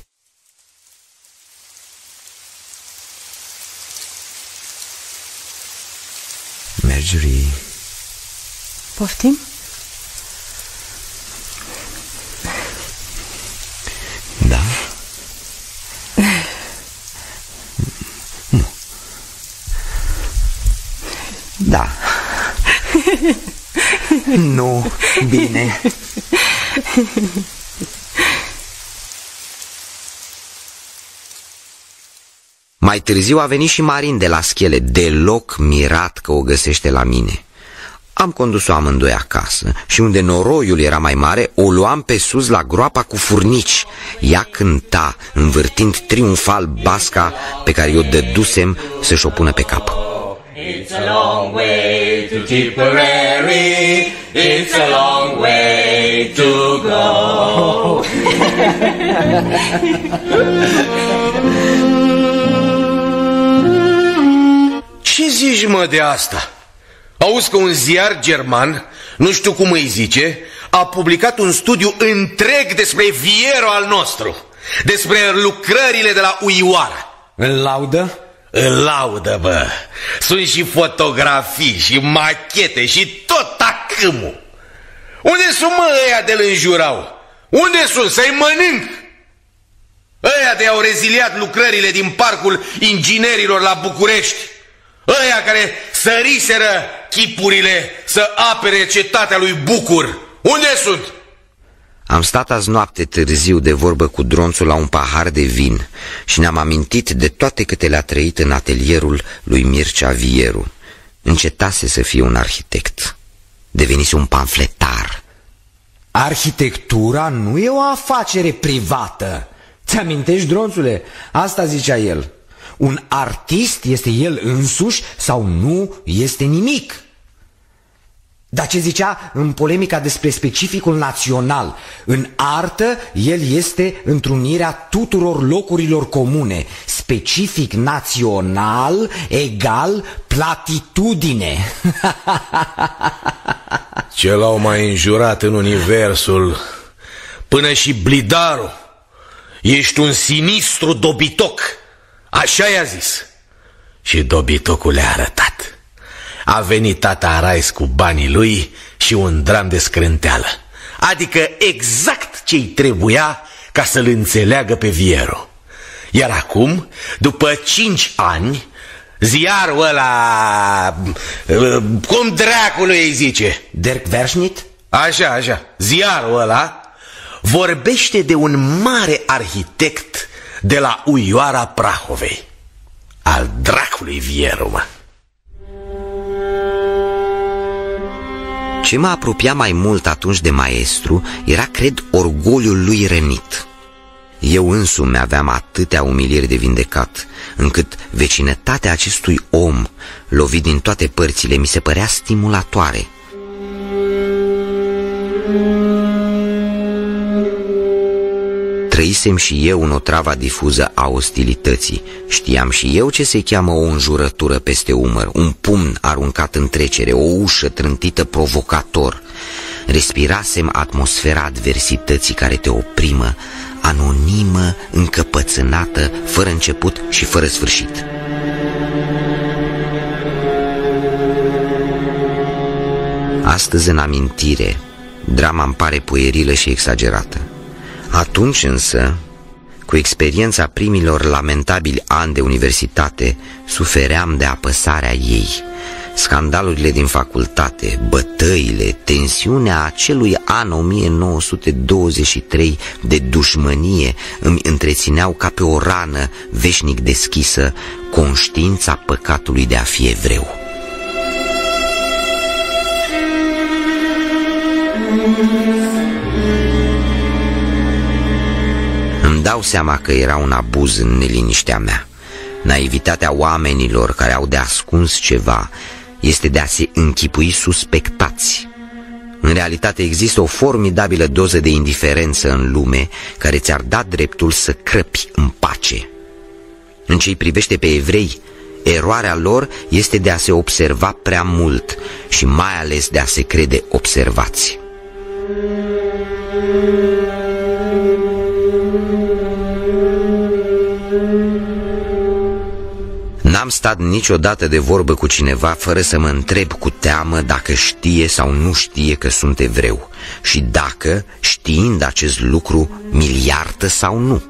Marjorie. Poftim? Da? Nu. Da. Nu, bine. Mai târziu a venit și Marin de la Schele, deloc mirat că o găsește la mine. Am condus-o amândoi acasă și unde noroiul era mai mare, o luam pe sus la groapa cu furnici. Ea cânta, învârtind triumfal basca pe care eu dădusem să-și o pună pe cap. It's a long way to Tipperary, it's a long way to go. Ce zici, mă, de asta? Auzi că un ziar german, nu știu cum îi zice, a publicat un studiu întreg despre Vieru al nostru, despre lucrările de la Uioara. Îl laudă? Îl laudă, bă. Sunt și fotografii și machete și tot acâmul. Unde sunt, mă, ăia de-l înjurau? Unde sunt? Să-i mănânc! Ăia de au reziliat lucrările din Parcul Inginerilor la București. Ăia care săriseră chipurile să apere cetatea lui Bucur. Unde sunt? Am stat azi noapte târziu de vorbă cu Dronțul la un pahar de vin și ne-am amintit de toate câte le-a trăit în atelierul lui Mircea Vieru. Încetase să fie un arhitect. Devenise un pamfletar. Arhitectura nu e o afacere privată. Ți-amintești, Dronțule? Asta zicea el. Un artist este el însuși sau nu este nimic. Dar ce zicea în polemica despre specificul național? În artă, el este întrunirea tuturor locurilor comune. Specific național egal platitudine. Ce l-au mai înjurat în universul, până și Blidaru. Ești un sinistru dobitoc. Așa i-a zis. Și dobitocul le-a arătat. A venit tata Arais cu banii lui și un dram de scrânteală. Adică exact ce-i trebuia ca să-l înțeleagă pe Vieru. Iar acum, după 5 ani, ziarul ăla, cum dracului îi zice? Der Querschnitt? Așa, ziarul ăla vorbește de un mare arhitect de la Uioara Prahovei. Al dracului Vieru, mă. Ce mă apropia mai mult atunci de maestru era, cred, orgoliul lui rănit. Eu însumi aveam atâtea umiliri de vindecat, încât vecinătatea acestui om, lovit din toate părțile, mi se părea stimulatoare. Trăisem și eu în otrava difuză a ostilității. Știam și eu ce se cheamă o înjurătură peste umăr, un pumn aruncat în trecere, o ușă trântită provocator. Respirasem atmosfera adversității care te oprimă, anonimă, încăpățânată, fără început și fără sfârșit. Astăzi, în amintire, drama îmi pare puerilă și exagerată. Atunci însă, cu experiența primilor lamentabili ani de universitate, sufeream de apăsarea ei. Scandalurile din facultate, bătăile, tensiunea acelui an 1923 de dușmănie îmi întrețineau ca pe o rană veșnic deschisă conștiința păcatului de a fi evreu. Îmi dau seama că era un abuz în neliniștea mea. Naivitatea oamenilor care au de ascuns ceva este de a se închipui suspectați. În realitate există o formidabilă doză de indiferență în lume care ți-ar da dreptul să crăpi în pace. În ce-i privește pe evrei, eroarea lor este de a se observa prea mult și mai ales de a se crede observați. N-am stat niciodată de vorbă cu cineva fără să mă întreb cu teamă dacă știe sau nu știe că sunt evreu și dacă, știind acest lucru, mi-l iartă sau nu.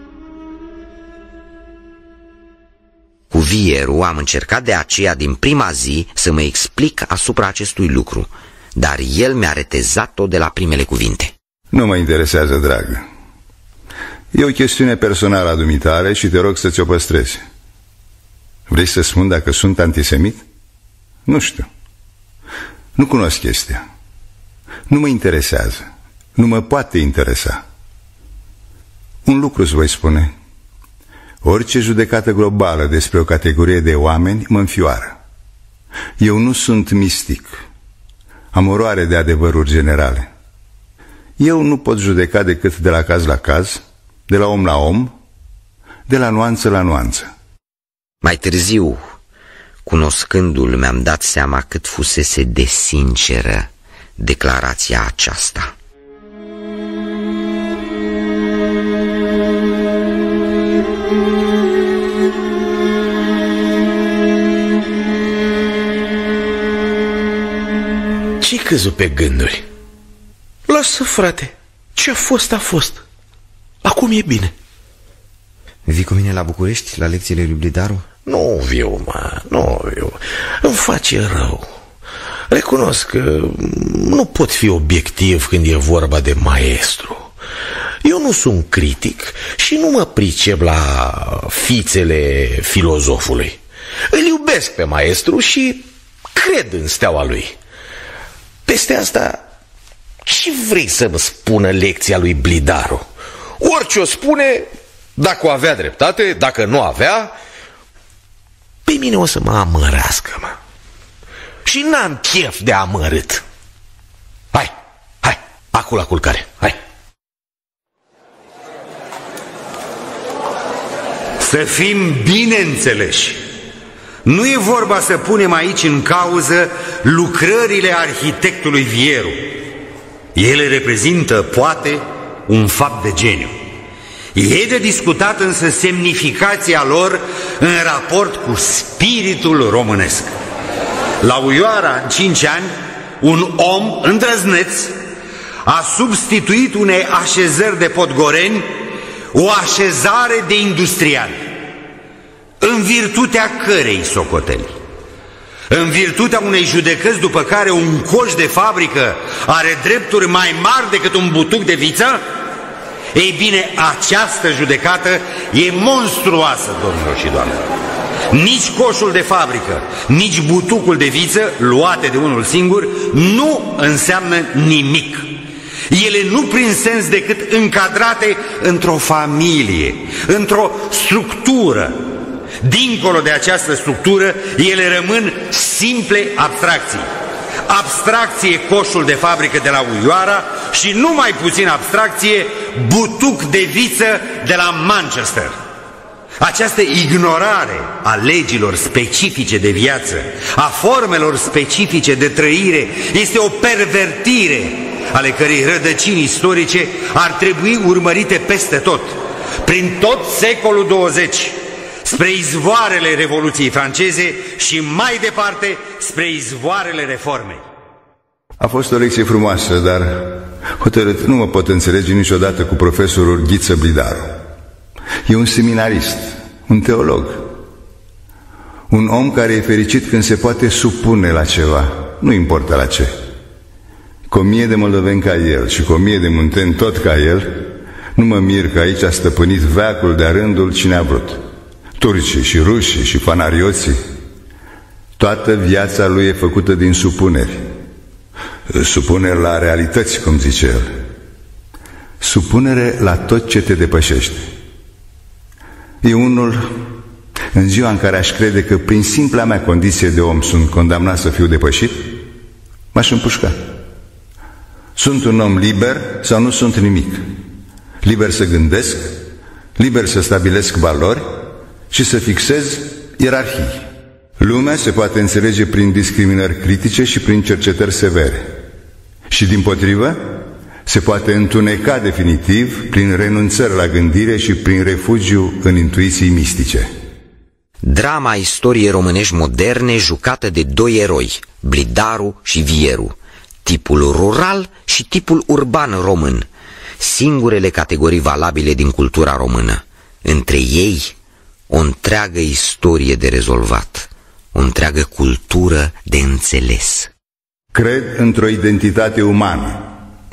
Cu Vieru am încercat de aceea din prima zi să mă explic asupra acestui lucru, dar el mi-a retezat-o de la primele cuvinte. Nu mă interesează, dragă. E o chestiune personală a dumitale și te rog să ți-o păstrezi. Vrei să spun dacă sunt antisemit? Nu știu. Nu cunosc chestia. Nu mă interesează. Nu mă poate interesa. Un lucru îți voi spune. Orice judecată globală despre o categorie de oameni mă înfioară. Eu nu sunt mistic. Am oroare de adevăruri generale. Eu nu pot judeca decât de la caz la caz, de la om la om, de la nuanță la nuanță. Mai târziu, Cunoscându-l, mi-am dat seama cât fusese de sinceră declarația aceasta. Ce-i căzut pe gânduri? Lasă, frate, ce-a fost, a fost. Acum e bine. Vii cu mine la București, la lecțiile lui Blidaru? Nu viu, mă, nu viu. Îmi face rău. Recunosc că nu pot fi obiectiv când e vorba de maestru. Eu nu sunt critic și nu mă pricep la fițele filozofului. Îl iubesc pe maestru și cred în steaua lui. Peste asta, ce vrei să-mi spună lecția lui Blidaru? Orice o spune, dacă o avea dreptate, dacă nu avea, pe mine o să mă amărască, mă. Și n-am chef de amărât. Hai, acum la culcare, hai. Să fim bine înțeleși. Nu e vorba să punem aici în cauză lucrările arhitectului Vieru. Ele reprezintă, poate, un fapt de geniu. E de discutat însă semnificația lor în raport cu spiritul românesc. La Uioara, în 5 ani, un om îndrăzneț a substituit unei așezări de podgoreni o așezare de industriali. În virtutea cărei socoteli? În virtutea unei judecăți după care un coș de fabrică are drepturi mai mari decât un butuc de viță? Ei bine, această judecată e monstruoasă, domnilor și doamnelor. Nici coșul de fabrică, nici butucul de viță, luate de unul singur, nu înseamnă nimic. Ele nu prin sens decât încadrate într-o familie, într-o structură. Dincolo de această structură, ele rămân simple abstracții. Abstracție coșul de fabrică de la Uioara și nu mai puțin abstracție butuc de viță de la Manchester. Această ignorare a legilor specifice de viață, a formelor specifice de trăire, este o pervertire ale cărei rădăcini istorice ar trebui urmărite peste tot, prin tot secolul 20, spre izvoarele Revoluției franceze și mai departe spre izvoarele reformei. A fost o lecție frumoasă, dar hotărât nu mă pot înțelege niciodată cu profesorul Ghiță Blidaru. E un seminarist, un teolog, un om care e fericit când se poate supune la ceva, nu importă la ce. Cu 1000 de moldoveni ca el și cu 1000 de munteni tot ca el, nu mă mir că aici a stăpânit veacul de-a rândul cine a vrut. Turcii și rușii și fanarioții. Toată viața lui e făcută din supuneri. Supuneri la realități, cum zice el. Supunere la tot ce te depășește. E unul, în ziua în care aș crede că prin simpla mea condiție de om sunt condamnat să fiu depășit, m-aș împușca. Sunt un om liber sau nu sunt nimic? Liber să gândesc, liber să stabilesc valori și să fixez ierarhii. Lumea se poate înțelege prin discriminări critice și prin cercetări severe. Și dimpotrivă, se poate întuneca definitiv prin renunțări la gândire și prin refugiu în intuiții mistice. Drama istoriei românești moderne jucată de doi eroi, Blidaru și Vieru, tipul rural și tipul urban român, singurele categorii valabile din cultura română. Între ei, o întreagă istorie de rezolvat, o întreagă cultură de înțeles. Cred într-o identitate umană.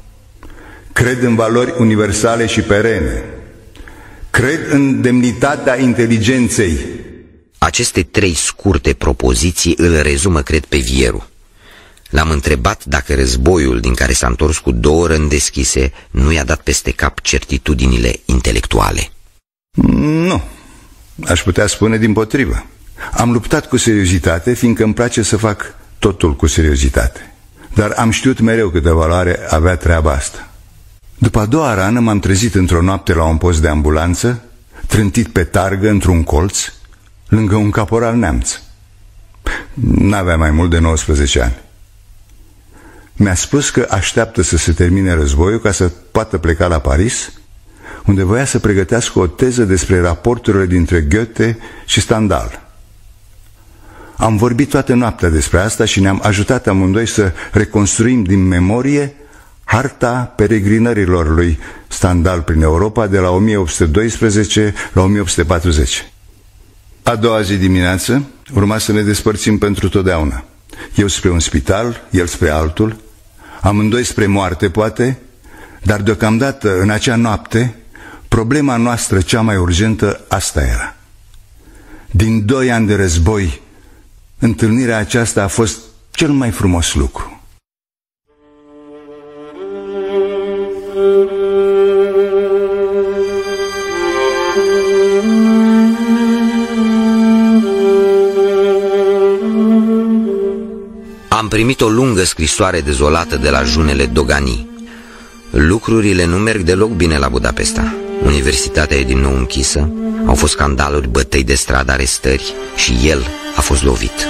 Cred în valori universale și perene. Cred în demnitatea inteligenței. Aceste 3 scurte propoziții îl rezumă, cred, pe Vieru. L-am întrebat dacă războiul din care s-a întors cu 2 răni deschise nu i-a dat peste cap certitudinile intelectuale. Nu, aș putea spune dimpotrivă. Am luptat cu seriozitate, fiindcă îmi place să fac totul cu seriozitate. Dar am știut mereu câtă valoare avea treaba asta. După a 2-a rană m-am trezit într-o noapte la un post de ambulanță, trântit pe targă într-un colț, lângă un caporal neamț. N-avea mai mult de 19 ani. Mi-a spus că așteaptă să se termine războiul ca să poată pleca la Paris, unde voia să pregătească o teză despre raporturile dintre Goethe și Stendhal. Am vorbit toată noaptea despre asta și ne-am ajutat amândoi să reconstruim din memorie harta peregrinărilor lui Stendhal prin Europa de la 1812 la 1840. A doua zi dimineață urma să ne despărțim pentru totdeauna. Eu spre un spital, el spre altul, amândoi spre moarte, poate, dar deocamdată, în acea noapte, problema noastră cea mai urgentă asta era. Din 2 ani de război, întâlnirea aceasta a fost cel mai frumos lucru. Am primit o lungă scrisoare dezolată de la Junele Dogani. Lucrurile nu merg deloc bine la Budapesta. Universitatea e din nou închisă, au fost scandaluri, bătăi de stradă, arestări și el a fost lovit.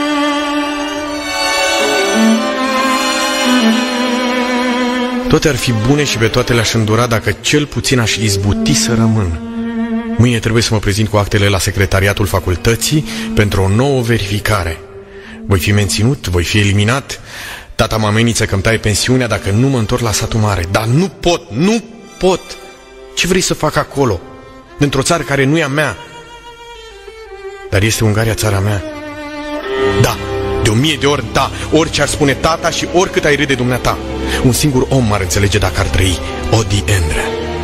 Toate ar fi bune și pe toate le-aș îndura dacă cel puțin aș izbuti să rămân. Mâine trebuie să mă prezint cu actele la secretariatul facultății pentru o nouă verificare. Voi fi menținut, voi fi eliminat. Tata mă amenință că îmi taie pensiunea dacă nu mă întorc la satul mare. Dar nu pot. Ce vrei să fac acolo? Într-o țară care nu e a mea. Dar este Ungaria țara mea. Da, de 1000 de ori da, orice ar spune tata și oricât ai râde dumneata. Un singur om m-ar înțelege dacă ar trăi. Odi Endre.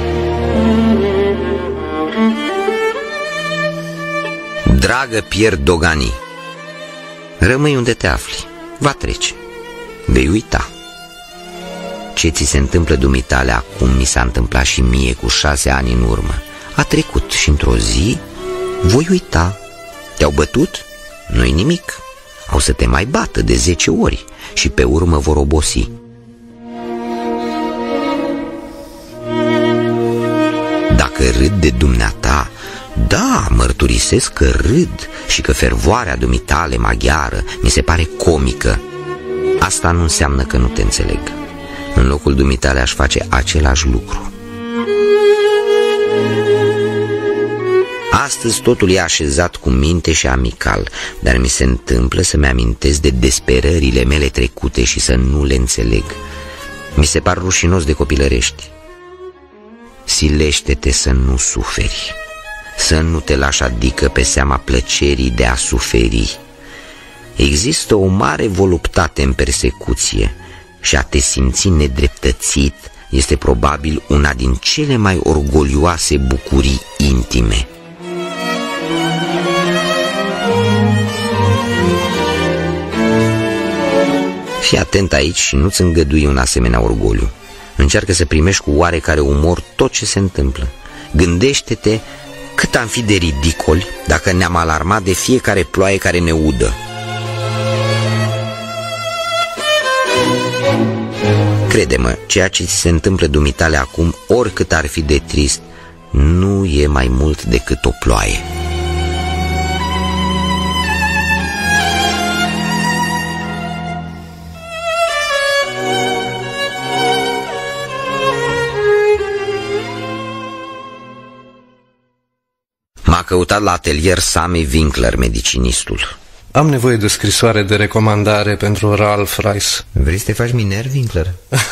Dragă Pierre Dogani, rămâi unde te afli. Va trece. Vei uita. Ce ți se întâmplă dumitale acum mi s-a întâmplat și mie cu 6 ani în urmă. A trecut și într-o zi voi uita. Te-au bătut? Nu-i nimic. Au să te mai bată de 10 ori și pe urmă vor obosi. Dacă râd de dumneata, da, mărturisesc că râd și că fervoarea dumitale maghiară mi se pare comică. Asta nu înseamnă că nu te înțeleg. În locul dumitale aș face același lucru. Astăzi totul e așezat cu minte și amical, dar mi se întâmplă să-mi amintesc de desperările mele trecute și să nu le înțeleg. Mi se par rușinos de copilărești. Silește-te să nu suferi, să nu te lași adică pe seama plăcerii de a suferi. Există o mare voluptate în persecuție și a te simți nedreptățit este probabil una din cele mai orgolioase bucurii intime. Fii atent aici și nu-ți îngădui un asemenea orgoliu. Încearcă să primești cu oarecare umor tot ce se întâmplă. Gândește-te cât am fi de ridicoli dacă ne-am alarmat de fiecare ploaie care ne udă. Crede-mă, ceea ce ți se întâmplă dumitale acum, oricât ar fi de trist, nu e mai mult decât o ploaie. M-a căutat la atelier Sami Winkler, medicinistul. Am nevoie de o scrisoare de recomandare pentru Ralph Rice. Vrei să te faci miner, Winkler?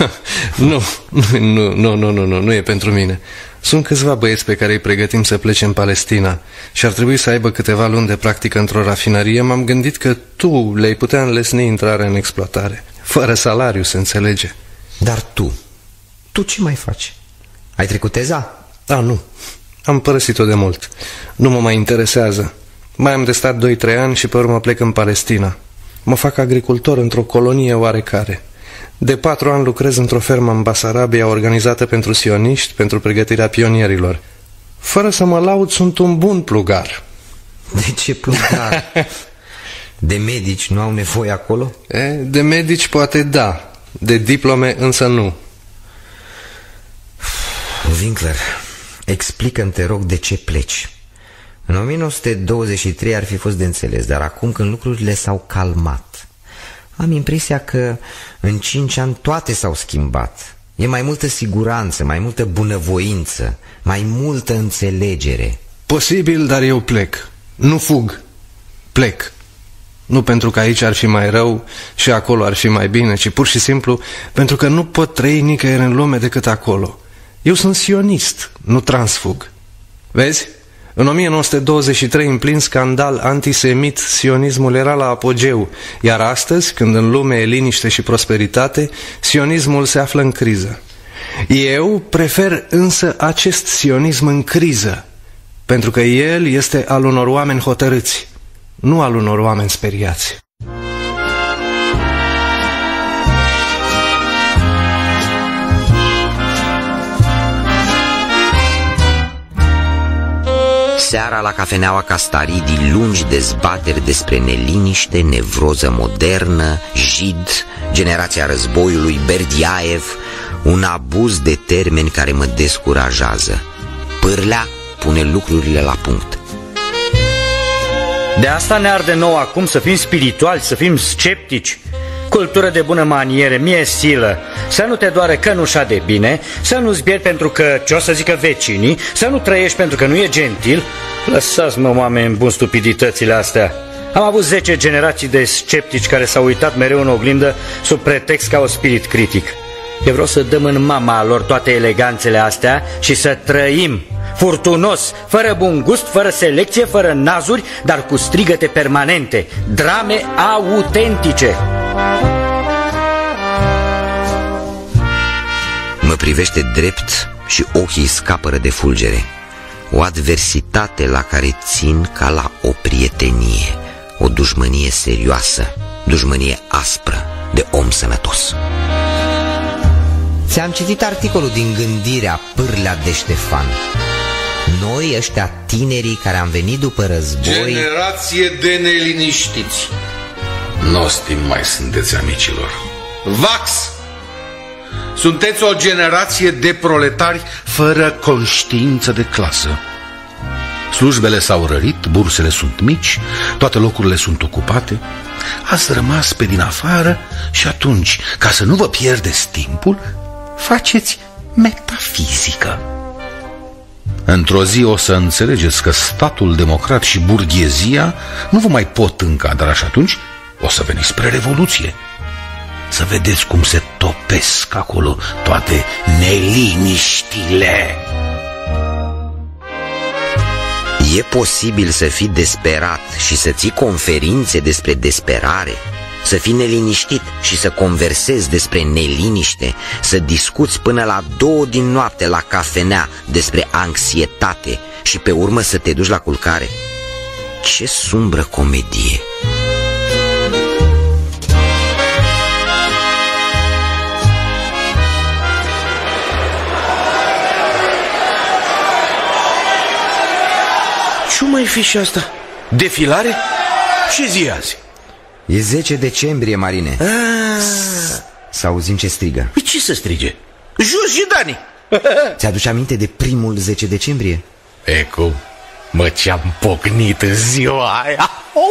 Nu e pentru mine. Sunt câțiva băieți pe care îi pregătim să plece în Palestina și ar trebui să aibă câteva luni de practică într-o rafinărie. M-am gândit că tu le-ai putea înlesni intrarea în exploatare. Fără salariu, se înțelege. Dar tu ce mai faci? Ai trecut teza? Nu. Am părăsit-o de mult. Nu mă mai interesează. Mai am de stat 2-3 ani și pe urmă plec în Palestina. Mă fac agricultor într-o colonie oarecare. De 4 ani lucrez într-o fermă în Basarabia organizată pentru sioniști, pentru pregătirea pionierilor. Fără să mă laud, sunt un bun plugar. De ce plugar? De medici nu au nevoie acolo? De medici poate da, de diplome însă nu. Winkler, explică-mi, te rog, de ce pleci. În 1923 ar fi fost de înțeles, dar acum când lucrurile s-au calmat, am impresia că în 5 ani toate s-au schimbat. E mai multă siguranță, mai multă bunăvoință, mai multă înțelegere. Posibil, dar eu plec. Nu fug. Plec. Nu pentru că aici ar fi mai rău și acolo ar fi mai bine, ci pur și simplu pentru că nu pot trăi nicăieri în lume decât acolo. Eu sunt sionist, nu transfug. Vezi? În 1923, în plin scandal antisemit, sionismul era la apogeu, iar astăzi, când în lume e liniște și prosperitate, sionismul se află în criză. Eu prefer însă acest sionism în criză, pentru că el este al unor oameni hotărâți, nu al unor oameni speriați. Seara la cafeneaua Castaridi, lungi dezbateri despre neliniște, nevroză modernă, Jid, generația războiului, Berdiaev, un abuz de termeni care mă descurajează. Pârlea pune lucrurile la punct. De asta ne arde nou acum să fim spirituali, să fim sceptici. Cultură de bună maniere, mie silă. Să nu te doare cănușa de bine, să nu-ți bieri pentru că ce o să zică vecinii, să nu trăiești pentru că nu e gentil. Lăsați-mă, oameni buni, stupiditățile astea. Am avut 10 generații de sceptici care s-au uitat mereu în oglindă sub pretext ca un spirit critic. Eu vreau să dăm în mama lor toate eleganțele astea și să trăim furtunos, fără bun gust, fără selecție, fără nazuri, dar cu strigăte permanente, drame autentice. Mă privește drept și ochii scapără de fulgere. O adversitate la care țin ca la o prietenie, o dușmănie serioasă, dușmănie aspră de om sănătos. Ți-am citit articolul din Gândirea, Pârlea de Ștefan. Noi, ăștia tinerii care am venit după război... Generație de neliniștiți. Nostim mai sunteți, amicilor. Vax! Sunteți o generație de proletari fără conștiință de clasă. Slujbele s-au rărit, bursele sunt mici, toate locurile sunt ocupate. Ați rămas pe din afară și atunci, ca să nu vă pierdeți timpul, faceți metafizică. Într-o zi o să înțelegeți că statul democrat și burghezia nu vă mai pot încadra și atunci o să veniți spre revoluție. Să vedeți cum se topesc acolo toate neliniștile. E posibil să fii desperat și să ții conferințe despre desperare? Să fii neliniștit și să conversezi despre neliniște? Să discuți până la 2 din noapte la cafenea despre anxietate și pe urmă să te duci la culcare? Ce sumbră comedie! Ce mai fi și asta? Defilare? Ce zi azi? E 10 decembrie, Marine. Să auzim ce strigă. Păi ce să strige? Jos și Dani. Ți-aduce aminte de primul 10 decembrie? Ecu, mă, ce-am pocnit în ziua aia.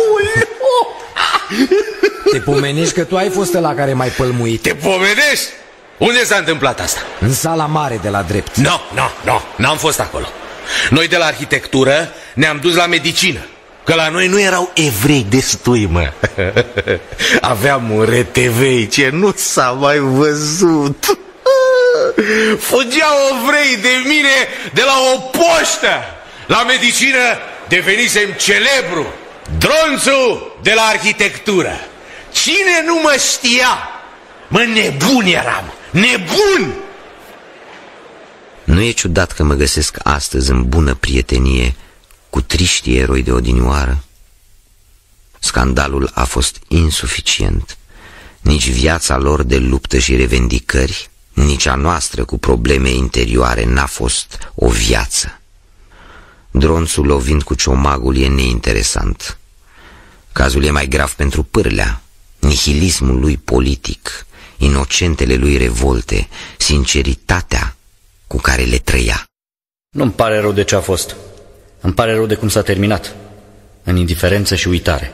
Te pomenești că tu ai fost ăla care m-ai pălmuit. Te pomenești? Unde s-a întâmplat asta? În sala mare de la drept. N-am fost acolo. Noi de la arhitectură ne-am dus la medicină, că la noi nu erau evrei destui, mă. Aveam un RTV ce nu s-a mai văzut. Fugeau evrei de mine de la o poștă. La medicină devenisem celebru, Dronțu de la arhitectură. Cine nu mă știa? Mă, nebun eram, nebun! Nu e ciudat că mă găsesc astăzi în bună prietenie cu triștii eroi de odinioară? Scandalul a fost insuficient. Nici viața lor de luptă și revendicări, nici a noastră cu probleme interioare n-a fost o viață. Dronțul lovind cu ciomagul e neinteresant. Cazul e mai grav pentru Pârlea. Nihilismul lui politic, inocentele lui revolte, sinceritatea cu care le trăia. Nu-mi pare rău de ce a fost. Îmi pare rău de cum s-a terminat, în indiferență și uitare.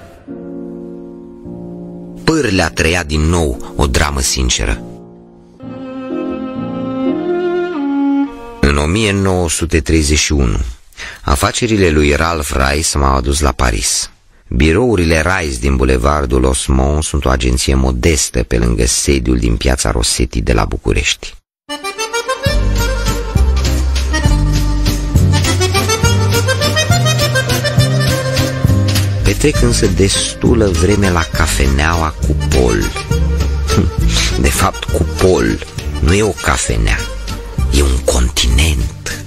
Pârlea trăia din nou o dramă sinceră. În 1931, afacerile lui Ralph Rice m-au adus la Paris. Birourile Rice din bulevardul Osmond sunt o agenție modestă pe lângă sediul din piața Rossetti de la București. Petrec însă destulă vreme la cafeneaua Cupol. De fapt, Cupol nu e o cafenea, e un continent.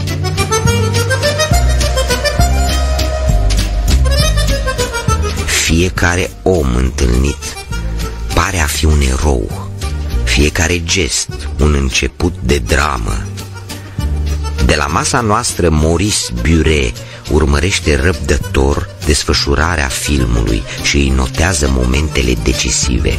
Fiecare om întâlnit pare a fi un erou, fiecare gest un început de dramă. De la masa noastră, Maurice Buret urmărește răbdător desfășurarea filmului și îi notează momentele decisive.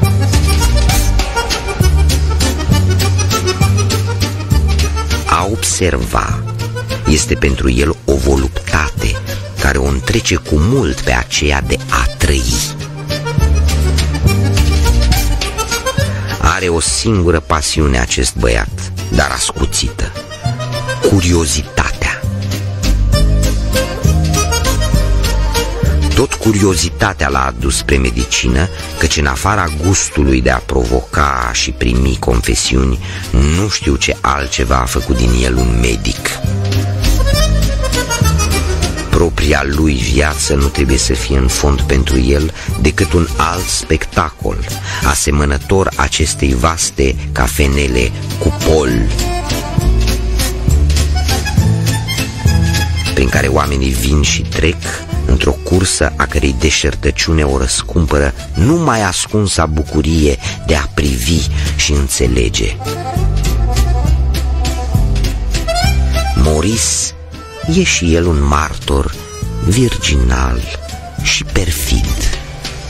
A observa este pentru el o voluptate care o întrece cu mult pe aceea de a trăi. Are o singură pasiune acest băiat, dar ascuțită: curiozitatea. Tot curiozitatea l-a adus spre medicină, căci în afara gustului de a provoca și primi confesiuni, nu știu ce altceva a făcut din el un medic. Propria lui viață nu trebuie să fie în fond pentru el decât un alt spectacol, asemănător acestei vaste cafenele Cupol, prin care oamenii vin și trec într-o cursă a cărei deșertăciune o răscumpără numai ascunsa bucurie de a privi și înțelege. Maurice e și el un martor virginal și perfid.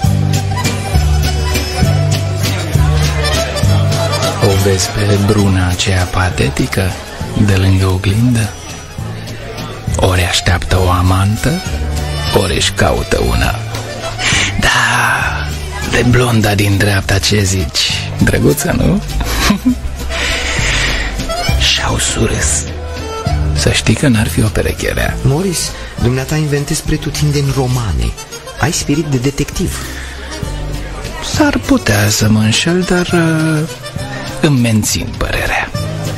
O vezi pe Bruna aceea patetică de lângă oglindă? Ori așteaptă o amantă, ori își caută una. Da, de blonda din dreapta ce zici? Drăguță, nu? Și-au surâs. Să știi că n-ar fi o perecherea. Maurice, dumneata inventezi pretutindeni romane. Ai spirit de detectiv. S-ar putea să mă înșel, dar îmi mențin părerea.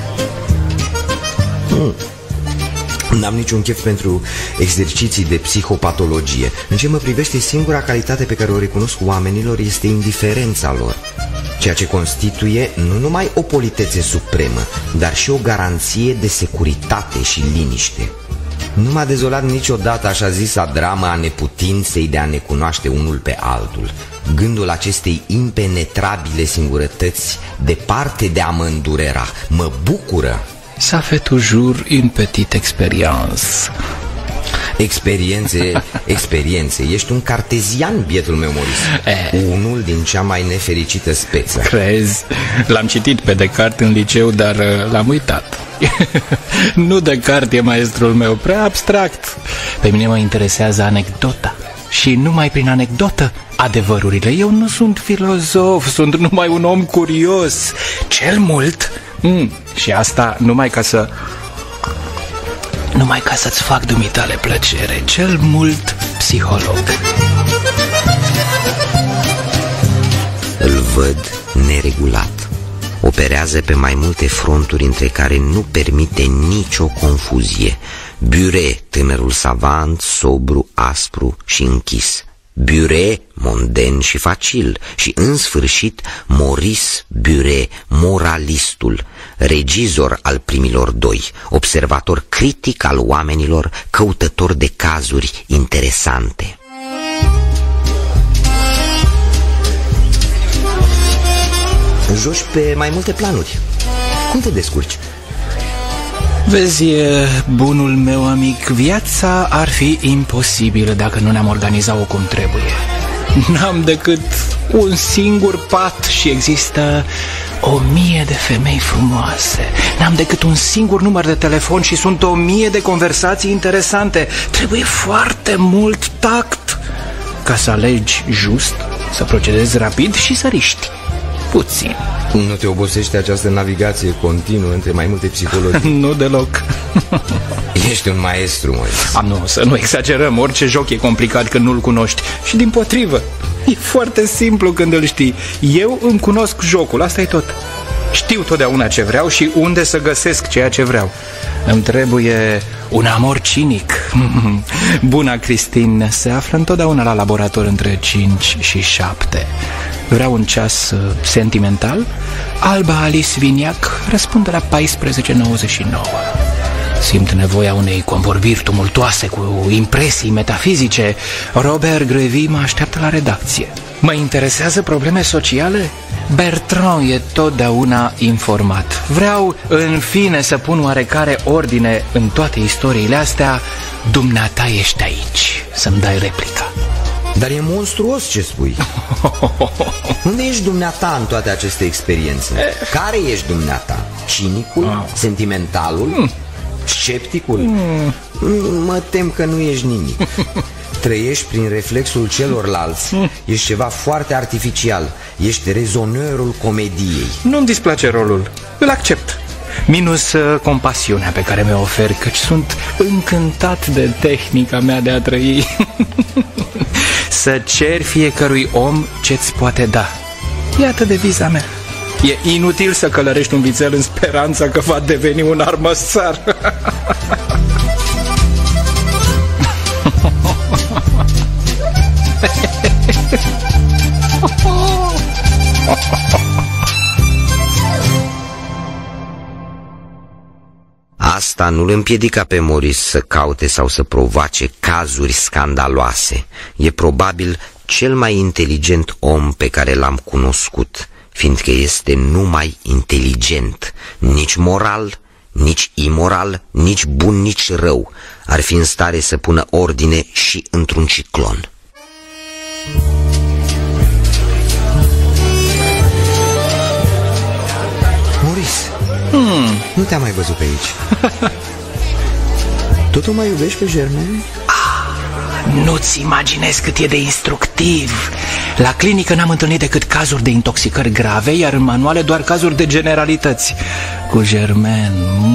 N-am niciun chef pentru exerciții de psihopatologie. În ce mă privește, singura calitate pe care o recunosc oamenilor este indiferența lor, ceea ce constituie nu numai o politețe supremă, dar și o garanție de securitate și liniște. Nu m-a dezolat niciodată așa zisa dramă a neputinței de a ne cunoaște unul pe altul. Gândul acestei impenetrabile singurătăți, departe de a mă îndurera, mă bucură. Ça fait toujours une petite expérience. Experiențe. Ești un cartezian, bietul meu, Maurice. Unul din cea mai nefericită speță. Crezi? L-am citit pe Descartes în liceu, dar l-am uitat. Nu Descartes e maestrul meu, prea abstract. Pe mine mă interesează anecdota. Și numai prin anecdotă adevărurile. Eu nu sunt filozof, sunt numai un om curios. Cel mult... Și asta numai ca să-ți fac dumitale plăcere. Cel mult psiholog. Îl văd neregulat. Operează pe mai multe fronturi, între care nu permite nicio confuzie. Buret, tânărul savant, sobru, aspru și închis. Buret, monden și facil. Și în sfârșit Maurice Buret, moralistul, regizor al primilor doi, observator critic al oamenilor, căutător de cazuri interesante. Joci pe mai multe planuri. Cum te descurci? Vezi, bunul meu amic, viața ar fi imposibilă dacă nu ne-am organizat-o cum trebuie. N-am decât un singur pat și există 1000 de femei frumoase. N-am decât un singur număr de telefon și sunt 1000 de conversații interesante. Trebuie foarte mult tact ca să alegi just, să procedezi rapid și să riști puțin. Nu te obosește această navigație continuă între mai multe psihologii? Nu deloc. Ești un maestru, Moise. Nu, să nu exagerăm. Orice joc e complicat când nu-l cunoști. Și dimpotrivă, e foarte simplu când îl știi. Eu îmi cunosc jocul, asta e tot. Știu totdeauna ce vreau și unde să găsesc ceea ce vreau. Îmi trebuie un amor cinic. Buna Christine se află întotdeauna la laborator între 5 și 7. Vreau un ceas sentimental. Alba Alice Viniac răspunde la 14,99. Simt nevoia unei convorbiri tumultoase cu impresii metafizice. Robert Grevy mă așteaptă la redacție. Mă interesează probleme sociale? Bertrand e totdeauna informat. Vreau, în fine, să pun oarecare ordine în toate istoriile astea. Dumneata ești aici să-mi dai replica. Dar e monstruos ce spui. Unde ești dumneata în toate aceste experiențe? Care ești dumneata? Cinicul? Sentimentalul? Scepticul? Mă tem că nu ești nimic. Trăiești prin reflexul celorlalți. Ești ceva foarte artificial. Ești rezonerul comediei. Nu-mi displace rolul, îl accept. Minus compasiunea pe care mi-o ofer, căci sunt încântat de tehnica mea de a trăi. Să ceri fiecărui om ce-ți poate da. Iată deviza mea. E inutil să călărești un vițel în speranța că va deveni un armăsar. Asta nu îl împiedica pe Maurice să caute sau să provoace cazuri scandaloase. E probabil cel mai inteligent om pe care l-am cunoscut, fiindcă este numai inteligent, nici moral, nici imoral, nici bun, nici rău. Ar fi în stare să pună ordine și într-un ciclon. Maurice, nu te-am mai văzut pe aici. Totul mai iubești pe Germain? Nu-ți imaginezi cât e de instructiv. La clinică n-am întâlnit decât cazuri de intoxicări grave, iar în manuale doar cazuri de generalități. Cu Germain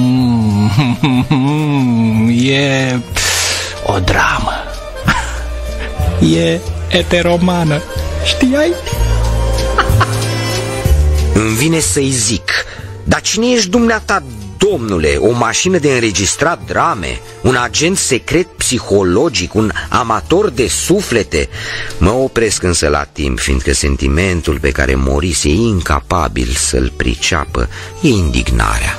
e o dramă. E eteromană. Știai? Îmi vine să-i zic: dar cine ești dumneata, domnule? O mașină de înregistrat drame? Un agent secret psihologic? Un amator de suflete? Mă opresc însă la timp, fiindcă sentimentul pe care Maurice e incapabil să-l priceapă e indignarea.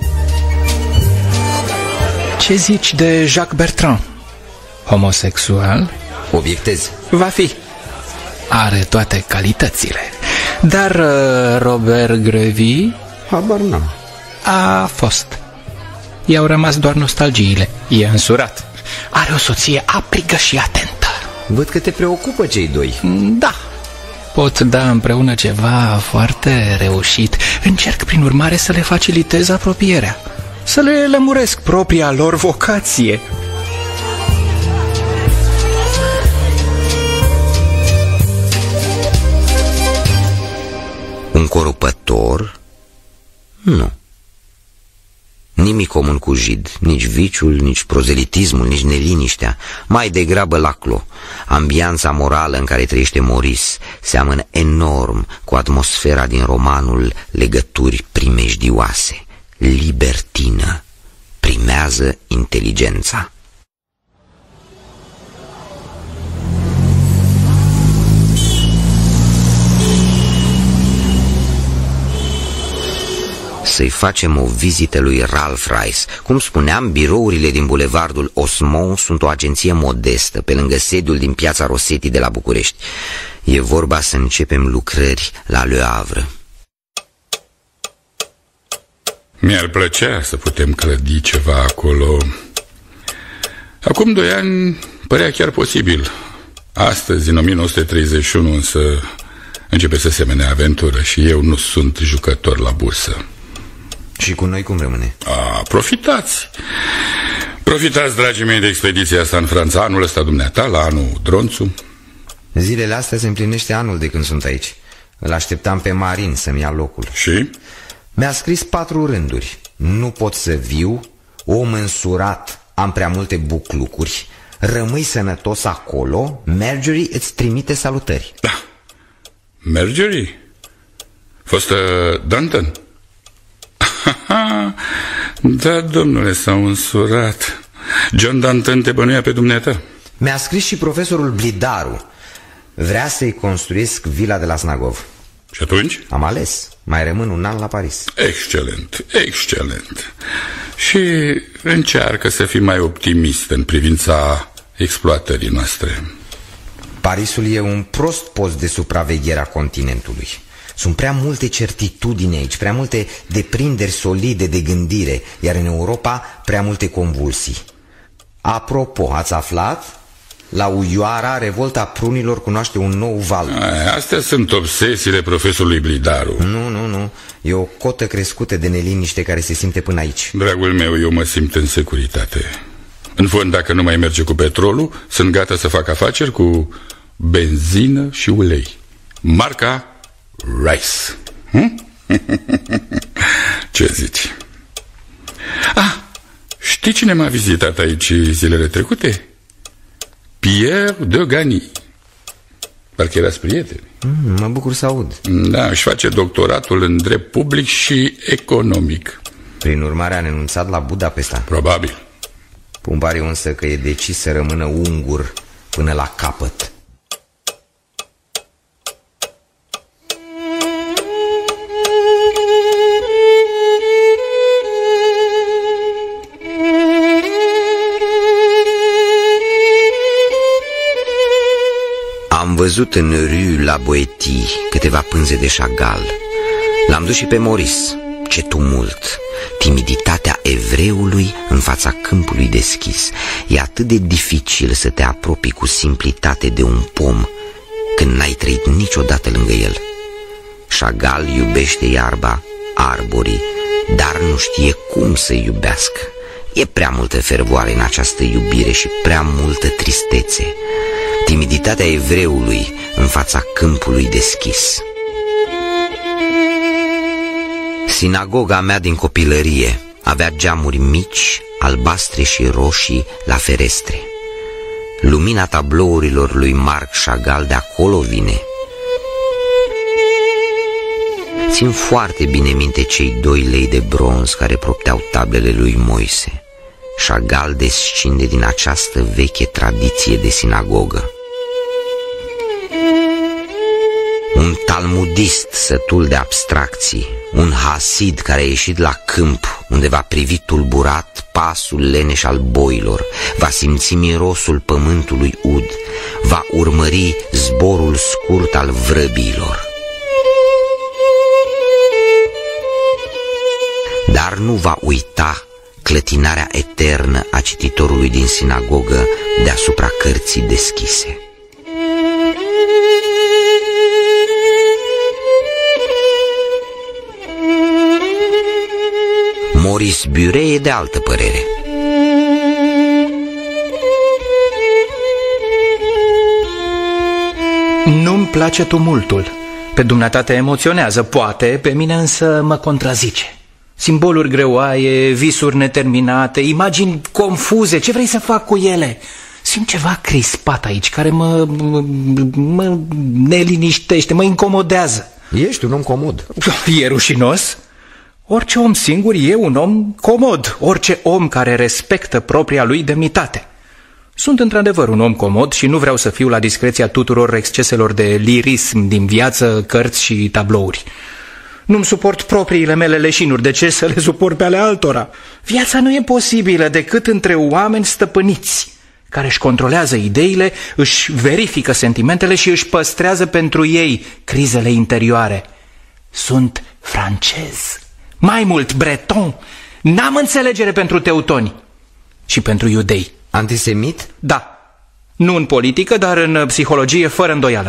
Ce zici de Jacques Bertrand? Homosexual? Obiectez. Va fi. Are toate calitățile. Dar Robert Grevy? Habar n-am. A fost. I-au rămas doar nostalgiile. E însurat. Are o soție aprigă și atentă. Văd că te preocupă cei doi. Da. Pot da împreună ceva foarte reușit. Încerc prin urmare să le facilitez apropierea, să le lămuresc propria lor vocație. Un corupător? Nu. Nimic comun cu Gide, nici viciul, nici prozelitismul, nici neliniștea. Mai degrabă Laclos. Ambianța morală în care trăiește Maurice seamănă enorm cu atmosfera din romanul Legături primejdioase. Libertină. Primează inteligența. Să-i facem o vizită lui Ralph Rice. Cum spuneam, birourile din bulevardul Osmond sunt o agenție modestă, pe lângă sediul din piața Rosetti de la București. E vorba să începem lucrări la Le Havre. Mi-ar plăcea să putem clădi ceva acolo. Acum 2 ani părea chiar posibil. Astăzi, în 1931, însă, începe să semene aventură și eu nu sunt jucător la bursă. Și cu noi cum rămâne? Profitați! Profitați, dragii mei, de expediția asta în Franța, anul ăsta dumneata, la anul Dronțu. Zilele astea se împlinește anul de când sunt aici. Îl așteptam pe Marin să-mi ia locul. Și? Mi-a scris 4 rânduri. Nu pot să viu, om însurat, am prea multe buclucuri, rămâi sănătos acolo, Marjorie îți trimite salutări. Da. Marjorie? Fostă Danton? Da, domnule, s-au însurat. John Danton te bănuia pe dumneata. Mi-a scris și profesorul Blidaru. Vrea să-i construiesc vila de la Snagov. Și atunci? Am ales. Mai rămân un an la Paris. Excelent, excelent. Și încearcă să fii mai optimist în privința exploatării noastre. Parisul e un prost post de supraveghere a continentului. Sunt prea multe certitudini aici, prea multe deprinderi solide de gândire, iar în Europa prea multe convulsii. Apropo, ați aflat? La Uioara, revolta prunilor cunoaște un nou val. Astea sunt obsesiile profesorului Blidaru. Nu. E o cotă crescută de neliniște care se simte până aici. Dragul meu, eu mă simt în securitate. În fond, dacă nu mai merge cu petrolul, sunt gata să fac afaceri cu benzină și ulei. Marca Rice. Ce zici? Știi cine m-a vizitat aici zilele trecute? Pierre de Gany. Parcă erați prieteni. Mă bucur să aud. Da, își face doctoratul în drept public și economic. Prin urmare a renunțat la Budapesta. Probabil. Îmi pare însă că e decis să rămână ungur până la capăt. Am văzut în Rue la Boétie câteva pânze de Chagall. L-am dus și pe Maurice. Ce tumult! Timiditatea evreului în fața câmpului deschis. E atât de dificil să te apropii cu simplitate de un pom când n-ai trăit niciodată lângă el. Chagall iubește iarba, arborii, dar nu știe cum să iubească. E prea multă fervoare în această iubire și prea multă tristețe. Timiditatea evreului în fața câmpului deschis. Sinagoga mea din copilărie avea geamuri mici, albastre și roșii la ferestre. Lumina tablourilor lui Marc Chagall de acolo vine. Țin foarte bine minte cei 2 lei de bronz care propteau tablele lui Moise. Chagall descinde din această veche tradiție de sinagogă. Un talmudist sătul de abstracții, un hasid care a ieșit la câmp, unde va privi tulburat pasul leneș al boilor, va simți mirosul pământului ud, va urmări zborul scurt al vrăbiilor. Dar nu va uita clătinarea eternă a cititorului din sinagogă deasupra cărții deschise. Maurice Buret e de altă părere. Nu-mi place tumultul. Pe dumneata te emoționează, poate, pe mine însă mă contrazice. Simboluri greoaie, visuri neterminate, imagini confuze, ce vrei să fac cu ele? Simt ceva crispat aici, care mă neliniștește, mă incomodează. Ești un om comod. E rușinos? Orice om singur e un om comod, orice om care respectă propria lui demnitate. Sunt într-adevăr un om comod și nu vreau să fiu la discreția tuturor exceselor de lirism din viață, cărți și tablouri. Nu-mi suport propriile mele leșinuri, de ce să le suport pe ale altora? Viața nu e posibilă decât între oameni stăpâniți, care își controlează ideile, își verifică sentimentele și își păstrează pentru ei crizele interioare. Sunt francez, mai mult breton, n-am înțelegere pentru teutoni și pentru iudei. Antisemit? Da, nu în politică, dar în psihologie fără îndoială.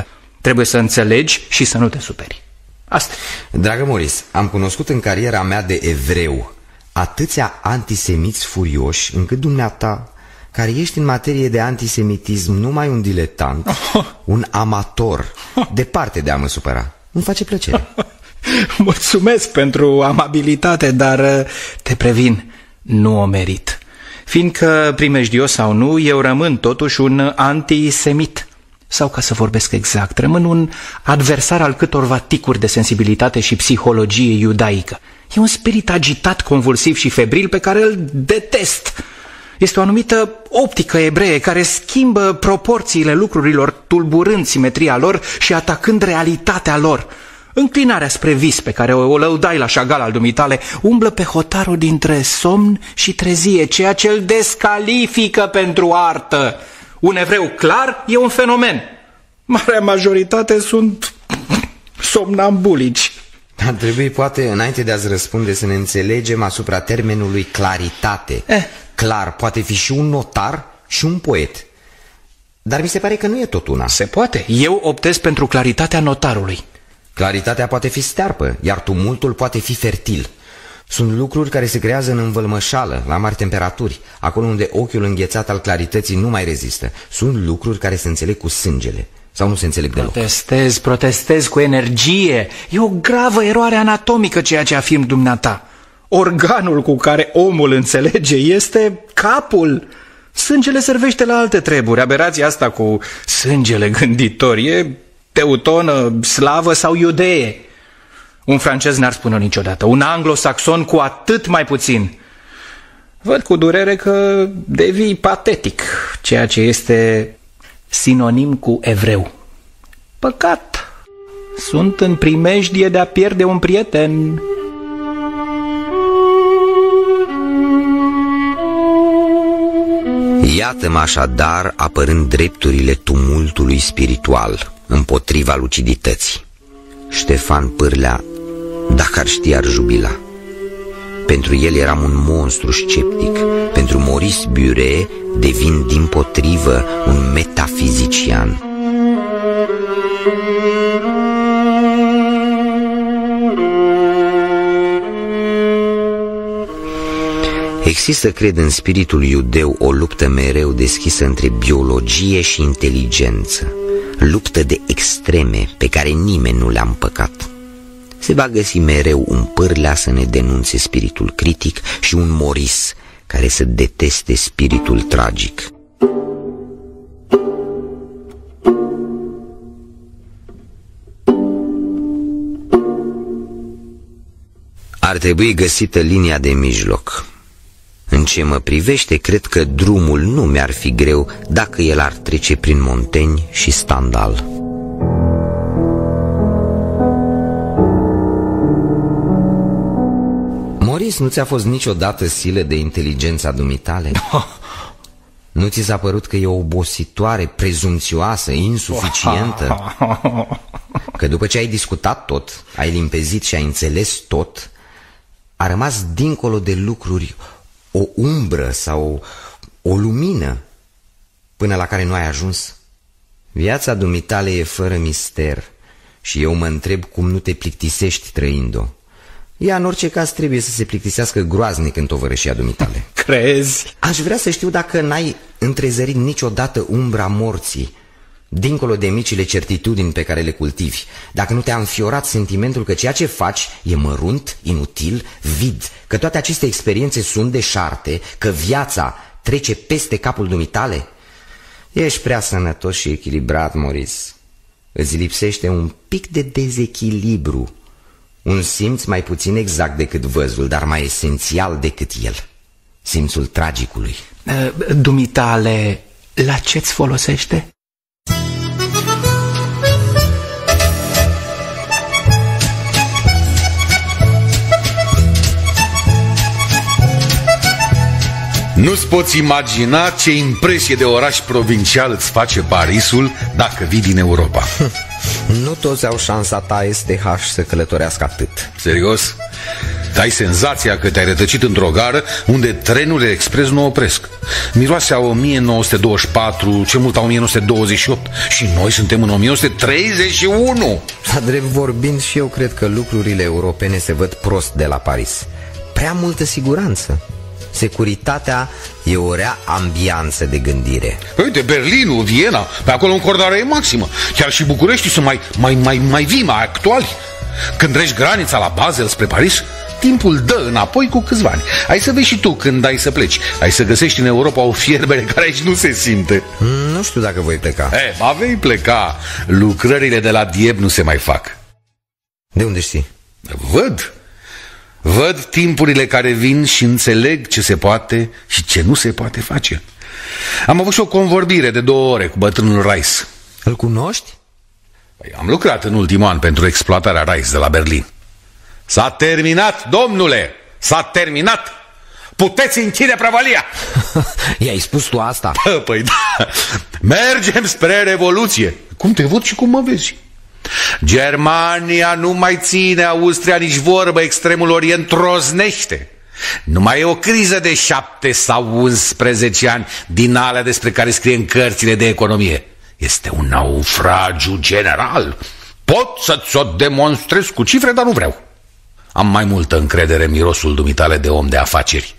Trebuie să înțelegi și să nu te superi. Asta. Dragă Moris, am cunoscut în cariera mea de evreu atâția antisemiți furioși, încât dumneata, care ești în materie de antisemitism numai un diletant, un amator, departe de a mă supăra. Îmi face plăcere. Mulțumesc pentru amabilitate, dar te previn, nu o merit. Fiindcă, primejdios sau nu, eu rămân totuși un antisemit. Sau, ca să vorbesc exact, rămân un adversar al câtorva ticuri de sensibilitate și psihologie iudaică. E un spirit agitat, convulsiv și febril pe care îl detest. Este o anumită optică ebreie care schimbă proporțiile lucrurilor, tulburând simetria lor și atacând realitatea lor. Înclinarea spre vis pe care o lăudai la Chagall al dumitale umblă pe hotarul dintre somn și trezie, ceea ce îl descalifică pentru artă. Un evreu clar e un fenomen. Marea majoritate sunt somnambulici. Ar trebui, poate, înainte de a-ți răspunde, să ne înțelegem asupra termenului claritate. Clar poate fi și un notar și un poet. Dar mi se pare că nu e tot una. Se poate. Eu optez pentru claritatea notarului. Claritatea poate fi stearpă, iar tumultul poate fi fertil. Sunt lucruri care se creează în învălmășală, la mari temperaturi, acolo unde ochiul înghețat al clarității nu mai rezistă. Sunt lucruri care se înțeleg cu sângele sau nu se înțeleg deloc. Protestez cu energie. E o gravă eroare anatomică ceea ce afirm dumneata. Organul cu care omul înțelege este capul. Sângele servește la alte treburi. Aberația asta cu sângele gânditor e teutonă, slavă sau iudee. Un francez n-ar spune niciodată, un anglosaxon cu atât mai puțin. Văd cu durere că devii patetic, ceea ce este sinonim cu evreu. Păcat, sunt în primejdie de a pierde un prieten. Iată-mă așadar apărând drepturile tumultului spiritual împotriva lucidității. Ștefan Pârlea, dacă ar ști, ar jubila. Pentru el eram un monstru sceptic. Pentru Maurice Buret devin dimpotrivă un metafizician. Există, cred, în spiritul iudeu o luptă mereu deschisă între biologie și inteligență. Luptă de extreme pe care nimeni nu le-a împăcat. Se va găsi mereu un Pârlea să ne denunțe spiritul critic și un Maurice care să deteste spiritul tragic. Ar trebui găsită linia de mijloc. În ce mă privește, cred că drumul nu mi-ar fi greu dacă el ar trece prin Montaigne și Stendhal. Maurice, nu ți-a fost niciodată silă de inteligența dumitale? Nu ți s-a părut că e obositoare, prezumțioasă, insuficientă? Că după ce ai discutat tot, ai limpezit și ai înțeles tot, a rămas dincolo de lucruri o umbră sau o lumină până la care nu ai ajuns? Viața dumitale e fără mister și eu mă întreb cum nu te plictisești trăind-o. Ea, în orice caz, trebuie să se plictisească groaznic în tovărășia dumitale. Crezi? Aș vrea să știu dacă n-ai întrezărit niciodată umbra morții, dincolo de micile certitudini pe care le cultivi, dacă nu te-a înfiorat sentimentul că ceea ce faci e mărunt, inutil, vid, că toate aceste experiențe sunt deșarte, că viața trece peste capul dumitale? Ești prea sănătos și echilibrat, Maurice. Îți lipsește un pic de dezechilibru, un simț mai puțin exact decât văzul, dar mai esențial decât el, simțul tragicului. Dumitale, la ce-ți folosește? Nu-ți poți imagina ce impresie de oraș provincial îți face Parisul dacă vii din Europa. Nu toți au șansa ta STH să călătorească atât. Serios? Dai senzația că te-ai rătăcit într-o gară unde trenurile expres nu opresc. Miroase a 1924, ce mult a 1928 și noi suntem în 1931. La drept vorbind, și eu cred că lucrurile europene se văd prost de la Paris. Prea multă siguranță. Securitatea e o rea ambianță de gândire. Uite, Berlinul, Viena, pe acolo încordarea e maximă. Chiar și București sunt mai vii, mai actuali. Când treci granița la Basel spre Paris, timpul dă înapoi cu câțiva ani. Ai să vezi și tu când ai să pleci. Ai să găsești în Europa o fierbere care aici nu se simte. Nu știu dacă voi pleca. Vei pleca. Lucrările de la Dieppe nu se mai fac. De unde știi? Văd timpurile care vin și înțeleg ce se poate și ce nu se poate face. Am avut și o convorbire de 2 ore cu bătrânul Rice. Îl cunoști? Am lucrat în ultimul an pentru exploatarea Rice de la Berlin. S-a terminat, domnule! S-a terminat! Puteți închide prăvălia! I-ai spus tu asta? Păi da! Mergem spre Revoluție! Cum te văd și cum mă vezi? Germania nu mai ține, Austria nici vorbă, Extremul Orient troznește. Nu mai e o criză de 7 sau 11 ani din alea despre care scrie în cărțile de economie. Este un naufragiu general. Pot să ți-o demonstrez cu cifre, dar nu vreau. Am mai multă încredere în mirosul dumitale de om de afaceri.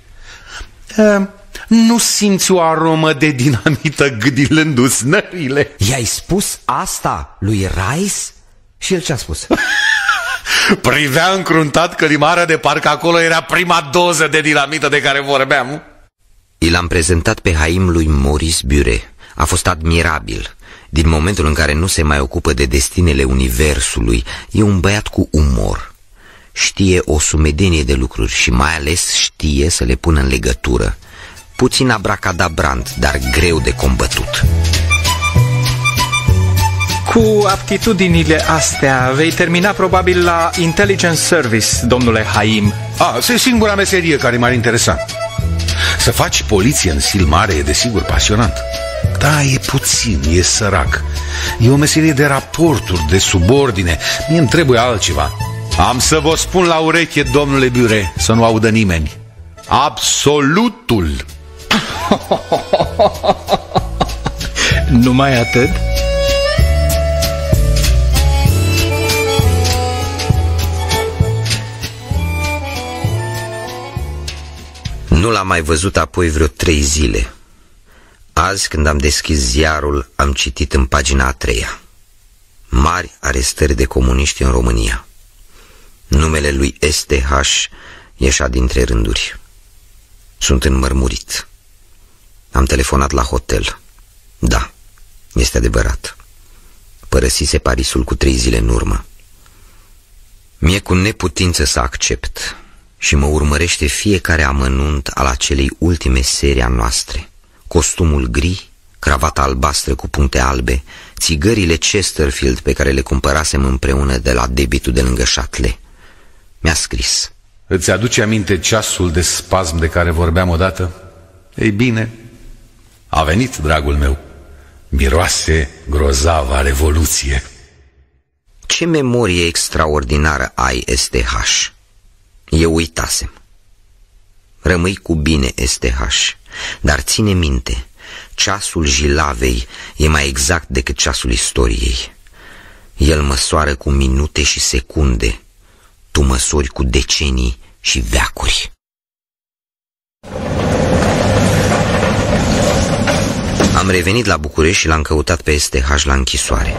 Nu simți o aromă de dinamită gâdilându-ți nările? I-ai spus asta lui Rice? Și el ce-a spus? Privea încruntat călimara de parcă acolo era prima doză de dinamită de care vorbeam. I l-am prezentat pe Haim lui Maurice Buret. A fost admirabil. Din momentul în care nu se mai ocupă de destinele universului, e un băiat cu umor. Știe o sumedenie de lucruri și mai ales știe să le pună în legătură. Puțin abracadabrant, dar greu de combătut. Cu aptitudinile astea vei termina probabil la Intelligence Service, domnule Haim. E singura meserie care m-ar interesa. Să faci poliție în stil mare e desigur pasionant. Da, e puțin, e sărac. E o meserie de raporturi, de subordine. Mie îmi trebuie altceva. Am să vă spun la ureche, domnule Buret, să nu audă nimeni. Absolutul. Numai atât? Nu l-am mai văzut apoi vreo 3 zile. Azi, când am deschis ziarul, am citit în pagina a 3-a: mari arestări de comuniști în România. Numele lui STH ieșea dintre rânduri. Sunt înmărmurit. Am telefonat la hotel. Da, este adevărat. Părăsise Parisul cu 3 zile în urmă. Mi-e cu neputință să accept și mă urmărește fiecare amănunt al acelei ultime serii a noastre. Costumul gri, cravata albastră cu puncte albe, țigările Chesterfield pe care le cumpărasem împreună de la debitul de lângă Châtelet. Mi-a scris: îți aduce aminte ceasul de spasm de care vorbeam odată? Ei bine, a venit, dragul meu. Miroase grozava revoluție. Ce memorie extraordinară ai, STH. Eu uitasem. Rămâi cu bine, STH, dar ține minte, ceasul Jilavei e mai exact decât ceasul istoriei. El măsoară cu minute și secunde, tu măsori cu decenii și veacuri. Am revenit la București și l-am căutat pe STH la închisoare.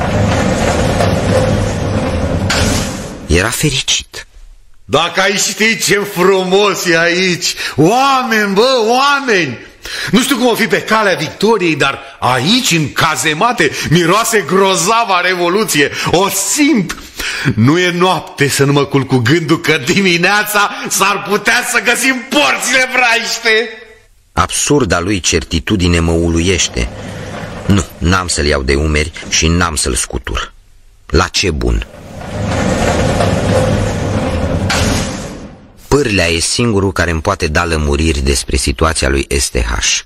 Era fericit. Dacă ai ști ce frumos e aici! Oameni, bă, oameni! Nu știu cum o fi pe calea victoriei, dar aici, în cazemate, miroase grozava revoluție. O simt! Nu e noapte să nu mă culc cu gândul că dimineața s-ar putea să găsim porțile vraiște. Absurda lui certitudine mă uluiește. Nu, n-am să-l iau de umeri și n-am să-l scutur. La ce bun? Pârlea e singurul care îmi poate da lămuriri despre situația lui STH.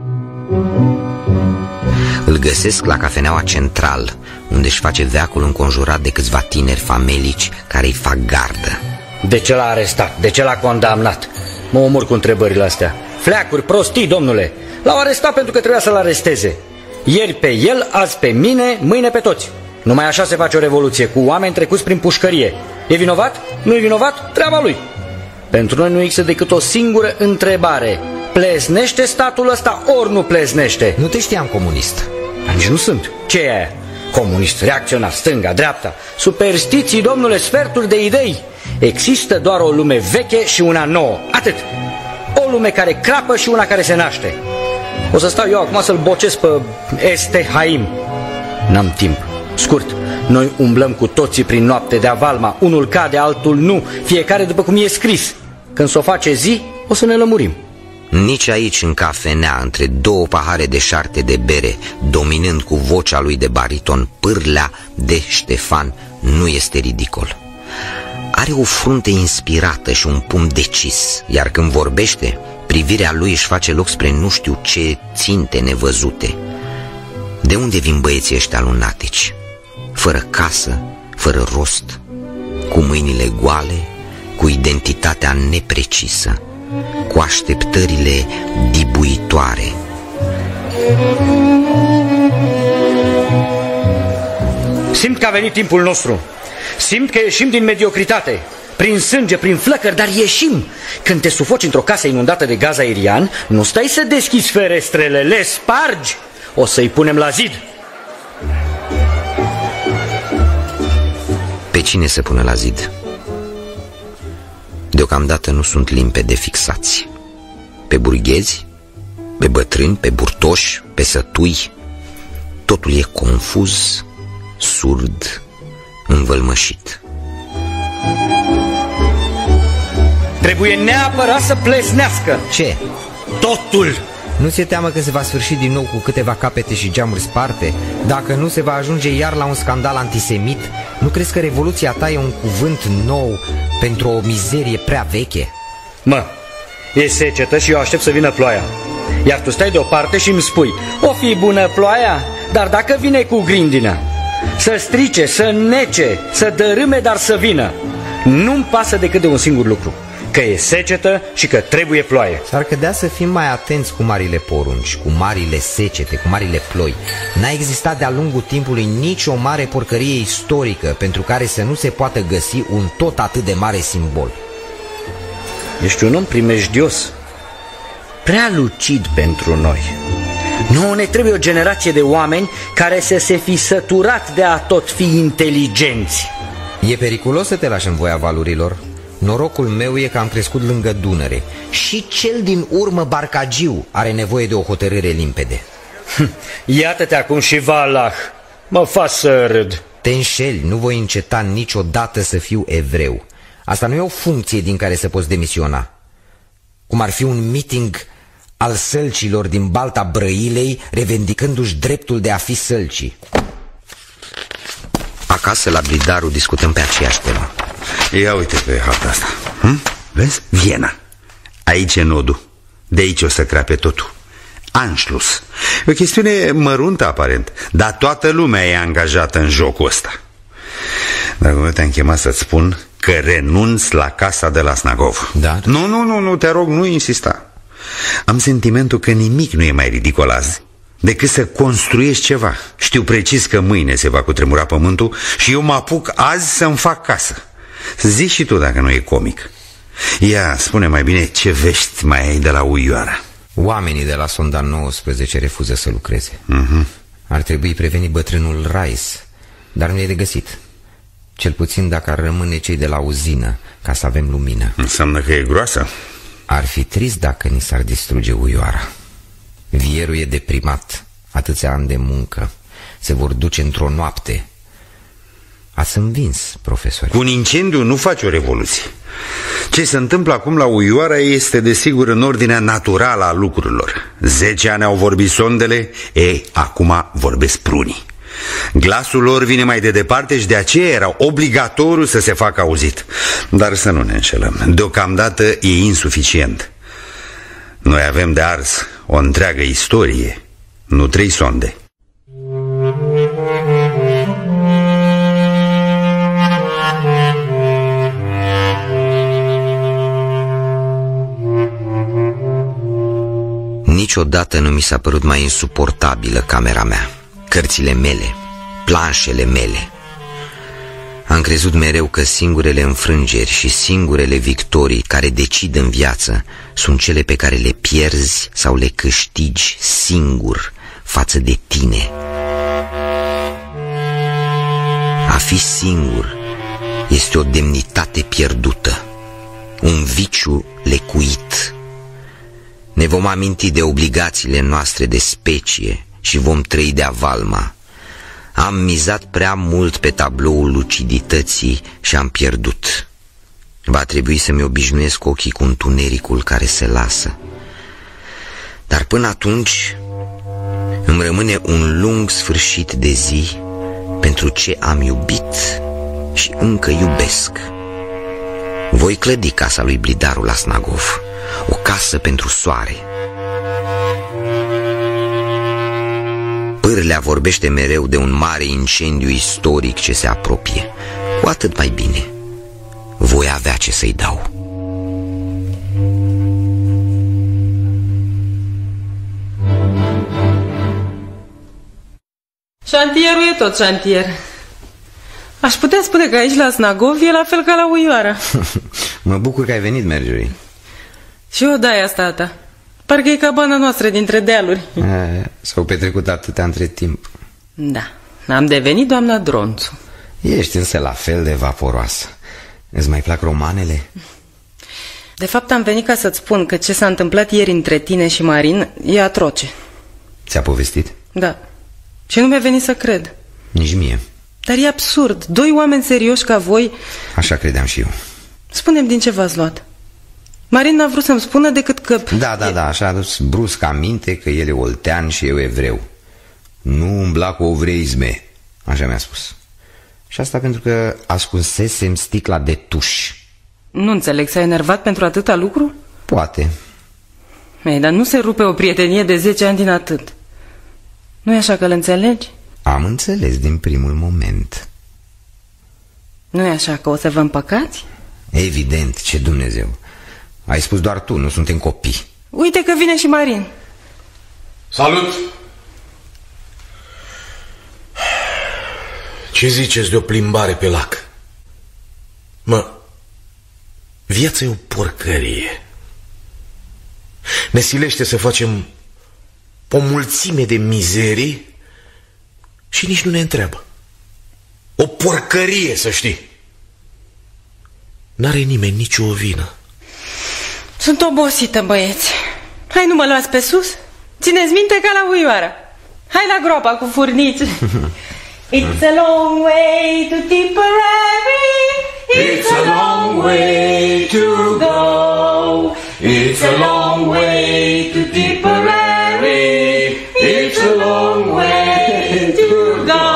Îl găsesc la cafeneaua Central, unde își face veacul înconjurat de câțiva tineri famelici care îi fac gardă. De ce l-a arestat? De ce l-a condamnat? Mă omor cu întrebările astea. Fleacuri, prostii, domnule. L-au arestat pentru că trebuia să-l aresteze. Ieri pe el, azi pe mine, mâine pe toți. Numai așa se face o revoluție, cu oameni trecuți prin pușcărie. E vinovat? Nu e vinovat? Treaba lui. Pentru noi nu există decât o singură întrebare. Pleznește statul ăsta ori nu pleznește? Nu te știam comunist. Dar nici nu sunt. Ce e aia? Comunist, reacționar, stânga, dreapta. Superstiții, domnule, sferturi de idei. Există doar o lume veche și una nouă. Atât. O lume care crapă și una care se naște. O să stau eu acum să-l bocesc pe Este Haim. N-am timp. Scurt, noi umblăm cu toții prin noapte de avalma. Unul cade, altul nu. Fiecare după cum e scris. Când s-o face zi, o să ne lămurim. Nici aici, în cafenea, între două pahare de șarte de bere, dominând cu vocea lui de bariton pârlea de Ștefan, nu este ridicol. Are o frunte inspirată și un pumn decis, iar când vorbește, privirea lui își face loc spre nu știu ce ținte nevăzute. De unde vin băieții ăștia lunatici? Fără casă, fără rost, cu mâinile goale, cu identitatea neprecisă, cu așteptările dibuitoare. Simt că a venit timpul nostru. Simt că ieșim din mediocritate. Prin sânge, prin flăcări, dar ieșim. Când te sufoci într-o casă inundată de gaz aerian, nu stai să deschizi ferestrele, le spargi. O să-i punem la zid. Pe cine se pune la zid? Deocamdată nu sunt limpede fixați. Pe burghezi, pe bătrâni, pe burtoși, pe sătui. Totul e confuz, surd, învălmășit. Trebuie neapărat să pleznească. Ce? Totul. Nu ți-e teamă că se va sfârși din nou cu câteva capete și geamuri sparte? Dacă nu se va ajunge iar la un scandal antisemit? Nu crezi că revoluția ta e un cuvânt nou pentru o mizerie prea veche? Mă, e secetă și eu aștept să vină ploaia. Iar tu stai deoparte și îmi spui: o fi bună ploaia, dar dacă vine cu grindină, să strice, să nece, să dărâme, dar să vină. Nu-mi pasă decât de un singur lucru: că e secetă și că trebuie ploaie. S-ar cădea să fim mai atenți cu marile porunci, cu marile secete, cu marile ploi. N-a existat de-a lungul timpului nici o mare porcărie istorică pentru care să nu se poată găsi un tot atât de mare simbol. Ești un om primejdios, prea lucid pentru noi. Nu ne trebuie o generație de oameni care să se fi săturat de a tot fi inteligenți. E periculos să te lași în voia valurilor. Norocul meu e că am crescut lângă Dunăre. Și cel din urmă, Barcagiu, are nevoie de o hotărâre limpede. Iată-te acum și Valah. Mă fac să râd. Te înșeli, nu voi înceta niciodată să fiu evreu. Asta nu e o funcție din care să poți demisiona. Cum ar fi un meeting al sălcilor din Balta Brăilei, revendicându-și dreptul de a fi sălcii. Acasă la Blidaru discutăm pe aceeași temă. Ia uite pe harta asta. Vezi? Viena. Aici e nodul. De aici o să crape totul. Anschluss. E o chestiune măruntă aparent, dar toată lumea e angajată în jocul ăsta. Dragul meu, te-am chemat să-ți spun că renunț la casa de la Snagov. Dar? Nu, te rog, nu insista. Am sentimentul că nimic nu e mai ridicol azi decât să construiești ceva. Știu precis că mâine se va cutremura pământul și eu mă apuc azi să-mi fac casă. Zici și tu dacă nu e comic. Ia, spune mai bine, ce vești mai ai de la Uioara? Oamenii de la Sonda 19 refuză să lucreze. Ar trebui prevenit bătrânul Rais, dar nu e de găsit. Cel puțin dacă ar rămâne cei de la uzină, ca să avem lumină. Înseamnă că e groasă. Ar fi trist dacă ni s-ar distruge Uioara. Vierul e deprimat. Atâția ani de muncă se vor duce într-o noapte. Ați învins, profesor. Cu un incendiu nu faci o revoluție. Ce se întâmplă acum la Uioara este desigur în ordinea naturală a lucrurilor. 10 ani au vorbit sondele, acum vorbesc prunii. Glasul lor vine mai de departe și de aceea era obligatoriu să se facă auzit. Dar să nu ne înșelăm, deocamdată e insuficient. Noi avem de ars o întreagă istorie, nu 3 sonde. Niciodată nu mi s-a părut mai insuportabilă camera mea, cărțile mele, planșele mele. Am crezut mereu că singurele înfrângeri și singurele victorii care decid în viață sunt cele pe care le pierzi sau le câștigi singur față de tine. A fi singur este o demnitate pierdută, un viciu lecuit. Ne vom aminti de obligațiile noastre de specie și vom trăi de avalma. Am mizat prea mult pe tabloul lucidității și am pierdut. Va trebui să-mi obișnuiesc ochii cu întunericul care se lasă. Dar până atunci îmi rămâne un lung sfârșit de zi pentru ce am iubit și încă iubesc. Voi clădi casa lui Blidaru la Snagov, o casă pentru soare. Pârlea vorbește mereu de un mare incendiu istoric ce se apropie. Cu atât mai bine. Voi avea ce să-i dau. Șantierul e tot șantier. Aș putea spune că aici la Snagov e la fel ca la Uioara. Mă bucur că ai venit, Marjorie. Și odaia asta a ta. Parcă e cabana noastră dintre dealuri. S-au petrecut atâtea între timp. Da, am devenit doamna Dronțu. Ești însă la fel de vaporoasă. Îți mai plac romanele? De fapt am venit ca să-ți spun că ce s-a întâmplat ieri între tine și Marin e atroce. Ți-a povestit? Da. Și nu mi-a venit să cred. Nici mie. Dar e absurd. Doi oameni serioși ca voi... Așa credeam și eu. Spune-mi din ce v-ați luat. Marin n-a vrut să-mi spună decât că... Da, așa a adus brusc aminte că el e oltean și eu evreu. Nu umbla cu ovreisme, așa mi-a spus. Și asta pentru că ascunsesem sticla de tuș. Nu înțeleg, s-a enervat pentru atâta lucru? Poate. Ei, dar nu se rupe o prietenie de 10 ani din atât. Nu-i așa că l-înțelegi? Am înțeles din primul moment. Nu-i așa că o să vă împăcați? Evident, ce Dumnezeu. Ai spus doar tu, nu suntem copii. Uite că vine și Marin. Salut! Ce ziceți de o plimbare pe lac? Mă, viața e o porcărie. Ne silește să facem o mulțime de mizerii și nici nu ne întreabă. O porcărie, să știi. N-are nimeni nicio vină. Sunt obosită, băieți. Hai, nu mă luați pe sus? Țineți minte ca la Uioara. Hai la groapa cu furnici. It's a long way to Tipperary. It's a long way to go. It's a long way to Tipperary. It's a long way to go.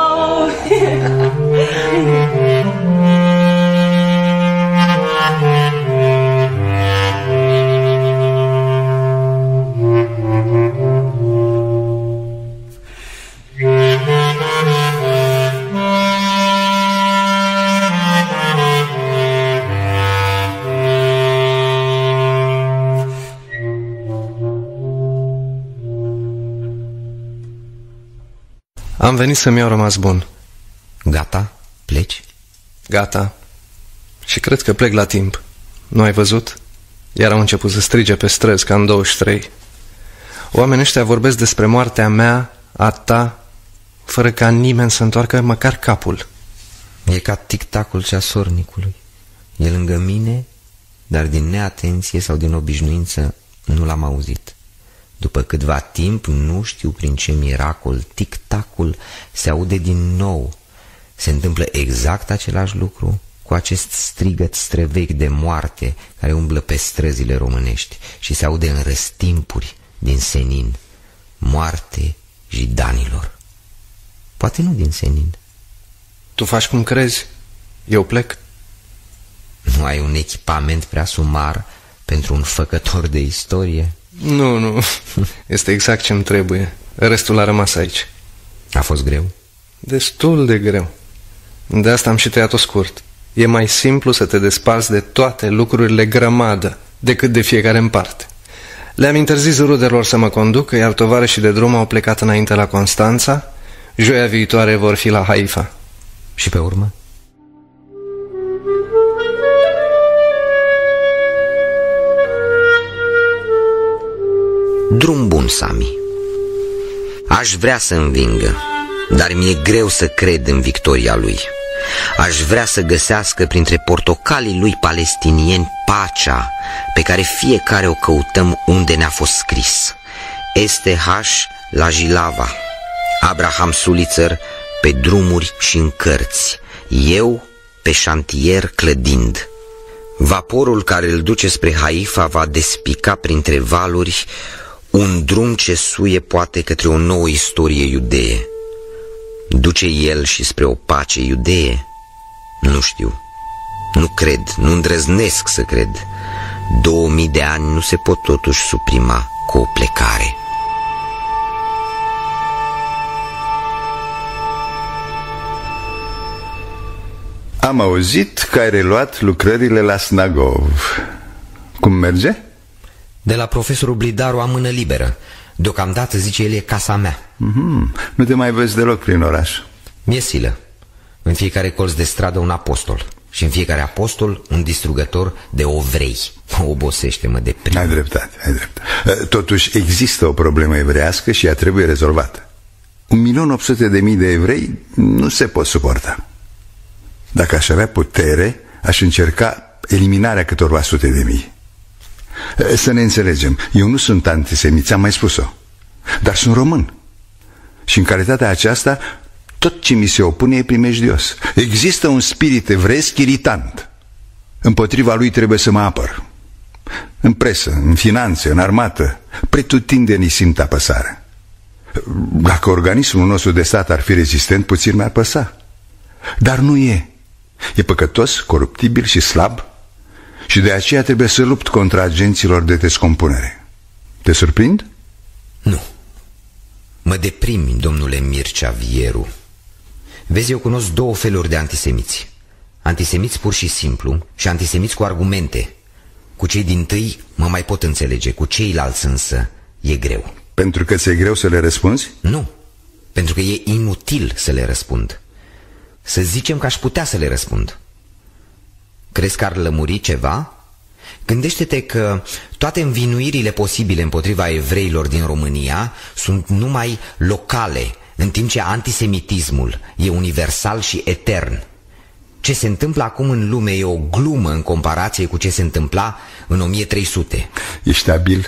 Am venit să-mi iau rămas bun. Gata? Pleci? Gata. Și cred că plec la timp. Nu ai văzut? Iar au început să strige pe străzi ca în 23. Oamenii ăștia vorbesc despre moartea mea, a ta, fără ca nimeni să întoarcă măcar capul. E ca tic-tacul ceasornicului. E lângă mine, dar din neatenție sau din obișnuință nu l-am auzit. După câtva timp, nu știu prin ce miracol, tic-tacul se aude din nou. Se întâmplă exact același lucru cu acest strigăt străvechi de moarte care umblă pe străzile românești și se aude în răstimpuri din senin. Moarte jidanilor. Poate nu din senin. Tu faci cum crezi? Eu plec. Nu ai un echipament prea sumar pentru un făcător de istorie? Nu, este exact ce-mi trebuie. Restul a rămas aici. A fost greu? Destul de greu. De asta am și tăiat-o scurt. E mai simplu să te desparți de toate lucrurile grămadă decât de fiecare în parte. Le-am interzis rudelor să mă conduc, iar tovarășii de drum au plecat înainte la Constanța. Joia viitoare vor fi la Haifa. Și pe urmă? Drum bun, Sami. Aș vrea să învingă, dar mi-e greu să cred în victoria lui. Aș vrea să găsească printre portocalii lui palestinieni pacea pe care fiecare o căutăm unde ne-a fost scris. STH la Jilava, Abraham Sulitzer pe drumuri și în cărți, eu pe șantier clădind. Vaporul care îl duce spre Haifa va despica printre valuri un drum ce suie poate către o nouă istorie iudee. Duce el și spre o pace iudee? Nu știu. Nu cred, nu îndrăznesc să cred. 2000 de ani nu se pot totuși suprima cu o plecare. Am auzit că ai reluat lucrările la Snagov. Cum merge? De la profesorul Blidaru am mână liberă. Deocamdată, zice el, e casa mea. Nu te mai vezi deloc prin oraș. Mi-e silă. În fiecare colț de stradă un apostol. Și în fiecare apostol un distrugător de ovrei. Obosește-mă de prim. Ai dreptate, ai dreptate. Totuși există o problemă evreiască și ea trebuie rezolvată. 1.800.000 de evrei nu se pot suporta. Dacă aș avea putere, aș încerca eliminarea câtorva sute de mii. Să ne înțelegem, eu nu sunt antisemit, ți-am mai spus-o, dar sunt român. Și în calitatea aceasta, tot ce mi se opune e primejdios. Există un spirit evreiesc iritant. Împotriva lui trebuie să mă apăr. În presă, în finanțe, în armată, pretutindeni simt apăsarea. Dacă organismul nostru de stat ar fi rezistent, puțin mi-ar păsa. Dar nu e. E păcătos, coruptibil și slab. Și de aceea trebuie să lupt contra agenților de descompunere. Te surprind? Nu. Mă deprimi, domnule Mircea Vieru. Vezi, eu cunosc două feluri de antisemiți. Antisemiți pur și simplu și antisemiți cu argumente. Cu cei dintâi mă mai pot înțelege, cu ceilalți însă e greu. Pentru că ți-e greu să le răspunzi? Nu, pentru că e inutil să le răspund. Să zicem că aș putea să le răspund. Crezi că ar lămuri ceva? Gândește-te că toate învinuirile posibile împotriva evreilor din România sunt numai locale, în timp ce antisemitismul e universal și etern. Ce se întâmplă acum în lume e o glumă în comparație cu ce se întâmpla în 1300. Ești abil?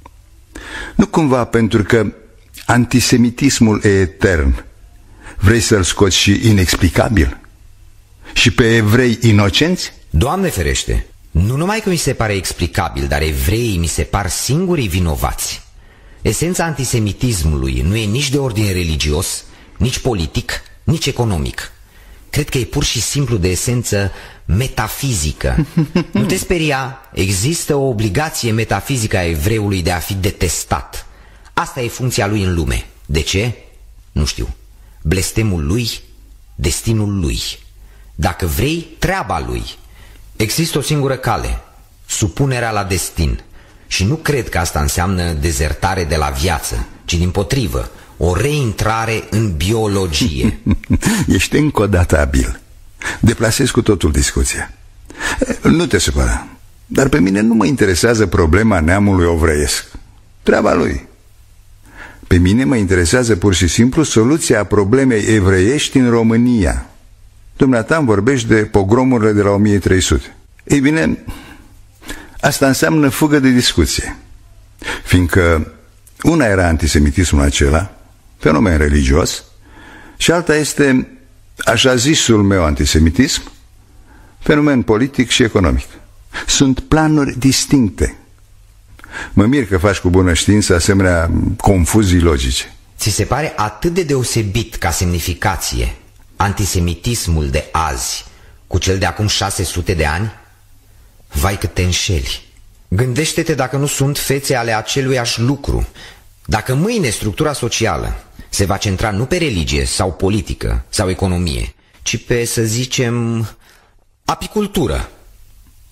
Nu cumva pentru că antisemitismul e etern, vrei să-l scoți și inexplicabil? Și pe evrei inocenți? Doamne ferește! Nu numai că mi se pare explicabil, dar evreii mi se par singurii vinovați. Esența antisemitismului nu e nici de ordine religios, nici politic, nici economic. Cred că e pur și simplu de esență metafizică. Nu te speria, există o obligație metafizică a evreului de a fi detestat. Asta e funcția lui în lume. De ce? Nu știu. Blestemul lui, destinul lui. Dacă vrei, treaba lui. Există o singură cale, supunerea la destin. Și nu cred că asta înseamnă dezertare de la viață, ci dimpotrivă, o reintrare în biologie. Ești încă o dată abil. Deplasezi cu totul discuția. Nu te supăra, dar pe mine nu mă interesează problema neamului ovreiesc. Treaba lui. Pe mine mă interesează pur și simplu soluția problemei evreiești în România. Dumneata îmi vorbești de pogromurile de la 1300. Ei bine, asta înseamnă fugă de discuție. Fiindcă una era antisemitismul acela, fenomen religios, și alta este așa zisul meu antisemitism, fenomen politic și economic. Sunt planuri distincte. Mă mir că faci cu bună știință asemenea confuzii logice. Ți se pare atât de deosebit ca semnificație antisemitismul de azi cu cel de acum 600 de ani? Vai cât te înșeli. Gândește-te dacă nu sunt fețe ale aceluiași lucru. Dacă mâine structura socială se va centra nu pe religie sau politică sau economie, ci pe, să zicem, apicultură.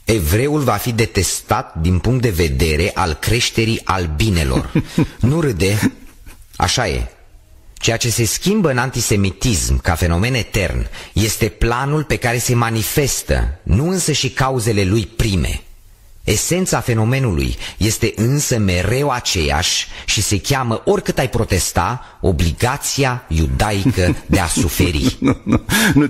Evreul va fi detestat din punct de vedere al creșterii albinelor. Nu râde, așa e. Ceea ce se schimbă în antisemitism ca fenomen etern este planul pe care se manifestă, nu însă și cauzele lui prime. Esența fenomenului este însă mereu aceeași și se cheamă, oricât ai protesta, obligația iudaică de a suferi. Nu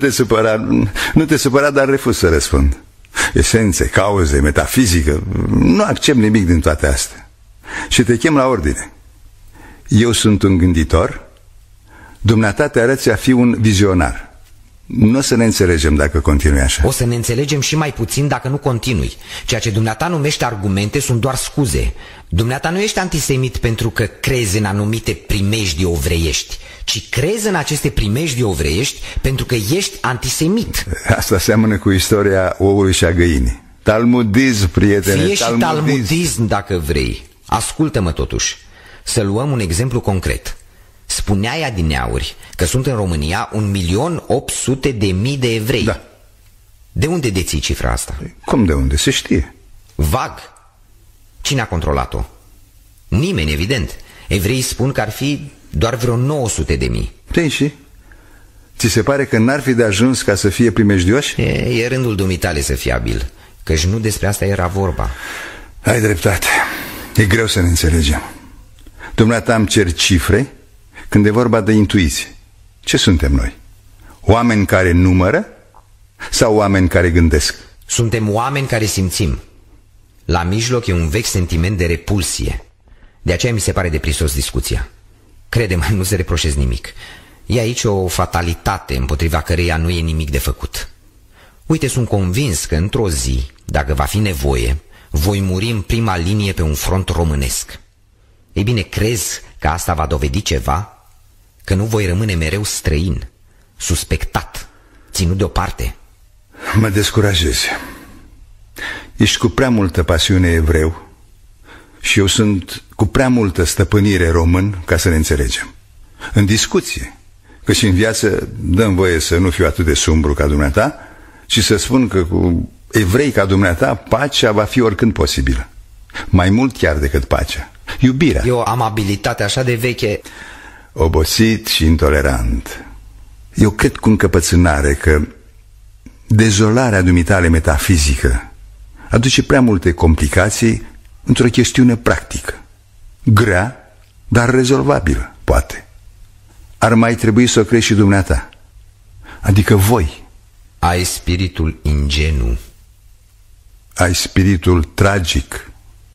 te supăra, dar refuz să răspund. Esențe, cauze, metafizică, nu accept nimic din toate astea. Și te chem la ordine. Eu sunt un gânditor, dumneata te arăți a fi un vizionar. Nu o să ne înțelegem dacă continui așa. O să ne înțelegem și mai puțin dacă nu continui. Ceea ce dumneata numește argumente sunt doar scuze. Dumneata nu ești antisemit pentru că crezi în anumite primejdii ovreiești, ci crezi în aceste primejdii ovreiești pentru că ești antisemit. Asta seamănă cu istoria oului și a găinii. Talmudism, prietene. Fie și talmudism dacă vrei. Ascultă-mă totuși. Să luăm un exemplu concret. Spuneai adineauri că sunt în România 1.800.000 de evrei. Da. De unde deții cifra asta? Cum de unde? Se știe. Vag. Cine a controlat-o? Nimeni, evident. Evreii spun că ar fi doar vreo 900.000. Păi și? Ți se pare că n-ar fi de ajuns ca să fie primejdioși? E rândul dumitale să fii abil, căci nu despre asta era vorba. Ai dreptate. E greu să ne înțelegem. Dumneata îmi cer cifre când e vorba de intuiție. Ce suntem noi? Oameni care numără sau oameni care gândesc? Suntem oameni care simțim. La mijloc e un vechi sentiment de repulsie. De aceea mi se pare deprisos discuția. Crede-mă, nu se reproșez nimic. E aici o fatalitate împotriva căreia nu e nimic de făcut. Uite, sunt convins că într-o zi, dacă va fi nevoie, voi muri în prima linie pe un front românesc. Ei bine, crezi că asta va dovedi ceva? Că nu voi rămâne mereu străin, suspectat, ținut deoparte? Mă descurajezi. Ești cu prea multă pasiune evreu și eu sunt cu prea multă stăpânire român ca să ne înțelegem. În discuție, că și în viață dăm voie să nu fiu atât de sumbru ca dumneata și să spun că cu evrei ca dumneata pacea va fi oricând posibilă. Mai mult chiar decât pacea. Iubirea. E o amabilitate așa de veche. Obosit și intolerant. Eu cred cu încăpățânare că dezolarea dumitale metafizică aduce prea multe complicații într-o chestiune practică. Grea, dar rezolvabilă, poate. Ar mai trebui să o crezi și dumneata. Adică voi. Ai spiritul ingenu. Ai spiritul tragic.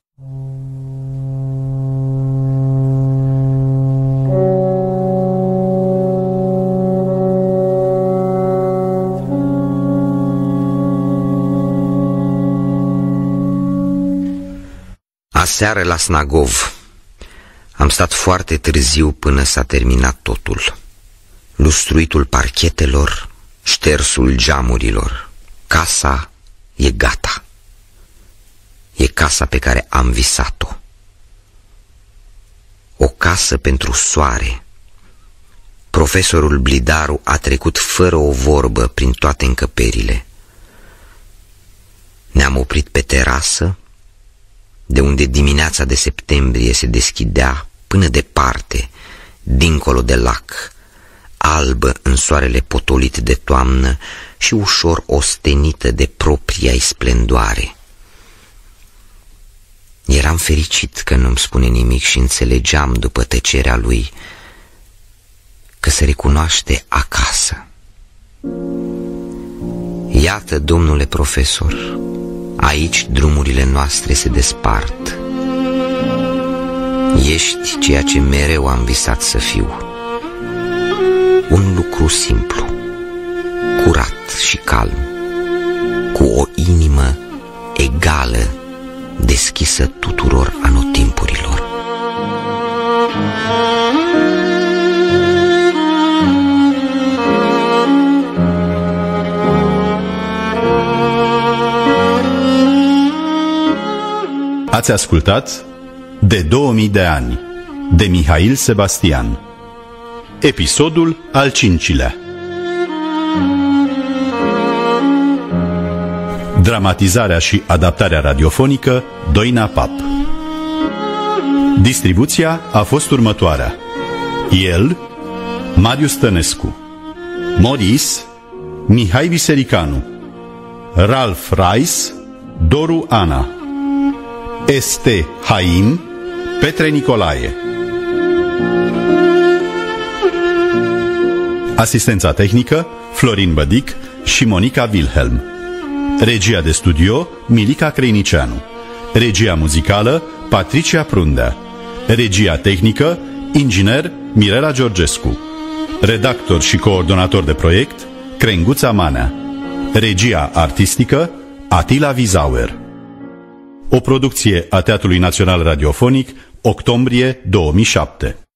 Aseară la Snagov am stat foarte târziu până s-a terminat totul. Lustruitul parchetelor, ștersul geamurilor. Casa e gata. E casa pe care am visat-o. O casă pentru soare. Profesorul Blidaru a trecut fără o vorbă prin toate încăperile. Ne-am oprit pe terasă, de unde dimineața de septembrie se deschidea până departe, dincolo de lac, albă în soarele potolit de toamnă și ușor ostenită de propria-i splendoare. Eram fericit că nu-mi spune nimic și înțelegeam după tăcerea lui că se recunoaște acasă. Iată, domnule profesor, aici drumurile noastre se despart. Ești ceea ce mereu am visat să fiu. Un lucru simplu, curat și calm, cu o inimă egală, deschisă tuturor anotimpurilor. Ați ascultat De 2000 de ani de Mihail Sebastian. Episodul al 5-lea. Dramatizarea și adaptarea radiofonică Doina Pap. Distribuția a fost următoarea: el, Marius Tănescu; Moris, Mihai Visericanu; Ralf Rais, Doru Ana; Este Haim, Petre Nicolae. Asistența tehnică Florin Bădic și Monica Wilhelm. Regia de studio Milica Creinicianu. Regia muzicală Patricia Prundea. Regia tehnică inginer Mirela Georgescu. Redactor și coordonator de proiect Crenguța Manea. Regia artistică Atila Vizauer. O producție a Teatrului Național Radiofonic, octombrie 2007.